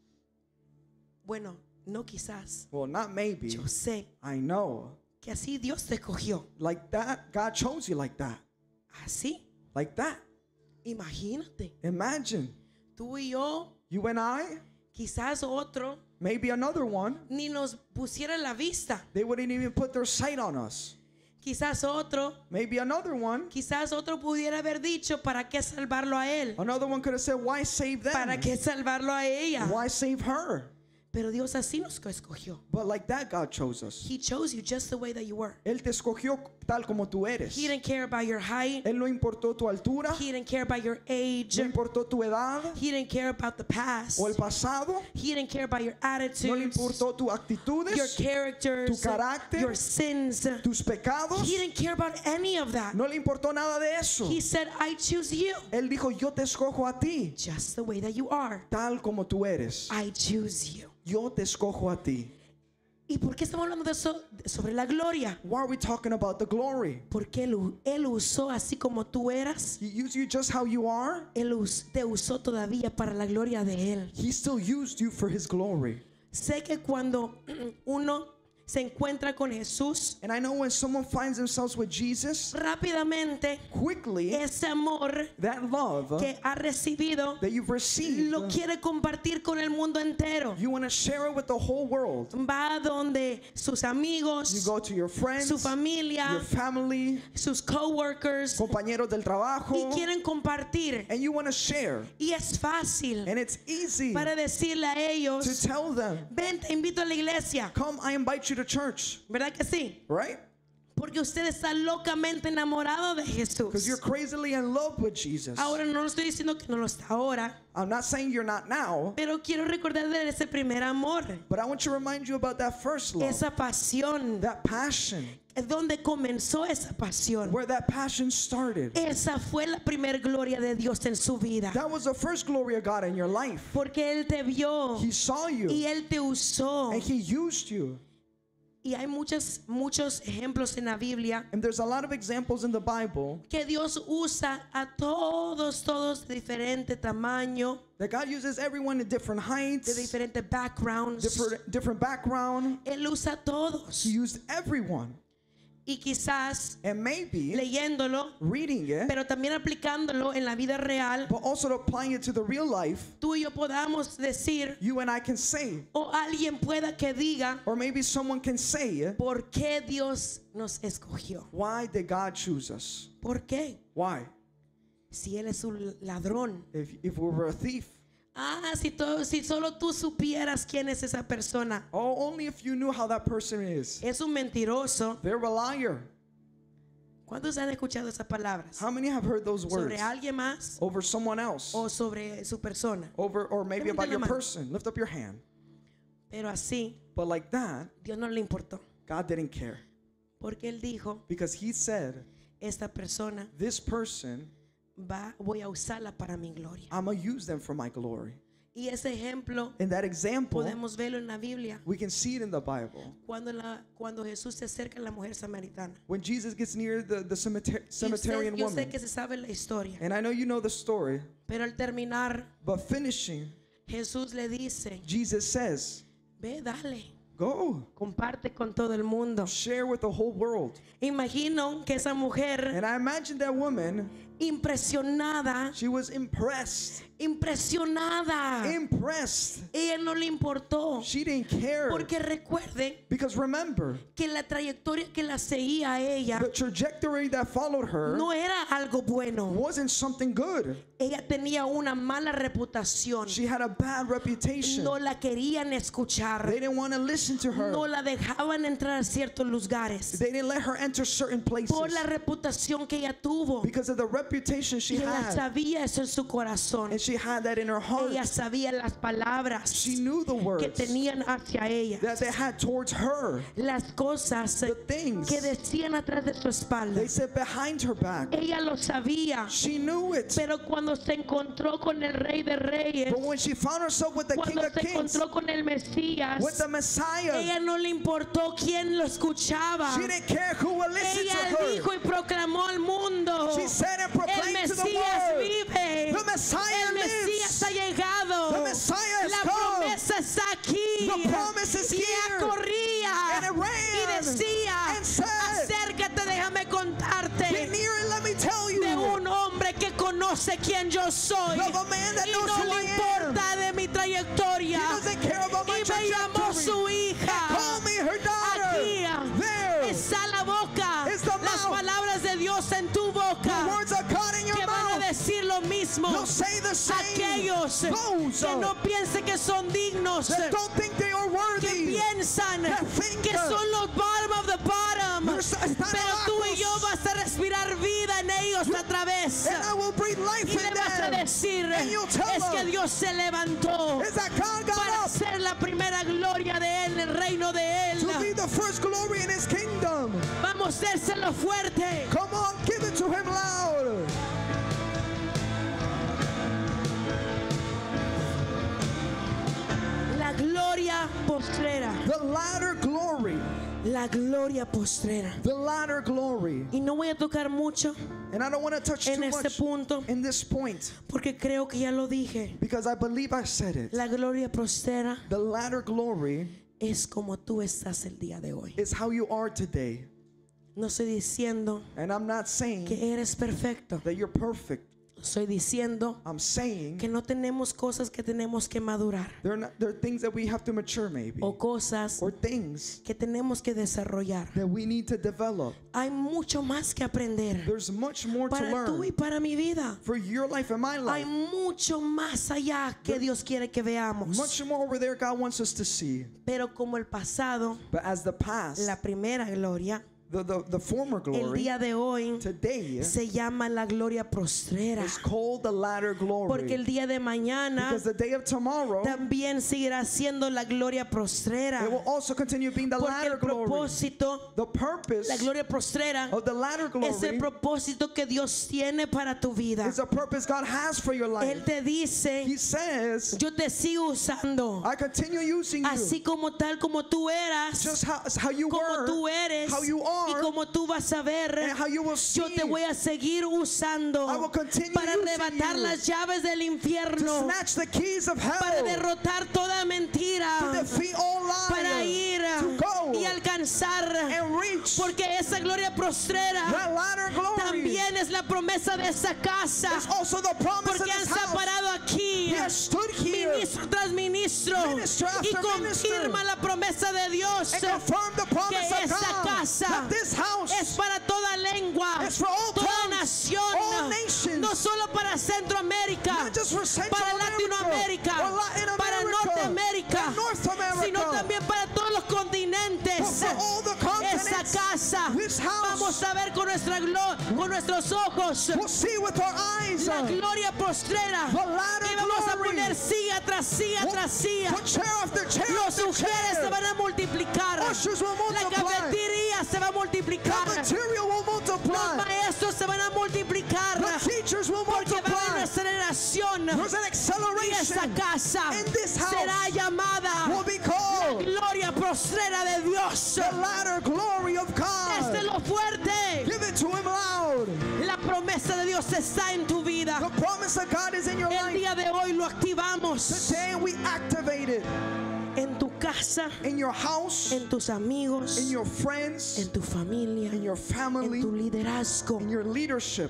Speaker 5: bueno, no quizás,
Speaker 2: well, not maybe,
Speaker 5: yo sé
Speaker 2: I know,
Speaker 5: que así Dios te cogió.
Speaker 2: like that, God chose you like that.
Speaker 5: Así,
Speaker 2: Like that.
Speaker 5: imagínate,
Speaker 2: Imagine,
Speaker 5: tú y yo,
Speaker 2: you and I,
Speaker 5: quizás otro,
Speaker 2: maybe another one,
Speaker 5: ni nos pusiera la vista.
Speaker 2: they wouldn't even put their sight on us.
Speaker 5: Quizás otro,
Speaker 2: Maybe another one
Speaker 5: pudiera haber dicho, ¿para qué salvarlo a él?
Speaker 2: could have said, why save them?
Speaker 5: ¿Para qué salvarlo a ella?
Speaker 2: Why save her?
Speaker 5: Pero Dios así nos escogió.
Speaker 2: But like that, God chose us.
Speaker 5: He chose you just the way that you were.
Speaker 2: Él te escogió tal como tú eres.
Speaker 5: He didn't care about your height.
Speaker 2: Él no importó tu altura,
Speaker 5: He didn't care about your age.
Speaker 2: no importó tu edad
Speaker 5: He didn't care about the past.
Speaker 2: o el pasado,
Speaker 5: He didn't care about your
Speaker 2: no le
Speaker 5: attitudes,
Speaker 2: importó tus
Speaker 5: your
Speaker 2: actitudes,
Speaker 5: characters,
Speaker 2: tu carácter,
Speaker 5: your sins.
Speaker 2: tus pecados,
Speaker 5: He didn't care about any of that.
Speaker 2: no le importó nada de eso.
Speaker 5: He said, I choose you
Speaker 2: Él dijo, yo te escojo a ti,
Speaker 5: just the way that you are.
Speaker 2: tal como tú eres.
Speaker 5: I choose you.
Speaker 2: Yo te escojo a ti.
Speaker 5: ¿Y por qué estamos hablando de eso, sobre la gloria?
Speaker 2: Why are we talking about the glory?
Speaker 5: Porque él usó así como tú eras.
Speaker 2: He used you just how you are.
Speaker 5: Él te usó todavía para la gloria de Él.
Speaker 2: He still used you for his glory.
Speaker 5: Sé que cuando uno se encuentra con Jesús,
Speaker 2: And I know when someone finds themselves with Jesus,
Speaker 5: rápidamente
Speaker 2: quickly
Speaker 5: ese amor
Speaker 2: that love
Speaker 5: que ha recibido
Speaker 2: that you've received,
Speaker 5: lo quiere compartir con el mundo entero.
Speaker 2: you want to share it with the whole world.
Speaker 5: Va donde sus
Speaker 2: You
Speaker 5: amigos,
Speaker 2: go to your friends,
Speaker 5: su
Speaker 2: your
Speaker 5: familia,
Speaker 2: family,
Speaker 5: sus coworkers
Speaker 2: compañeros del trabajo,
Speaker 5: y quieren compartir.
Speaker 2: and you want to share.
Speaker 5: Y es fácil
Speaker 2: And it's easy
Speaker 5: para decirle a
Speaker 2: to
Speaker 5: ellos,
Speaker 2: tell them,
Speaker 5: ven, te invito a la iglesia.
Speaker 2: come, I invite you to church,
Speaker 5: ¿Verdad que sí?
Speaker 2: right?
Speaker 5: Porque usted está locamente enamorado de
Speaker 2: Because you're
Speaker 5: Jesús.
Speaker 2: crazily in love with Jesus.
Speaker 5: Ahora no lo estoy diciendo que no lo está ahora,
Speaker 2: I'm not saying you're not now,
Speaker 5: pero quiero recordar de ese primer amor,
Speaker 2: but I want to remind you about that first love,
Speaker 5: esa pasión,
Speaker 2: that passion,
Speaker 5: es donde comenzó esa pasión.
Speaker 2: where that passion started.
Speaker 5: Esa fue la primer gloria de Dios en su vida.
Speaker 2: That was the first glory of God in your life.
Speaker 5: Porque Él te vio
Speaker 2: He saw you
Speaker 5: y Él te usó.
Speaker 2: and He used you.
Speaker 5: Y hay muchos ejemplos en la Biblia
Speaker 2: And there's a lot of examples in the Bible
Speaker 5: que Dios usa a todos de diferente tamaño,
Speaker 2: that God uses everyone in different
Speaker 5: de
Speaker 2: heights,
Speaker 5: diferentes backgrounds.
Speaker 2: different background.
Speaker 5: Él usa a todos.
Speaker 2: He used everyone.
Speaker 5: Y quizás
Speaker 2: And maybe
Speaker 5: leyéndolo,
Speaker 2: reading it,
Speaker 5: pero también aplicándolo en la vida real,
Speaker 2: but also applying it to the real life,
Speaker 5: tú y yo podamos decir,
Speaker 2: you and I can say,
Speaker 5: o alguien pueda que diga,
Speaker 2: or maybe someone can say,
Speaker 5: ¿por qué Dios nos escogió?
Speaker 2: why did God choose us?
Speaker 5: ¿Por qué?
Speaker 2: Why?
Speaker 5: Si Él es un ladrón.
Speaker 2: If we were a thief,
Speaker 5: Si solo tú supieras quién es esa persona.
Speaker 2: oh, only if you knew how that person is.
Speaker 5: Es un mentiroso.
Speaker 2: They're a liar.
Speaker 5: ¿Cuántos han escuchado esas palabras?
Speaker 2: How many have heard those words?
Speaker 5: ¿Sobre alguien más
Speaker 2: Over someone else,
Speaker 5: o sobre su persona?
Speaker 2: over, or maybe
Speaker 5: Levante
Speaker 2: about
Speaker 5: la
Speaker 2: your
Speaker 5: mano.
Speaker 2: person. Lift up your hand.
Speaker 5: Pero así,
Speaker 2: But like that,
Speaker 5: Dios no le importó.
Speaker 2: God didn't care,
Speaker 5: Porque Él dijo,
Speaker 2: because He said,
Speaker 5: esta persona
Speaker 2: this person,
Speaker 5: voy a usarla para mi gloria.
Speaker 2: I'm going to use them for my glory.
Speaker 5: Y ese ejemplo
Speaker 2: In that example,
Speaker 5: podemos verlo en la Biblia
Speaker 2: we can see it in the Bible.
Speaker 5: cuando Jesús se acerca a la mujer samaritana.
Speaker 2: When Jesus gets near the
Speaker 5: Y
Speaker 2: Samaritan
Speaker 5: yo sé
Speaker 2: woman,
Speaker 5: que se sabe la historia,
Speaker 2: and I know you know the story,
Speaker 5: pero al terminar,
Speaker 2: but finishing,
Speaker 5: Jesús le dice,
Speaker 2: Jesus says,
Speaker 5: ve, dale,
Speaker 2: go,
Speaker 5: comparte con todo el mundo.
Speaker 2: share with the whole world.
Speaker 5: Imagino que esa mujer
Speaker 2: And I imagine that woman,
Speaker 5: impresionada,
Speaker 2: she was impressed.
Speaker 5: ella no le importó,
Speaker 2: She didn't care.
Speaker 5: porque recuerden
Speaker 2: Because remember,
Speaker 5: que la trayectoria que la seguía a ella
Speaker 2: the trajectory that followed her
Speaker 5: no era algo bueno.
Speaker 2: wasn't something good.
Speaker 5: Ella tenía una mala reputación.
Speaker 2: She had a bad reputation.
Speaker 5: No la querían escuchar.
Speaker 2: They didn't want to listen to her.
Speaker 5: No la dejaban entrar a ciertos lugares
Speaker 2: They didn't let her enter certain places
Speaker 5: por la reputación que ella tuvo.
Speaker 2: because of the reputation she
Speaker 5: Y ella
Speaker 2: had.
Speaker 5: sabía eso en su corazón.
Speaker 2: And she had that in her heart.
Speaker 5: Ella sabía las palabras
Speaker 2: She knew the
Speaker 5: que
Speaker 2: words
Speaker 5: tenían hacia ella,
Speaker 2: that they had towards her.
Speaker 5: las cosas
Speaker 2: The things
Speaker 5: que decían atrás de su espalda.
Speaker 2: they said behind her back.
Speaker 5: Ella lo sabía,
Speaker 2: She knew it.
Speaker 5: pero cuando se encontró con el Rey de Reyes,
Speaker 2: But when she found herself with the King
Speaker 5: cuando
Speaker 2: of
Speaker 5: se
Speaker 2: Kings,
Speaker 5: encontró con el Mesías,
Speaker 2: with the Messiah,
Speaker 5: ella no le importó quién lo escuchaba.
Speaker 2: she didn't care who would listen
Speaker 5: Ella
Speaker 2: to her.
Speaker 5: dijo y proclamó al mundo,
Speaker 2: She said and
Speaker 5: el
Speaker 2: proclaimed to the
Speaker 5: Mesías
Speaker 2: world,
Speaker 5: vive,
Speaker 2: the Messiah
Speaker 5: el Mesías ha
Speaker 2: lives.
Speaker 5: llegado,
Speaker 2: The Messiah has
Speaker 5: la
Speaker 2: come.
Speaker 5: promesa está aquí.
Speaker 2: The promise is
Speaker 5: Y ella
Speaker 2: here.
Speaker 5: corría
Speaker 2: And it ran
Speaker 5: y decía,
Speaker 2: and said,
Speaker 5: acércate, déjame
Speaker 2: Get
Speaker 5: contarte
Speaker 2: near and let me tell you
Speaker 5: de un hombre que conoce quién yo soy
Speaker 2: of a man that
Speaker 5: y
Speaker 2: knows
Speaker 5: no
Speaker 2: who
Speaker 5: le
Speaker 2: I am.
Speaker 5: importa de mi trayectoria.
Speaker 2: He doesn't care about my
Speaker 5: Y me llamó
Speaker 2: trajectory.
Speaker 5: su hija.
Speaker 2: Call me her daughter.
Speaker 5: Aquí
Speaker 2: There.
Speaker 5: está la boca,
Speaker 2: It's the
Speaker 5: las
Speaker 2: mouth.
Speaker 5: palabras de Dios en tu
Speaker 2: The
Speaker 5: boca,
Speaker 2: words of God in your
Speaker 5: que van a
Speaker 2: mouth.
Speaker 5: decir lo mismo.
Speaker 2: They'll say the same.
Speaker 5: Aquellos
Speaker 2: Those
Speaker 5: que no piensen que son dignos,
Speaker 2: that don't think they are
Speaker 5: que
Speaker 2: worthy.
Speaker 5: piensan
Speaker 2: that think
Speaker 5: que
Speaker 2: that
Speaker 5: son los bottom of the bottom,
Speaker 2: están
Speaker 5: pero tú y
Speaker 2: abajos.
Speaker 5: yo vas a respirar vida en ellos a través.
Speaker 2: And I will breathe life
Speaker 5: Y le
Speaker 2: in
Speaker 5: vas a
Speaker 2: them.
Speaker 5: decir,
Speaker 2: And you'll tell
Speaker 5: es que
Speaker 2: them,
Speaker 5: Dios se levantó
Speaker 2: is that God got
Speaker 5: para
Speaker 2: up
Speaker 5: ser la primera gloria de Él, el reino de Él.
Speaker 2: to be the first glory in his kingdom.
Speaker 5: Vamos a dárselo fuerte.
Speaker 2: Come on, give it to him loud.
Speaker 5: La gloria postrera.
Speaker 2: The latter glory.
Speaker 5: La gloria postrera.
Speaker 2: The latter glory.
Speaker 5: Y no voy a tocar mucho
Speaker 2: And I don't want to touch
Speaker 5: en
Speaker 2: too
Speaker 5: este
Speaker 2: much
Speaker 5: punto
Speaker 2: in this point
Speaker 5: porque creo que ya lo dije.
Speaker 2: because I believe I said it.
Speaker 5: La gloria postrera
Speaker 2: The latter glory
Speaker 5: es como tú estás el día de hoy.
Speaker 2: is how you are today.
Speaker 5: No estoy diciendo
Speaker 2: And I'm not saying
Speaker 5: que eres perfecto.
Speaker 2: that you're perfect.
Speaker 5: Estoy diciendo
Speaker 2: I'm saying
Speaker 5: que no tenemos cosas que tenemos que madurar
Speaker 2: there are things that we have to mature maybe.
Speaker 5: o cosas
Speaker 2: Or things
Speaker 5: que tenemos que desarrollar.
Speaker 2: that we need to develop.
Speaker 5: Hay mucho más que aprender
Speaker 2: There's much more to
Speaker 5: para tú y
Speaker 2: learn
Speaker 5: para mi vida.
Speaker 2: for your life and my
Speaker 5: Hay
Speaker 2: life.
Speaker 5: mucho más allá que Dios quiere que veamos.
Speaker 2: Much more over there God wants us to see.
Speaker 5: Pero como el pasado,
Speaker 2: But as the past,
Speaker 5: la primera gloria,
Speaker 2: the former
Speaker 5: el
Speaker 2: glory,
Speaker 5: día de hoy
Speaker 2: today
Speaker 5: se llama la gloria postrera.
Speaker 2: is called the latter glory.
Speaker 5: Porque el día de mañana
Speaker 2: Because the day of tomorrow,
Speaker 5: también seguirá siendo la gloria prostrera.
Speaker 2: it will also continue being the
Speaker 5: Porque
Speaker 2: latter
Speaker 5: el
Speaker 2: glory.
Speaker 5: propósito,
Speaker 2: The purpose
Speaker 5: la gloria prostrera,
Speaker 2: of the latter
Speaker 5: es el
Speaker 2: glory
Speaker 5: propósito que Dios tiene para tu vida.
Speaker 2: is a purpose God has for your life.
Speaker 5: Él te dice,
Speaker 2: He says,
Speaker 5: yo te sigo usando,
Speaker 2: I continue using you
Speaker 5: así como tal como tú eras,
Speaker 2: just how you
Speaker 5: como
Speaker 2: were,
Speaker 5: tú eres
Speaker 2: how you
Speaker 5: y
Speaker 2: are,
Speaker 5: como tú vas a ver.
Speaker 2: and how you will see.
Speaker 5: Yo te voy a seguir usando
Speaker 2: I will continue
Speaker 5: para
Speaker 2: using
Speaker 5: arrebatar
Speaker 2: you
Speaker 5: las llaves del
Speaker 2: to
Speaker 5: infierno,
Speaker 2: snatch the keys of
Speaker 5: para
Speaker 2: hell,
Speaker 5: derrotar toda mentira,
Speaker 2: to defeat all
Speaker 5: para
Speaker 2: lies,
Speaker 5: ir
Speaker 2: to go
Speaker 5: y alcanzar,
Speaker 2: and reach
Speaker 5: porque esa gloria prostrera
Speaker 2: that latter glory.
Speaker 5: también es la promesa de esa casa,
Speaker 2: It's also the promise of
Speaker 5: porque han
Speaker 2: this house.
Speaker 5: parado aquí
Speaker 2: He has stood here
Speaker 5: ministro tras ministro
Speaker 2: Minister
Speaker 5: y
Speaker 2: after
Speaker 5: confirma la promesa de Dios
Speaker 2: and confirmed the
Speaker 5: que
Speaker 2: promise of
Speaker 5: esa
Speaker 2: God
Speaker 5: casa
Speaker 2: that this house
Speaker 5: es para toda lengua,
Speaker 2: is for all
Speaker 5: toda
Speaker 2: tongues,
Speaker 5: nación,
Speaker 2: all nations,
Speaker 5: no solo para Centroamérica,
Speaker 2: not just for Central
Speaker 5: para
Speaker 2: America,
Speaker 5: Latinoamérica,
Speaker 2: or Latin
Speaker 5: para
Speaker 2: America,
Speaker 5: Norteamérica,
Speaker 2: and North America,
Speaker 5: sino también para todos los
Speaker 2: but
Speaker 5: continentes.
Speaker 2: for all the continents.
Speaker 5: Esa casa
Speaker 2: This house
Speaker 5: vamos a ver con con nuestros ojos
Speaker 2: we'll see with our eyes
Speaker 5: la gloria postrera
Speaker 2: the latter
Speaker 5: y vamos a
Speaker 2: glory.
Speaker 5: poner silla tras silla tras silla.
Speaker 2: Put chair after chair
Speaker 5: Los
Speaker 2: after
Speaker 5: sugieres se
Speaker 2: chair.
Speaker 5: van a multiplicar,
Speaker 2: Ushers will
Speaker 5: la
Speaker 2: multiply.
Speaker 5: cafetería se va a multiplicar,
Speaker 2: Material will
Speaker 5: los
Speaker 2: multiply.
Speaker 5: maestros se van a multiplicar,
Speaker 2: The teachers will
Speaker 5: porque va a haber
Speaker 2: multiply.
Speaker 5: una aceleración
Speaker 2: There's an
Speaker 5: y
Speaker 2: acceleration.
Speaker 5: esa casa
Speaker 2: in this house
Speaker 5: será llamada
Speaker 2: will be called
Speaker 5: gloria prostrera de Dios.
Speaker 2: the latter glory of
Speaker 5: Este
Speaker 2: God.
Speaker 5: lo fuerte.
Speaker 2: Give it to him loud.
Speaker 5: La promesa de Dios está en tu vida.
Speaker 2: The promise of God is in your
Speaker 5: El
Speaker 2: life.
Speaker 5: día de hoy lo activamos
Speaker 2: Today we activate it
Speaker 5: en tu casa,
Speaker 2: in your house,
Speaker 5: en tus amigos,
Speaker 2: in your friends,
Speaker 5: en tu familia,
Speaker 2: in your
Speaker 5: en
Speaker 2: family,
Speaker 5: tu liderazgo.
Speaker 2: in your leadership.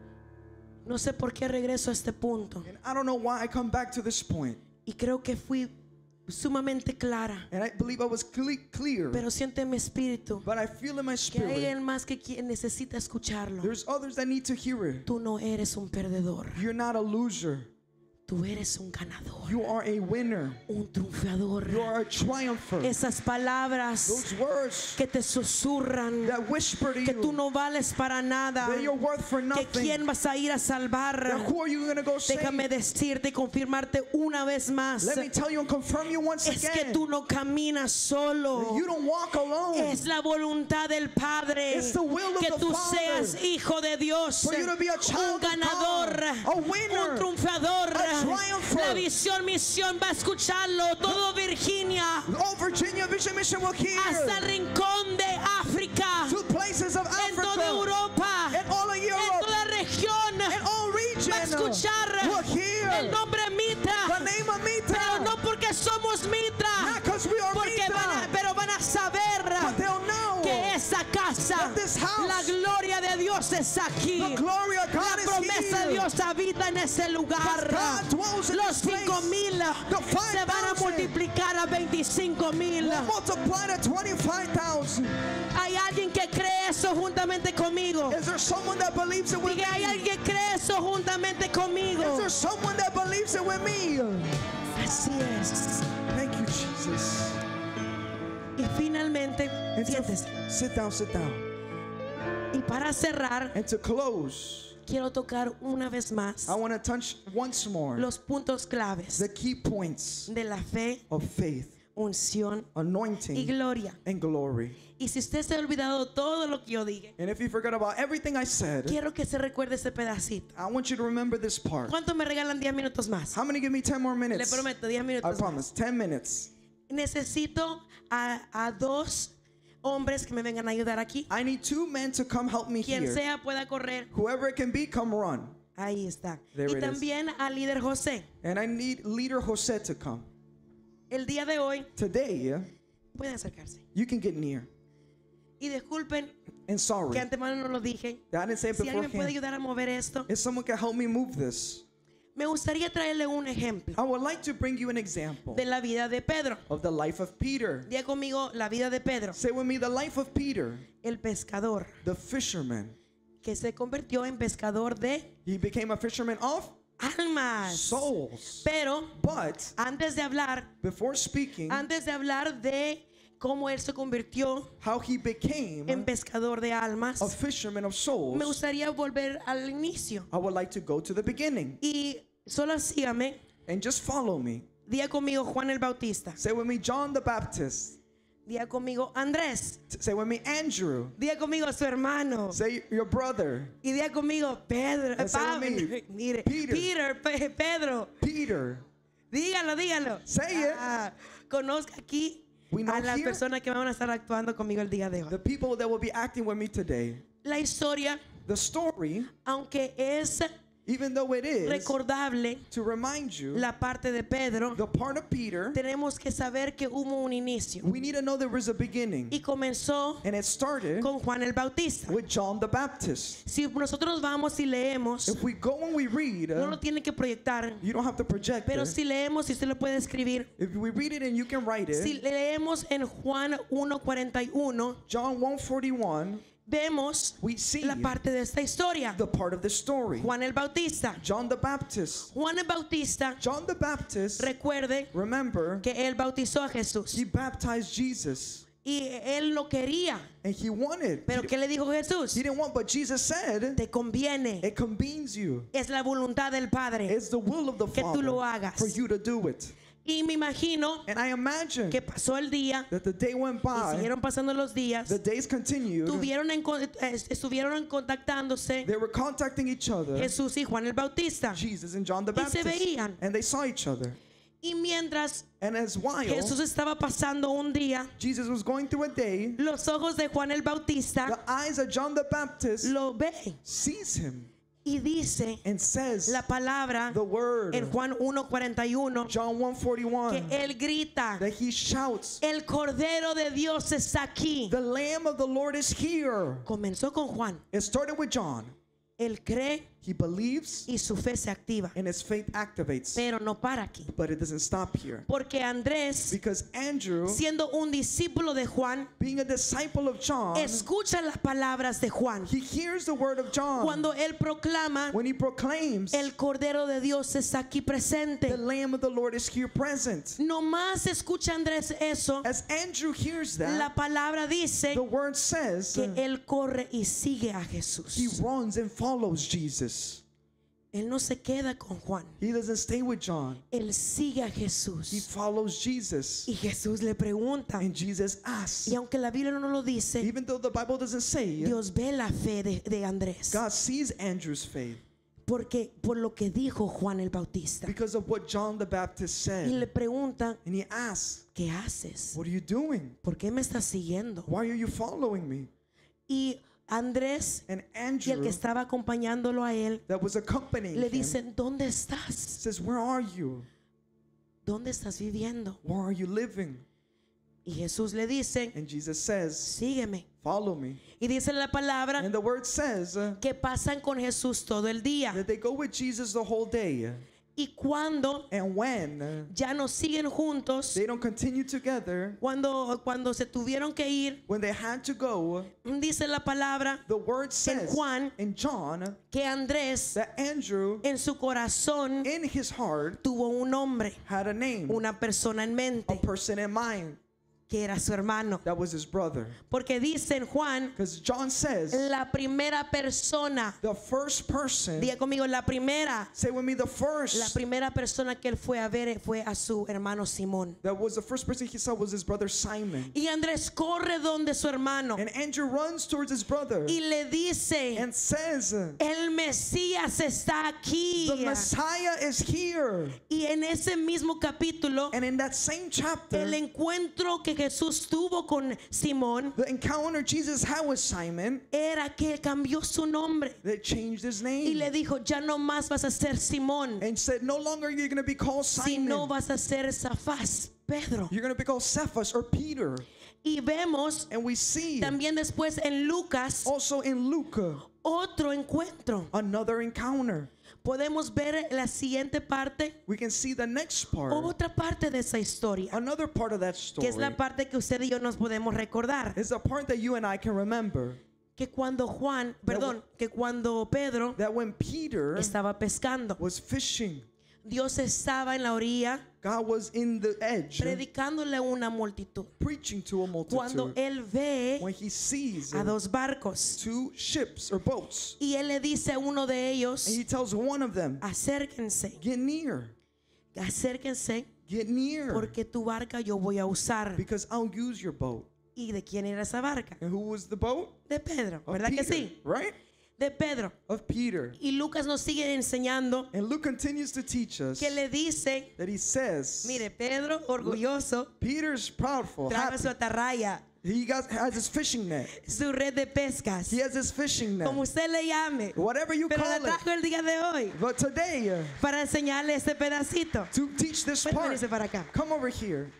Speaker 5: No sé por qué regreso a este punto
Speaker 2: And I don't know why I come back to this point.
Speaker 5: y creo que fui sumamente clara,
Speaker 2: And I believe I was clear.
Speaker 5: pero siento en mi espíritu
Speaker 2: But I feel in my
Speaker 5: que hay
Speaker 2: spirit
Speaker 5: alguien más que necesita escucharlo.
Speaker 2: there's others that need to hear it.
Speaker 5: Tú no eres un perdedor,
Speaker 2: You're not a loser.
Speaker 5: tú eres un ganador,
Speaker 2: You are a winner.
Speaker 5: un triunfador.
Speaker 2: You are a triumpher.
Speaker 5: Esas palabras
Speaker 2: Those words
Speaker 5: que te susurran
Speaker 2: that whisper to
Speaker 5: que tú
Speaker 2: you
Speaker 5: no vales para nada,
Speaker 2: that you're worth for
Speaker 5: que
Speaker 2: nothing.
Speaker 5: quién vas a ir a
Speaker 2: That
Speaker 5: salvar.
Speaker 2: who are you going to go save?
Speaker 5: Déjame decirte y confirmarte una vez más,
Speaker 2: Let me tell you and confirm you once
Speaker 5: es que
Speaker 2: again.
Speaker 5: tú no caminas solo.
Speaker 2: You don't walk alone.
Speaker 5: Es la voluntad del Padre
Speaker 2: It's the will of
Speaker 5: que
Speaker 2: the
Speaker 5: tú
Speaker 2: Father
Speaker 5: seas hijo de Dios,
Speaker 2: for you to be a child
Speaker 5: un
Speaker 2: of
Speaker 5: ganador,
Speaker 2: God, a winner,
Speaker 5: un triunfador.
Speaker 2: a triumpher.
Speaker 5: La visión misión va a escucharlo todo Virginia,
Speaker 2: Oh, Virginia Vision Mission will hear.
Speaker 5: hasta el rincón de África,
Speaker 2: To places of
Speaker 5: en toda
Speaker 2: Africa,
Speaker 5: Europa,
Speaker 2: in all of
Speaker 5: en
Speaker 2: Europe,
Speaker 5: toda región.
Speaker 2: in all region,
Speaker 5: Va a escuchar
Speaker 2: will hear
Speaker 5: el nombre
Speaker 2: the
Speaker 5: Mitra,
Speaker 2: name of
Speaker 5: pero
Speaker 2: Mitra.
Speaker 5: no porque somos Mitra,
Speaker 2: Not because we are
Speaker 5: porque
Speaker 2: Mitra,
Speaker 5: pero van a saber
Speaker 2: but they'll know
Speaker 5: que esa casa,
Speaker 2: that this house,
Speaker 5: la gloria de Dios es aquí.
Speaker 2: the glory of
Speaker 5: La
Speaker 2: God is
Speaker 5: promesa de
Speaker 2: here.
Speaker 5: Dios habita en ese lugar.
Speaker 2: God dwells in
Speaker 5: Los
Speaker 2: this place.
Speaker 5: 5,000
Speaker 2: The
Speaker 5: se van a
Speaker 2: 5,000
Speaker 5: multiplicar a 25,000.
Speaker 2: will multiply to 25,000.
Speaker 5: Hay alguien que cree eso juntamente conmigo.
Speaker 2: Is there someone that believes it with
Speaker 5: Dije, hay
Speaker 2: me?
Speaker 5: alguien que cree eso juntamente conmigo.
Speaker 2: Is there someone that believes it with me?
Speaker 5: Así es.
Speaker 2: Thank you, Jesus.
Speaker 5: Y finalmente,
Speaker 2: And
Speaker 5: siéntese.
Speaker 2: sit down, sit down.
Speaker 5: Y para cerrar,
Speaker 2: And to close,
Speaker 5: quiero tocar una vez más
Speaker 2: I want to touch once more
Speaker 5: los puntos claves
Speaker 2: the key points
Speaker 5: de la fe,
Speaker 2: of faith,
Speaker 5: unción y
Speaker 2: anointing,
Speaker 5: gloria.
Speaker 2: and glory.
Speaker 5: Y si usted se ha olvidado todo lo que yo dije,
Speaker 2: And if you forgot about everything I said,
Speaker 5: quiero que se recuerde ese pedacito.
Speaker 2: I want you to remember this part.
Speaker 5: ¿Cuánto me regalan 10 minutos más?
Speaker 2: How many give me 10 more
Speaker 5: Le
Speaker 2: minutes?
Speaker 5: prometo, 10
Speaker 2: I
Speaker 5: minutos más.
Speaker 2: promise, 10 minutes.
Speaker 5: Necesito a dos hombres que me vengan a ayudar aquí.
Speaker 2: I need 2 men to come help me
Speaker 5: Quien
Speaker 2: here.
Speaker 5: sea pueda correr.
Speaker 2: Whoever it can be, come run.
Speaker 5: Ahí está.
Speaker 2: There
Speaker 5: Y
Speaker 2: it is.
Speaker 5: también al líder José.
Speaker 2: And I need leader Jose to come.
Speaker 5: El día de hoy
Speaker 2: Today,
Speaker 5: Pueden acercarse.
Speaker 2: You can get near.
Speaker 5: Y disculpen
Speaker 2: And sorry
Speaker 5: que antemano no lo dije.
Speaker 2: that I didn't say it
Speaker 5: Si alguien me puede
Speaker 2: beforehand.
Speaker 5: ayudar a mover esto.
Speaker 2: If someone can help me move this,
Speaker 5: Me gustaría traerle un ejemplo
Speaker 2: I would like to bring you an example
Speaker 5: de la vida de Pedro.
Speaker 2: of the life of Peter.
Speaker 5: Diga conmigo la vida de Pedro,
Speaker 2: Say with me, the life of Peter,
Speaker 5: el pescador,
Speaker 2: the fisherman.
Speaker 5: que se convirtió en pescador de
Speaker 2: He became a fisherman of
Speaker 5: almas.
Speaker 2: souls.
Speaker 5: Pero
Speaker 2: But
Speaker 5: antes de hablar,
Speaker 2: before speaking
Speaker 5: de cómo él se convirtió
Speaker 2: how he became
Speaker 5: en pescador de almas,
Speaker 2: a fisherman of
Speaker 5: me
Speaker 2: souls,
Speaker 5: gustaría volver al inicio.
Speaker 2: I would like to go to the beginning.
Speaker 5: Y solo sígame,
Speaker 2: And just follow me.
Speaker 5: diga conmigo Juan el Bautista,
Speaker 2: Say with me, John the Baptist.
Speaker 5: diga conmigo Andrés,
Speaker 2: Say with me, Andrew.
Speaker 5: diga conmigo su hermano,
Speaker 2: Say your brother.
Speaker 5: y diga conmigo Pedro,
Speaker 2: And say with
Speaker 5: Pablo,
Speaker 2: me,
Speaker 5: mire,
Speaker 2: Peter.
Speaker 5: Pedro,
Speaker 2: Peter.
Speaker 5: dígalo.
Speaker 2: Say it.
Speaker 5: Conozca aquí
Speaker 2: We know
Speaker 5: a las
Speaker 2: here
Speaker 5: personas que van a estar actuando conmigo el día de hoy.
Speaker 2: the people that will be acting with me today.
Speaker 5: La historia,
Speaker 2: The story,
Speaker 5: aunque es
Speaker 2: even though it is
Speaker 5: recordable
Speaker 2: to remind you
Speaker 5: la parte de Pedro,
Speaker 2: the part of Peter,
Speaker 5: tenemos que saber que hubo un inicio
Speaker 2: we need to know there was a beginning.
Speaker 5: y comenzó
Speaker 2: And it started
Speaker 5: con Juan el Bautista.
Speaker 2: with John the Baptist.
Speaker 5: Si nosotros vamos y leemos,
Speaker 2: If we go and we read,
Speaker 5: no lo tienen que proyectar,
Speaker 2: you don't have to project
Speaker 5: pero
Speaker 2: it.
Speaker 5: si leemos, si usted lo puede escribir,
Speaker 2: If we read it and you can write
Speaker 5: si
Speaker 2: it,
Speaker 5: leemos en Juan 1:41,
Speaker 2: John 1:41,
Speaker 5: vemos
Speaker 2: we see
Speaker 5: la parte de esta historia.
Speaker 2: the part of the story.
Speaker 5: Juan el Bautista.
Speaker 2: John the Baptist.
Speaker 5: Juan el Bautista,
Speaker 2: John the Baptist,
Speaker 5: recuerde
Speaker 2: remember,
Speaker 5: que él bautizó a Jesús
Speaker 2: he baptized Jesus.
Speaker 5: y él lo quería.
Speaker 2: And he wanted.
Speaker 5: Pero ¿qué le dijo Jesús?
Speaker 2: He didn't want, but Jesus said,
Speaker 5: Te conviene.
Speaker 2: it convenes you.
Speaker 5: Es la voluntad del Padre.
Speaker 2: It's the will of the
Speaker 5: Que tú lo
Speaker 2: Father
Speaker 5: hagas.
Speaker 2: for you to do it.
Speaker 5: Y me imagino
Speaker 2: And I imagine
Speaker 5: que pasó el día
Speaker 2: that the day went
Speaker 5: y
Speaker 2: by,
Speaker 5: siguieron pasando los días.
Speaker 2: the days continued,
Speaker 5: Estuvieron contactándose
Speaker 2: they were contacting each other,
Speaker 5: Jesús y Juan el Bautista.
Speaker 2: Jesus and John the
Speaker 5: Y se
Speaker 2: Baptist,
Speaker 5: veían.
Speaker 2: and they saw each other.
Speaker 5: Y mientras
Speaker 2: And as while
Speaker 5: Jesús estaba pasando un día,
Speaker 2: Jesus was going through a day,
Speaker 5: los ojos de Juan el Bautista
Speaker 2: the eyes of John the Baptist
Speaker 5: lo ven
Speaker 2: sees him
Speaker 5: y dice
Speaker 2: and says
Speaker 5: la palabra
Speaker 2: the word,
Speaker 5: en Juan 1:41
Speaker 2: John
Speaker 5: que
Speaker 2: 1:41,
Speaker 5: él grita,
Speaker 2: that he shouts,
Speaker 5: el Cordero de Dios está aquí.
Speaker 2: the Lamb of the Lord is here.
Speaker 5: Comenzó con Juan.
Speaker 2: It started with John.
Speaker 5: Él cree
Speaker 2: He believes
Speaker 5: y su fe se activa,
Speaker 2: and his faith activates.
Speaker 5: pero no para aquí.
Speaker 2: But it doesn't stop here.
Speaker 5: Porque Andrés,
Speaker 2: Because Andrew,
Speaker 5: siendo un discípulo de Juan,
Speaker 2: being a disciple of John,
Speaker 5: escucha las palabras de Juan.
Speaker 2: he hears the word of John
Speaker 5: Cuando él proclama,
Speaker 2: when he proclaims,
Speaker 5: el Cordero de Dios está aquí
Speaker 2: the
Speaker 5: presente.
Speaker 2: Lamb of the Lord is here present.
Speaker 5: No más escucha Andrés eso.
Speaker 2: As Andrew hears
Speaker 5: La
Speaker 2: that,
Speaker 5: palabra dice
Speaker 2: the word says
Speaker 5: que él corre y sigue a
Speaker 2: he
Speaker 5: Jesús.
Speaker 2: runs and follows Jesus.
Speaker 5: Él no se queda con Juan.
Speaker 2: He doesn't stay with John.
Speaker 5: Él sigue a
Speaker 2: He
Speaker 5: Jesús.
Speaker 2: follows Jesus.
Speaker 5: Y Jesús le pregunta.
Speaker 2: And Jesus asks,
Speaker 5: Y aunque la Biblia no lo dice,
Speaker 2: even though the Bible doesn't say,
Speaker 5: Dios ve la fe de Andrés.
Speaker 2: God sees Andrew's faith
Speaker 5: Porque por lo que dijo Juan el Bautista.
Speaker 2: because of what John the Baptist
Speaker 5: Y le
Speaker 2: said.
Speaker 5: pregunta,
Speaker 2: And he asks,
Speaker 5: ¿qué haces?
Speaker 2: what are you doing?
Speaker 5: ¿Por qué me estás siguiendo?
Speaker 2: Why are you following me?
Speaker 5: Y Andrés
Speaker 2: And
Speaker 5: y el
Speaker 2: Andrew,
Speaker 5: que estaba acompañándolo a él,
Speaker 2: that was accompanying
Speaker 5: le
Speaker 2: him,
Speaker 5: dicen, ¿dónde estás?
Speaker 2: says, where are you?
Speaker 5: ¿Dónde estás viviendo?
Speaker 2: Where are you living?
Speaker 5: Y Jesús le dice,
Speaker 2: And Jesus says,
Speaker 5: sígueme.
Speaker 2: follow me.
Speaker 5: Y dice la palabra
Speaker 2: And the word says
Speaker 5: que pasan con Jesús todo el día.
Speaker 2: that they go with Jesus the whole day.
Speaker 5: Y cuando
Speaker 2: And when
Speaker 5: ya no siguen juntos,
Speaker 2: they don't continue together,
Speaker 5: cuando se tuvieron que ir,
Speaker 2: when they had to go,
Speaker 5: dice la palabra
Speaker 2: the word says
Speaker 5: Juan,
Speaker 2: in John
Speaker 5: que Andrés
Speaker 2: that Andrew
Speaker 5: en su corazón
Speaker 2: in his heart
Speaker 5: tuvo un nombre,
Speaker 2: had a name,
Speaker 5: una persona en
Speaker 2: a
Speaker 5: mente,
Speaker 2: person in mind.
Speaker 5: que era su hermano.
Speaker 2: That was his brother.
Speaker 5: Porque dice en Juan,
Speaker 2: Because John says
Speaker 5: la primera persona,
Speaker 2: the first person,
Speaker 5: diga conmigo, la primera
Speaker 2: the first,
Speaker 5: primera persona que él fue a ver fue a su hermano Simón.
Speaker 2: that was the first person he saw was his brother Simon.
Speaker 5: Y Andrés corre donde su hermano
Speaker 2: And Andrew runs towards his brother
Speaker 5: y le dice,
Speaker 2: and says,
Speaker 5: el Mesías está aquí.
Speaker 2: the Messiah is here.
Speaker 5: Y en ese mismo capítulo,
Speaker 2: And in that same chapter,
Speaker 5: el encuentro que Jesús tuvo con Simón
Speaker 2: the encounter Jesus had with Simon,
Speaker 5: era que cambió su nombre
Speaker 2: that changed his
Speaker 5: y
Speaker 2: name
Speaker 5: le dijo, ya no más vas a ser Simón,
Speaker 2: and said, no longer are you going to be called
Speaker 5: sino
Speaker 2: Simon,
Speaker 5: vas a ser Safás. Pedro.
Speaker 2: You're going to be called Cephas or Peter.
Speaker 5: Y vemos
Speaker 2: And we see
Speaker 5: también después en Lucas
Speaker 2: also in Luke
Speaker 5: otro encuentro.
Speaker 2: another encounter.
Speaker 5: Podemos ver la siguiente parte,
Speaker 2: We can see the next part,
Speaker 5: otra parte de esa historia,
Speaker 2: another part of that story.
Speaker 5: que es la parte que usted y yo nos podemos recordar.
Speaker 2: Is the part that you and I can remember.
Speaker 5: Que cuando que cuando Pedro
Speaker 2: That when Peter
Speaker 5: estaba pescando,
Speaker 2: was fishing,
Speaker 5: Dios estaba en la orilla
Speaker 2: God was in the edge
Speaker 5: predicándole a una multitud.
Speaker 2: preaching to a
Speaker 5: Cuando
Speaker 2: multitude.
Speaker 5: él ve
Speaker 2: When he sees
Speaker 5: a dos barcos
Speaker 2: two ships or boats,
Speaker 5: y él le dice a uno de ellos,
Speaker 2: and he tells one of them,
Speaker 5: acérquense,
Speaker 2: get near,
Speaker 5: acérquense,
Speaker 2: near,
Speaker 5: porque tu barca yo voy a usar.
Speaker 2: because I'll use your boat.
Speaker 5: ¿Y de quién era esa barca?
Speaker 2: And who was the boat?
Speaker 5: De Pedro,
Speaker 2: Of
Speaker 5: ¿verdad que
Speaker 2: Peter,
Speaker 5: sí?
Speaker 2: right?
Speaker 5: De Pedro.
Speaker 2: Of Peter.
Speaker 5: Y Lucas nos sigue enseñando
Speaker 2: And Luke continues to teach us
Speaker 5: que le dice,
Speaker 2: that he says,
Speaker 5: mire, Pedro, orgulloso,
Speaker 2: Peter's proudful,
Speaker 5: traga su
Speaker 2: happy.
Speaker 5: atarraya,
Speaker 2: He has his fishing net.
Speaker 5: su red de pescas,
Speaker 2: He has his fishing net.
Speaker 5: como usted le llame.
Speaker 2: Whatever you
Speaker 5: Pero la
Speaker 2: call it.
Speaker 5: trajo el día de hoy
Speaker 2: But today,
Speaker 5: para enseñarle este pedacito.
Speaker 2: to teach this
Speaker 5: Puede
Speaker 2: part,
Speaker 5: venirse para acá.
Speaker 2: come over here.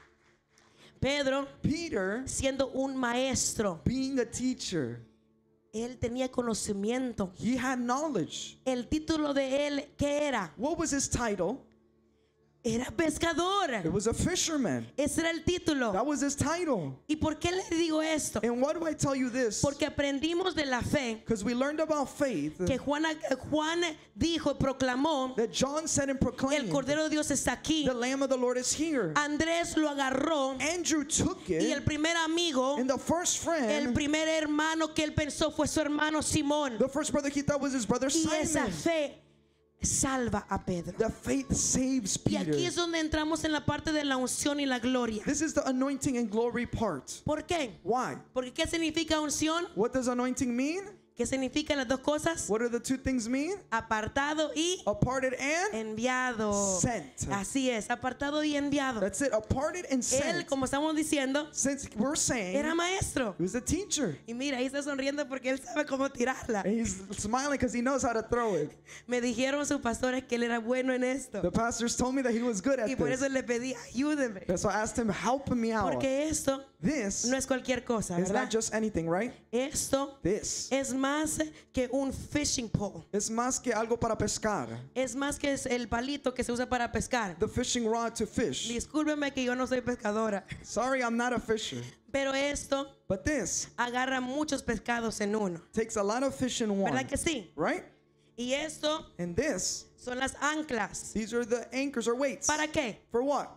Speaker 5: Pedro,
Speaker 2: Peter,
Speaker 5: siendo un maestro,
Speaker 2: being a teacher,
Speaker 5: él tenía conocimiento.
Speaker 2: he had knowledge.
Speaker 5: El título de él, ¿qué era?
Speaker 2: What was his title?
Speaker 5: Era pescador.
Speaker 2: It was a fisherman.
Speaker 5: Ese era el título.
Speaker 2: That was his title.
Speaker 5: ¿Y por qué le digo esto?
Speaker 2: And why do I tell you this?
Speaker 5: Porque aprendimos de la fe
Speaker 2: Because we learned about faith
Speaker 5: que Juan dijo y proclamó,
Speaker 2: that John said and
Speaker 5: el
Speaker 2: proclaimed,
Speaker 5: Cordero de Dios está aquí.
Speaker 2: the Lamb of the Lord is here.
Speaker 5: Andrés lo agarró
Speaker 2: Andrew took
Speaker 5: y el
Speaker 2: it,
Speaker 5: primer amigo,
Speaker 2: and the first
Speaker 5: el
Speaker 2: friend,
Speaker 5: primer hermano que él pensó fue su hermano Simón.
Speaker 2: the first brother he thought was his brother
Speaker 5: Y esa
Speaker 2: Simon.
Speaker 5: fe salva a Pedro.
Speaker 2: The faith saves
Speaker 5: Y aquí
Speaker 2: Peter.
Speaker 5: es donde entramos en la parte de la unción y la gloria.
Speaker 2: This is the anointing and glory part.
Speaker 5: ¿Por qué?
Speaker 2: Why?
Speaker 5: Porque ¿qué significa unción?
Speaker 2: What does anointing mean?
Speaker 5: ¿Qué significan las dos cosas?
Speaker 2: What do the two things mean?
Speaker 5: Apartado y
Speaker 2: Aparted and
Speaker 5: enviado.
Speaker 2: sent.
Speaker 5: Así es, apartado y enviado.
Speaker 2: That's it. Aparted and
Speaker 5: Él,
Speaker 2: sent.
Speaker 5: como estamos diciendo,
Speaker 2: Since we're saying
Speaker 5: era maestro.
Speaker 2: he was a teacher.
Speaker 5: Y mira, ahí está sonriendo porque él sabe cómo tirarla.
Speaker 2: And he's smiling because he knows how to throw it.
Speaker 5: Me dijeron sus pastores que él era bueno en esto.
Speaker 2: The pastors told me that he was good
Speaker 5: Y
Speaker 2: at
Speaker 5: por eso
Speaker 2: this.
Speaker 5: le pedí, ayúdeme.
Speaker 2: So I asked him, help me out.
Speaker 5: Porque esto
Speaker 2: This
Speaker 5: no es cualquier cosa,
Speaker 2: is
Speaker 5: ¿verdad?
Speaker 2: not just anything, right?
Speaker 5: Esto
Speaker 2: This
Speaker 5: es más que un fishing pole.
Speaker 2: es más que algo para pescar.
Speaker 5: Es más que es el palito que se usa para pescar.
Speaker 2: The fishing rod to fish.
Speaker 5: Discúlpeme que yo no soy pescadora.
Speaker 2: Sorry, I'm not a fisher.
Speaker 5: Pero esto
Speaker 2: But this
Speaker 5: agarra muchos pescados en uno.
Speaker 2: takes a lot of fish in one.
Speaker 5: ¿Verdad que sí?
Speaker 2: Right?
Speaker 5: Y esto
Speaker 2: And this,
Speaker 5: son las anclas.
Speaker 2: these are the anchors or weights.
Speaker 5: ¿Para qué?
Speaker 2: For what?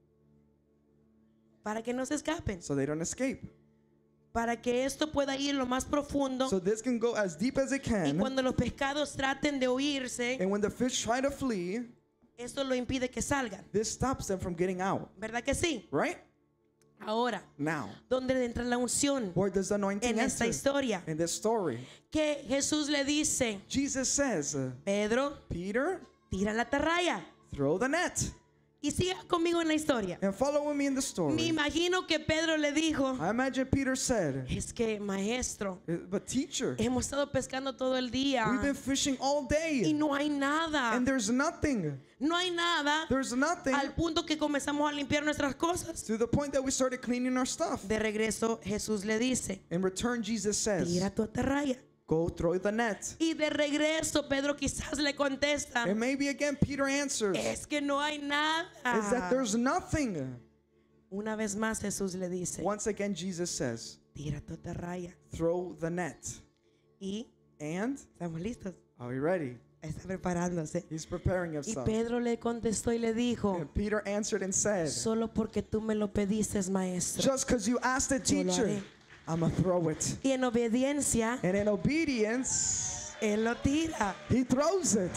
Speaker 5: Para que no se escapen.
Speaker 2: So they don't escape.
Speaker 5: Para que esto pueda ir lo más profundo.
Speaker 2: So this can go as deep as it
Speaker 5: Y
Speaker 2: can.
Speaker 5: cuando los pescados traten de huirse,
Speaker 2: And when the fish try to flee,
Speaker 5: esto lo impide que salgan.
Speaker 2: this stops them from getting out.
Speaker 5: ¿Verdad que sí?
Speaker 2: Right?
Speaker 5: Ahora,
Speaker 2: Now,
Speaker 5: ¿dónde entra la unción
Speaker 2: where does the anointing
Speaker 5: en esta
Speaker 2: enter?
Speaker 5: historia?
Speaker 2: In this story,
Speaker 5: Que Jesús le dice,
Speaker 2: Jesus says,
Speaker 5: Pedro,
Speaker 2: Peter,
Speaker 5: tira la atarraya.
Speaker 2: throw the net.
Speaker 5: Y siga conmigo en la historia.
Speaker 2: And follow with me in the
Speaker 5: Me
Speaker 2: story.
Speaker 5: imagino que Pedro le dijo,
Speaker 2: I imagine Peter said,
Speaker 5: es que maestro,
Speaker 2: but teacher,
Speaker 5: hemos estado pescando todo el día
Speaker 2: we've been fishing all
Speaker 5: y
Speaker 2: day
Speaker 5: no hay nada.
Speaker 2: and there's nothing.
Speaker 5: No hay nada
Speaker 2: There's nothing
Speaker 5: al punto que comenzamos a limpiar nuestras cosas.
Speaker 2: to the point that we started cleaning our stuff.
Speaker 5: De regreso Jesús le dice,
Speaker 2: In return, Jesus says,
Speaker 5: tira tu atarraya.
Speaker 2: go throw the net.
Speaker 5: Y de regreso Pedro quizás le contesta,
Speaker 2: And maybe again Peter answers,
Speaker 5: es que no hay nada.
Speaker 2: is that there's nothing.
Speaker 5: Una vez más Jesús le dice,
Speaker 2: Once again, Jesus says,
Speaker 5: tira tu atarraya.
Speaker 2: throw the net.
Speaker 5: Y
Speaker 2: And,
Speaker 5: estamos listos.
Speaker 2: are we ready?
Speaker 5: Está preparándose.
Speaker 2: He's preparing
Speaker 5: Y
Speaker 2: himself.
Speaker 5: Pedro le contestó y le dijo,
Speaker 2: And Peter answered and said,
Speaker 5: solo porque tú me lo pediste, maestro.
Speaker 2: just because you asked the
Speaker 5: Yo lo
Speaker 2: teacher,
Speaker 5: haré.
Speaker 2: I'm going to throw it.
Speaker 5: Y en obediencia,
Speaker 2: And in obedience,
Speaker 5: él lo tira.
Speaker 2: he throws it.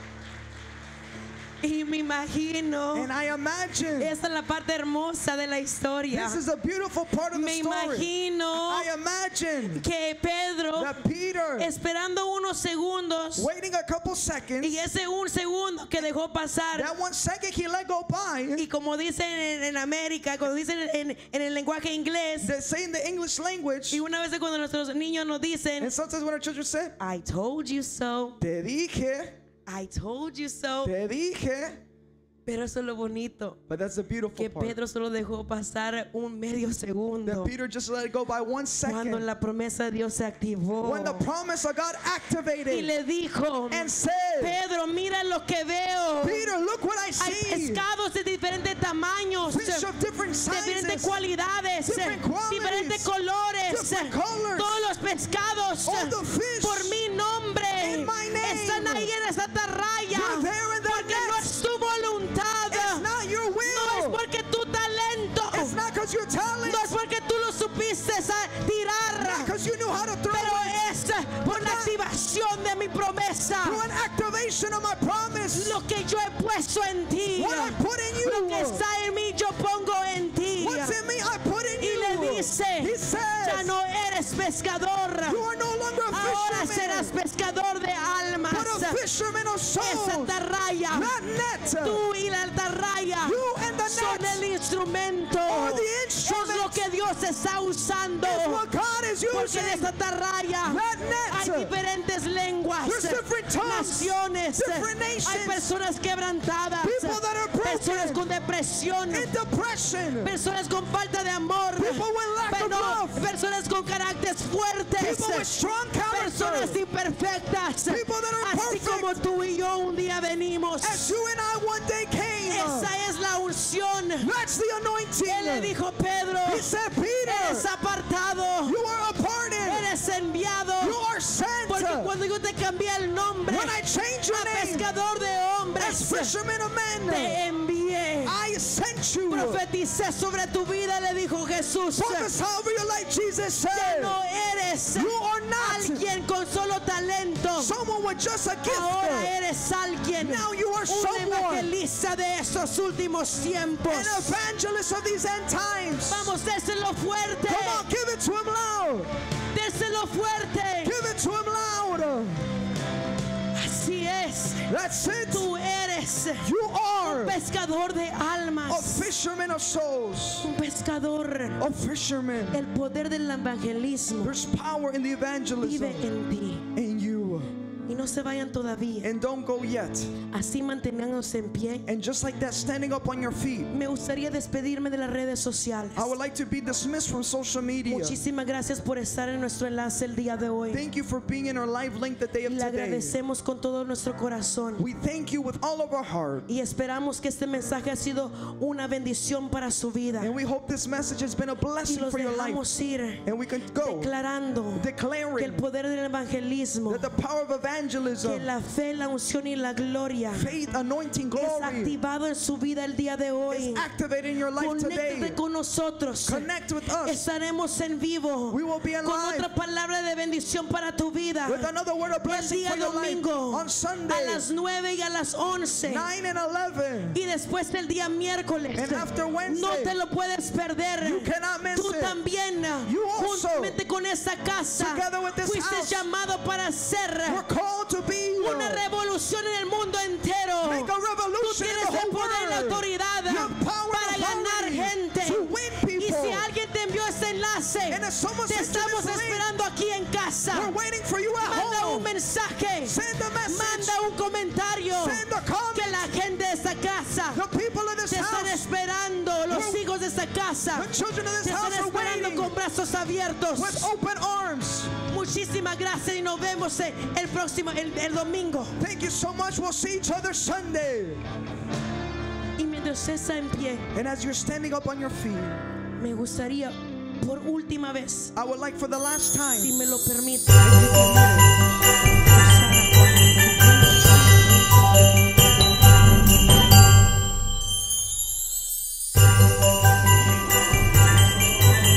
Speaker 5: Y me imagino,
Speaker 2: And I imagine,
Speaker 5: esa es la parte hermosa de la historia.
Speaker 2: this is a beautiful part of the
Speaker 5: Me
Speaker 2: story.
Speaker 5: imagino
Speaker 2: I imagine
Speaker 5: que Pedro,
Speaker 2: that Peter,
Speaker 5: esperando unos segundos,
Speaker 2: waiting a couple seconds,
Speaker 5: y ese un segundo que dejó pasar,
Speaker 2: that 1 second he let go by,
Speaker 5: y como dicen en América, como dicen en el lenguaje inglés,
Speaker 2: that say in the English language,
Speaker 5: y una vez cuando nuestros niños nos dicen,
Speaker 2: and sometimes when our children say,
Speaker 5: I told you so,
Speaker 2: te dije,
Speaker 5: I told you so,
Speaker 2: te dije,
Speaker 5: Pero eso es lo bonito,
Speaker 2: But that's the beautiful
Speaker 5: que
Speaker 2: part.
Speaker 5: Pedro solo dejó pasar un medio segundo
Speaker 2: That Peter just let it go by 1
Speaker 5: cuando
Speaker 2: second.
Speaker 5: la promesa de Dios se activó
Speaker 2: When the promise of God
Speaker 5: y
Speaker 2: activated
Speaker 5: le dijo:
Speaker 2: and said,
Speaker 5: Pedro, mira lo que veo.
Speaker 2: Peter, look what I
Speaker 5: Hay
Speaker 2: see.
Speaker 5: pescados de diferentes tamaños,
Speaker 2: Fish of different
Speaker 5: diferentes
Speaker 2: sizes,
Speaker 5: cualidades,
Speaker 2: different qualities,
Speaker 5: diferentes colores.
Speaker 2: different colors.
Speaker 5: Todos los pescados
Speaker 2: All the fish
Speaker 5: por mi nombre
Speaker 2: in my name.
Speaker 5: están ahí en esa atarraya.
Speaker 2: You're there in that
Speaker 5: Porque no
Speaker 2: net.
Speaker 5: es tu voluntad,
Speaker 2: It's not your
Speaker 5: no es
Speaker 2: will.
Speaker 5: porque tu talento,
Speaker 2: It's not because you're talented.
Speaker 5: no es porque tú lo supiste tirar,
Speaker 2: Because you knew how to throw
Speaker 5: pero
Speaker 2: it.
Speaker 5: es por la activación de mi promesa.
Speaker 2: Through an activation of my promise.
Speaker 5: Lo que yo he puesto en ti,
Speaker 2: What I put in
Speaker 5: lo que
Speaker 2: you.
Speaker 5: está en mí, yo pongo en ti.
Speaker 2: What's in me, I put in
Speaker 5: Y
Speaker 2: you.
Speaker 5: le dice:
Speaker 2: He says,
Speaker 5: ya no eres pescador,
Speaker 2: you are no longer a
Speaker 5: ahora serás
Speaker 2: fisherman,
Speaker 5: pescador de almas.
Speaker 2: but a fisherman of
Speaker 5: Esa
Speaker 2: souls.
Speaker 5: atarraya,
Speaker 2: That net.
Speaker 5: tú y la atarraya
Speaker 2: You and the
Speaker 5: son
Speaker 2: net
Speaker 5: el instrumento.
Speaker 2: are the
Speaker 5: Es lo
Speaker 2: instrument.
Speaker 5: que Dios está usando.
Speaker 2: It's what God is
Speaker 5: Porque en
Speaker 2: using.
Speaker 5: esa atarraya
Speaker 2: That
Speaker 5: hay
Speaker 2: net.
Speaker 5: diferentes lenguas,
Speaker 2: There's different tongues,
Speaker 5: naciones,
Speaker 2: different
Speaker 5: hay
Speaker 2: nations,
Speaker 5: personas quebrantadas,
Speaker 2: people that are broken,
Speaker 5: personas con depresión,
Speaker 2: in depression,
Speaker 5: personas con falta de amor,
Speaker 2: people with lack of love,
Speaker 5: personas con caracteres fuertes,
Speaker 2: people with strong
Speaker 5: personas
Speaker 2: character,
Speaker 5: imperfectas,
Speaker 2: people that are
Speaker 5: así
Speaker 2: imperfect.
Speaker 5: como tú y yo un día venimos.
Speaker 2: As you and I one day came.
Speaker 5: Esa es la unción.
Speaker 2: That's the anointing.
Speaker 5: Él le dijo: Pedro,
Speaker 2: He said, Peter,
Speaker 5: eres apartado,
Speaker 2: you are appointed.
Speaker 5: eres enviado,
Speaker 2: You are sent.
Speaker 5: porque cuando yo te cambié el nombre
Speaker 2: When I change your
Speaker 5: a
Speaker 2: name
Speaker 5: pescador de
Speaker 2: as
Speaker 5: hombres,
Speaker 2: fisherman of men,
Speaker 5: te envié.
Speaker 2: I sent you.
Speaker 5: Profeticé sobre tu vida, le dijo Jesús.
Speaker 2: Prophesy over your life, Jesus
Speaker 5: Ya
Speaker 2: said.
Speaker 5: no eres
Speaker 2: You are not
Speaker 5: alguien con solo talento.
Speaker 2: someone with just a
Speaker 5: Ahora
Speaker 2: gift.
Speaker 5: eres alguien,
Speaker 2: Now you are
Speaker 5: un
Speaker 2: someone,
Speaker 5: evangelista de estos últimos tiempos.
Speaker 2: an evangelist of these end times.
Speaker 5: Vamos, déselo fuerte.
Speaker 2: Come on, give it to him loud.
Speaker 5: Déselo fuerte.
Speaker 2: Give it to him loud.
Speaker 5: Así es.
Speaker 2: That's it.
Speaker 5: Tú eres
Speaker 2: You are
Speaker 5: un pescador de
Speaker 2: a
Speaker 5: almas.
Speaker 2: fisherman of souls.
Speaker 5: Un pescador.
Speaker 2: A fisherman.
Speaker 5: El poder del evangelismo
Speaker 2: There's power in the evangelism
Speaker 5: vive en ti.
Speaker 2: in you.
Speaker 5: Y no se vayan todavía.
Speaker 2: And don't go yet.
Speaker 5: Así mantenernos en pie.
Speaker 2: And just like that, standing up on your feet.
Speaker 5: Me gustaría despedirme de las redes sociales.
Speaker 2: I would like to be dismissed from social media.
Speaker 5: Muchísimas gracias por estar en nuestro enlace el día de hoy.
Speaker 2: Thank you for being in our live link the day
Speaker 5: Y
Speaker 2: of
Speaker 5: le
Speaker 2: today.
Speaker 5: agradecemos con todo nuestro corazón.
Speaker 2: We thank you with all of our heart.
Speaker 5: Y esperamos que este mensaje ha sido una bendición para su vida.
Speaker 2: And we hope this message has been a
Speaker 5: Y
Speaker 2: blessing
Speaker 5: los
Speaker 2: for your life.
Speaker 5: dejamos ir
Speaker 2: And we can go
Speaker 5: declarando que el
Speaker 2: declaring
Speaker 5: poder del evangelismo,
Speaker 2: that the power of
Speaker 5: que
Speaker 2: evangelism,
Speaker 5: la fe, la unción y la gloria
Speaker 2: faith, anointing,
Speaker 5: es
Speaker 2: glory
Speaker 5: activado en su vida el día de hoy.
Speaker 2: is activated in your life today.
Speaker 5: Conéctate con nosotros.
Speaker 2: Connect with us.
Speaker 5: Estaremos en vivo
Speaker 2: We will be
Speaker 5: con
Speaker 2: alive
Speaker 5: otra palabra de bendición para tu vida.
Speaker 2: with another word of
Speaker 5: El
Speaker 2: blessing
Speaker 5: día
Speaker 2: for your life
Speaker 5: domingo
Speaker 2: on
Speaker 5: a
Speaker 2: Sunday,
Speaker 5: las 9 y a las 11.
Speaker 2: 9 and 11.
Speaker 5: Y después el día miércoles.
Speaker 2: And after Wednesday,
Speaker 5: No te lo puedes perder.
Speaker 2: you cannot miss
Speaker 5: Tú
Speaker 2: it.
Speaker 5: también,
Speaker 2: You also,
Speaker 5: juntamente con esta casa,
Speaker 2: together with this
Speaker 5: fuiste
Speaker 2: house,
Speaker 5: llamado para hacer
Speaker 2: We're called to be
Speaker 5: una revolución en el mundo entero.
Speaker 2: make a
Speaker 5: Tú
Speaker 2: revolution in
Speaker 5: tienes
Speaker 2: the
Speaker 5: el
Speaker 2: whole
Speaker 5: poder y la
Speaker 2: world.
Speaker 5: autoridad
Speaker 2: You have power
Speaker 5: para
Speaker 2: and
Speaker 5: ganar
Speaker 2: authority
Speaker 5: gente.
Speaker 2: to win
Speaker 5: Y
Speaker 2: people.
Speaker 5: si alguien te envió este enlace,
Speaker 2: And if someone
Speaker 5: te
Speaker 2: sent you
Speaker 5: estamos
Speaker 2: this link,
Speaker 5: esperando aquí en casa.
Speaker 2: we're waiting for you at
Speaker 5: Manda un
Speaker 2: home.
Speaker 5: mensaje.
Speaker 2: Send a message.
Speaker 5: Manda un comentario.
Speaker 2: Send a comment.
Speaker 5: Que la gente de esta casa
Speaker 2: The people of this
Speaker 5: te están
Speaker 2: house,
Speaker 5: esperando. Los
Speaker 2: the-
Speaker 5: hijos de esta casa
Speaker 2: the children of this
Speaker 5: te están
Speaker 2: house are
Speaker 5: esperando
Speaker 2: waiting
Speaker 5: con brazos abiertos.
Speaker 2: with open arms.
Speaker 5: Muchísimas gracias y nos vemos el próximo, el domingo.
Speaker 2: Thank you so much. We'll see each other Sunday.
Speaker 5: Y mientras usted está en pie,
Speaker 2: And as you're standing up on your feet,
Speaker 5: me gustaría por última vez,
Speaker 2: I would like for the last time,
Speaker 5: si me lo permite,
Speaker 2: if you permit it,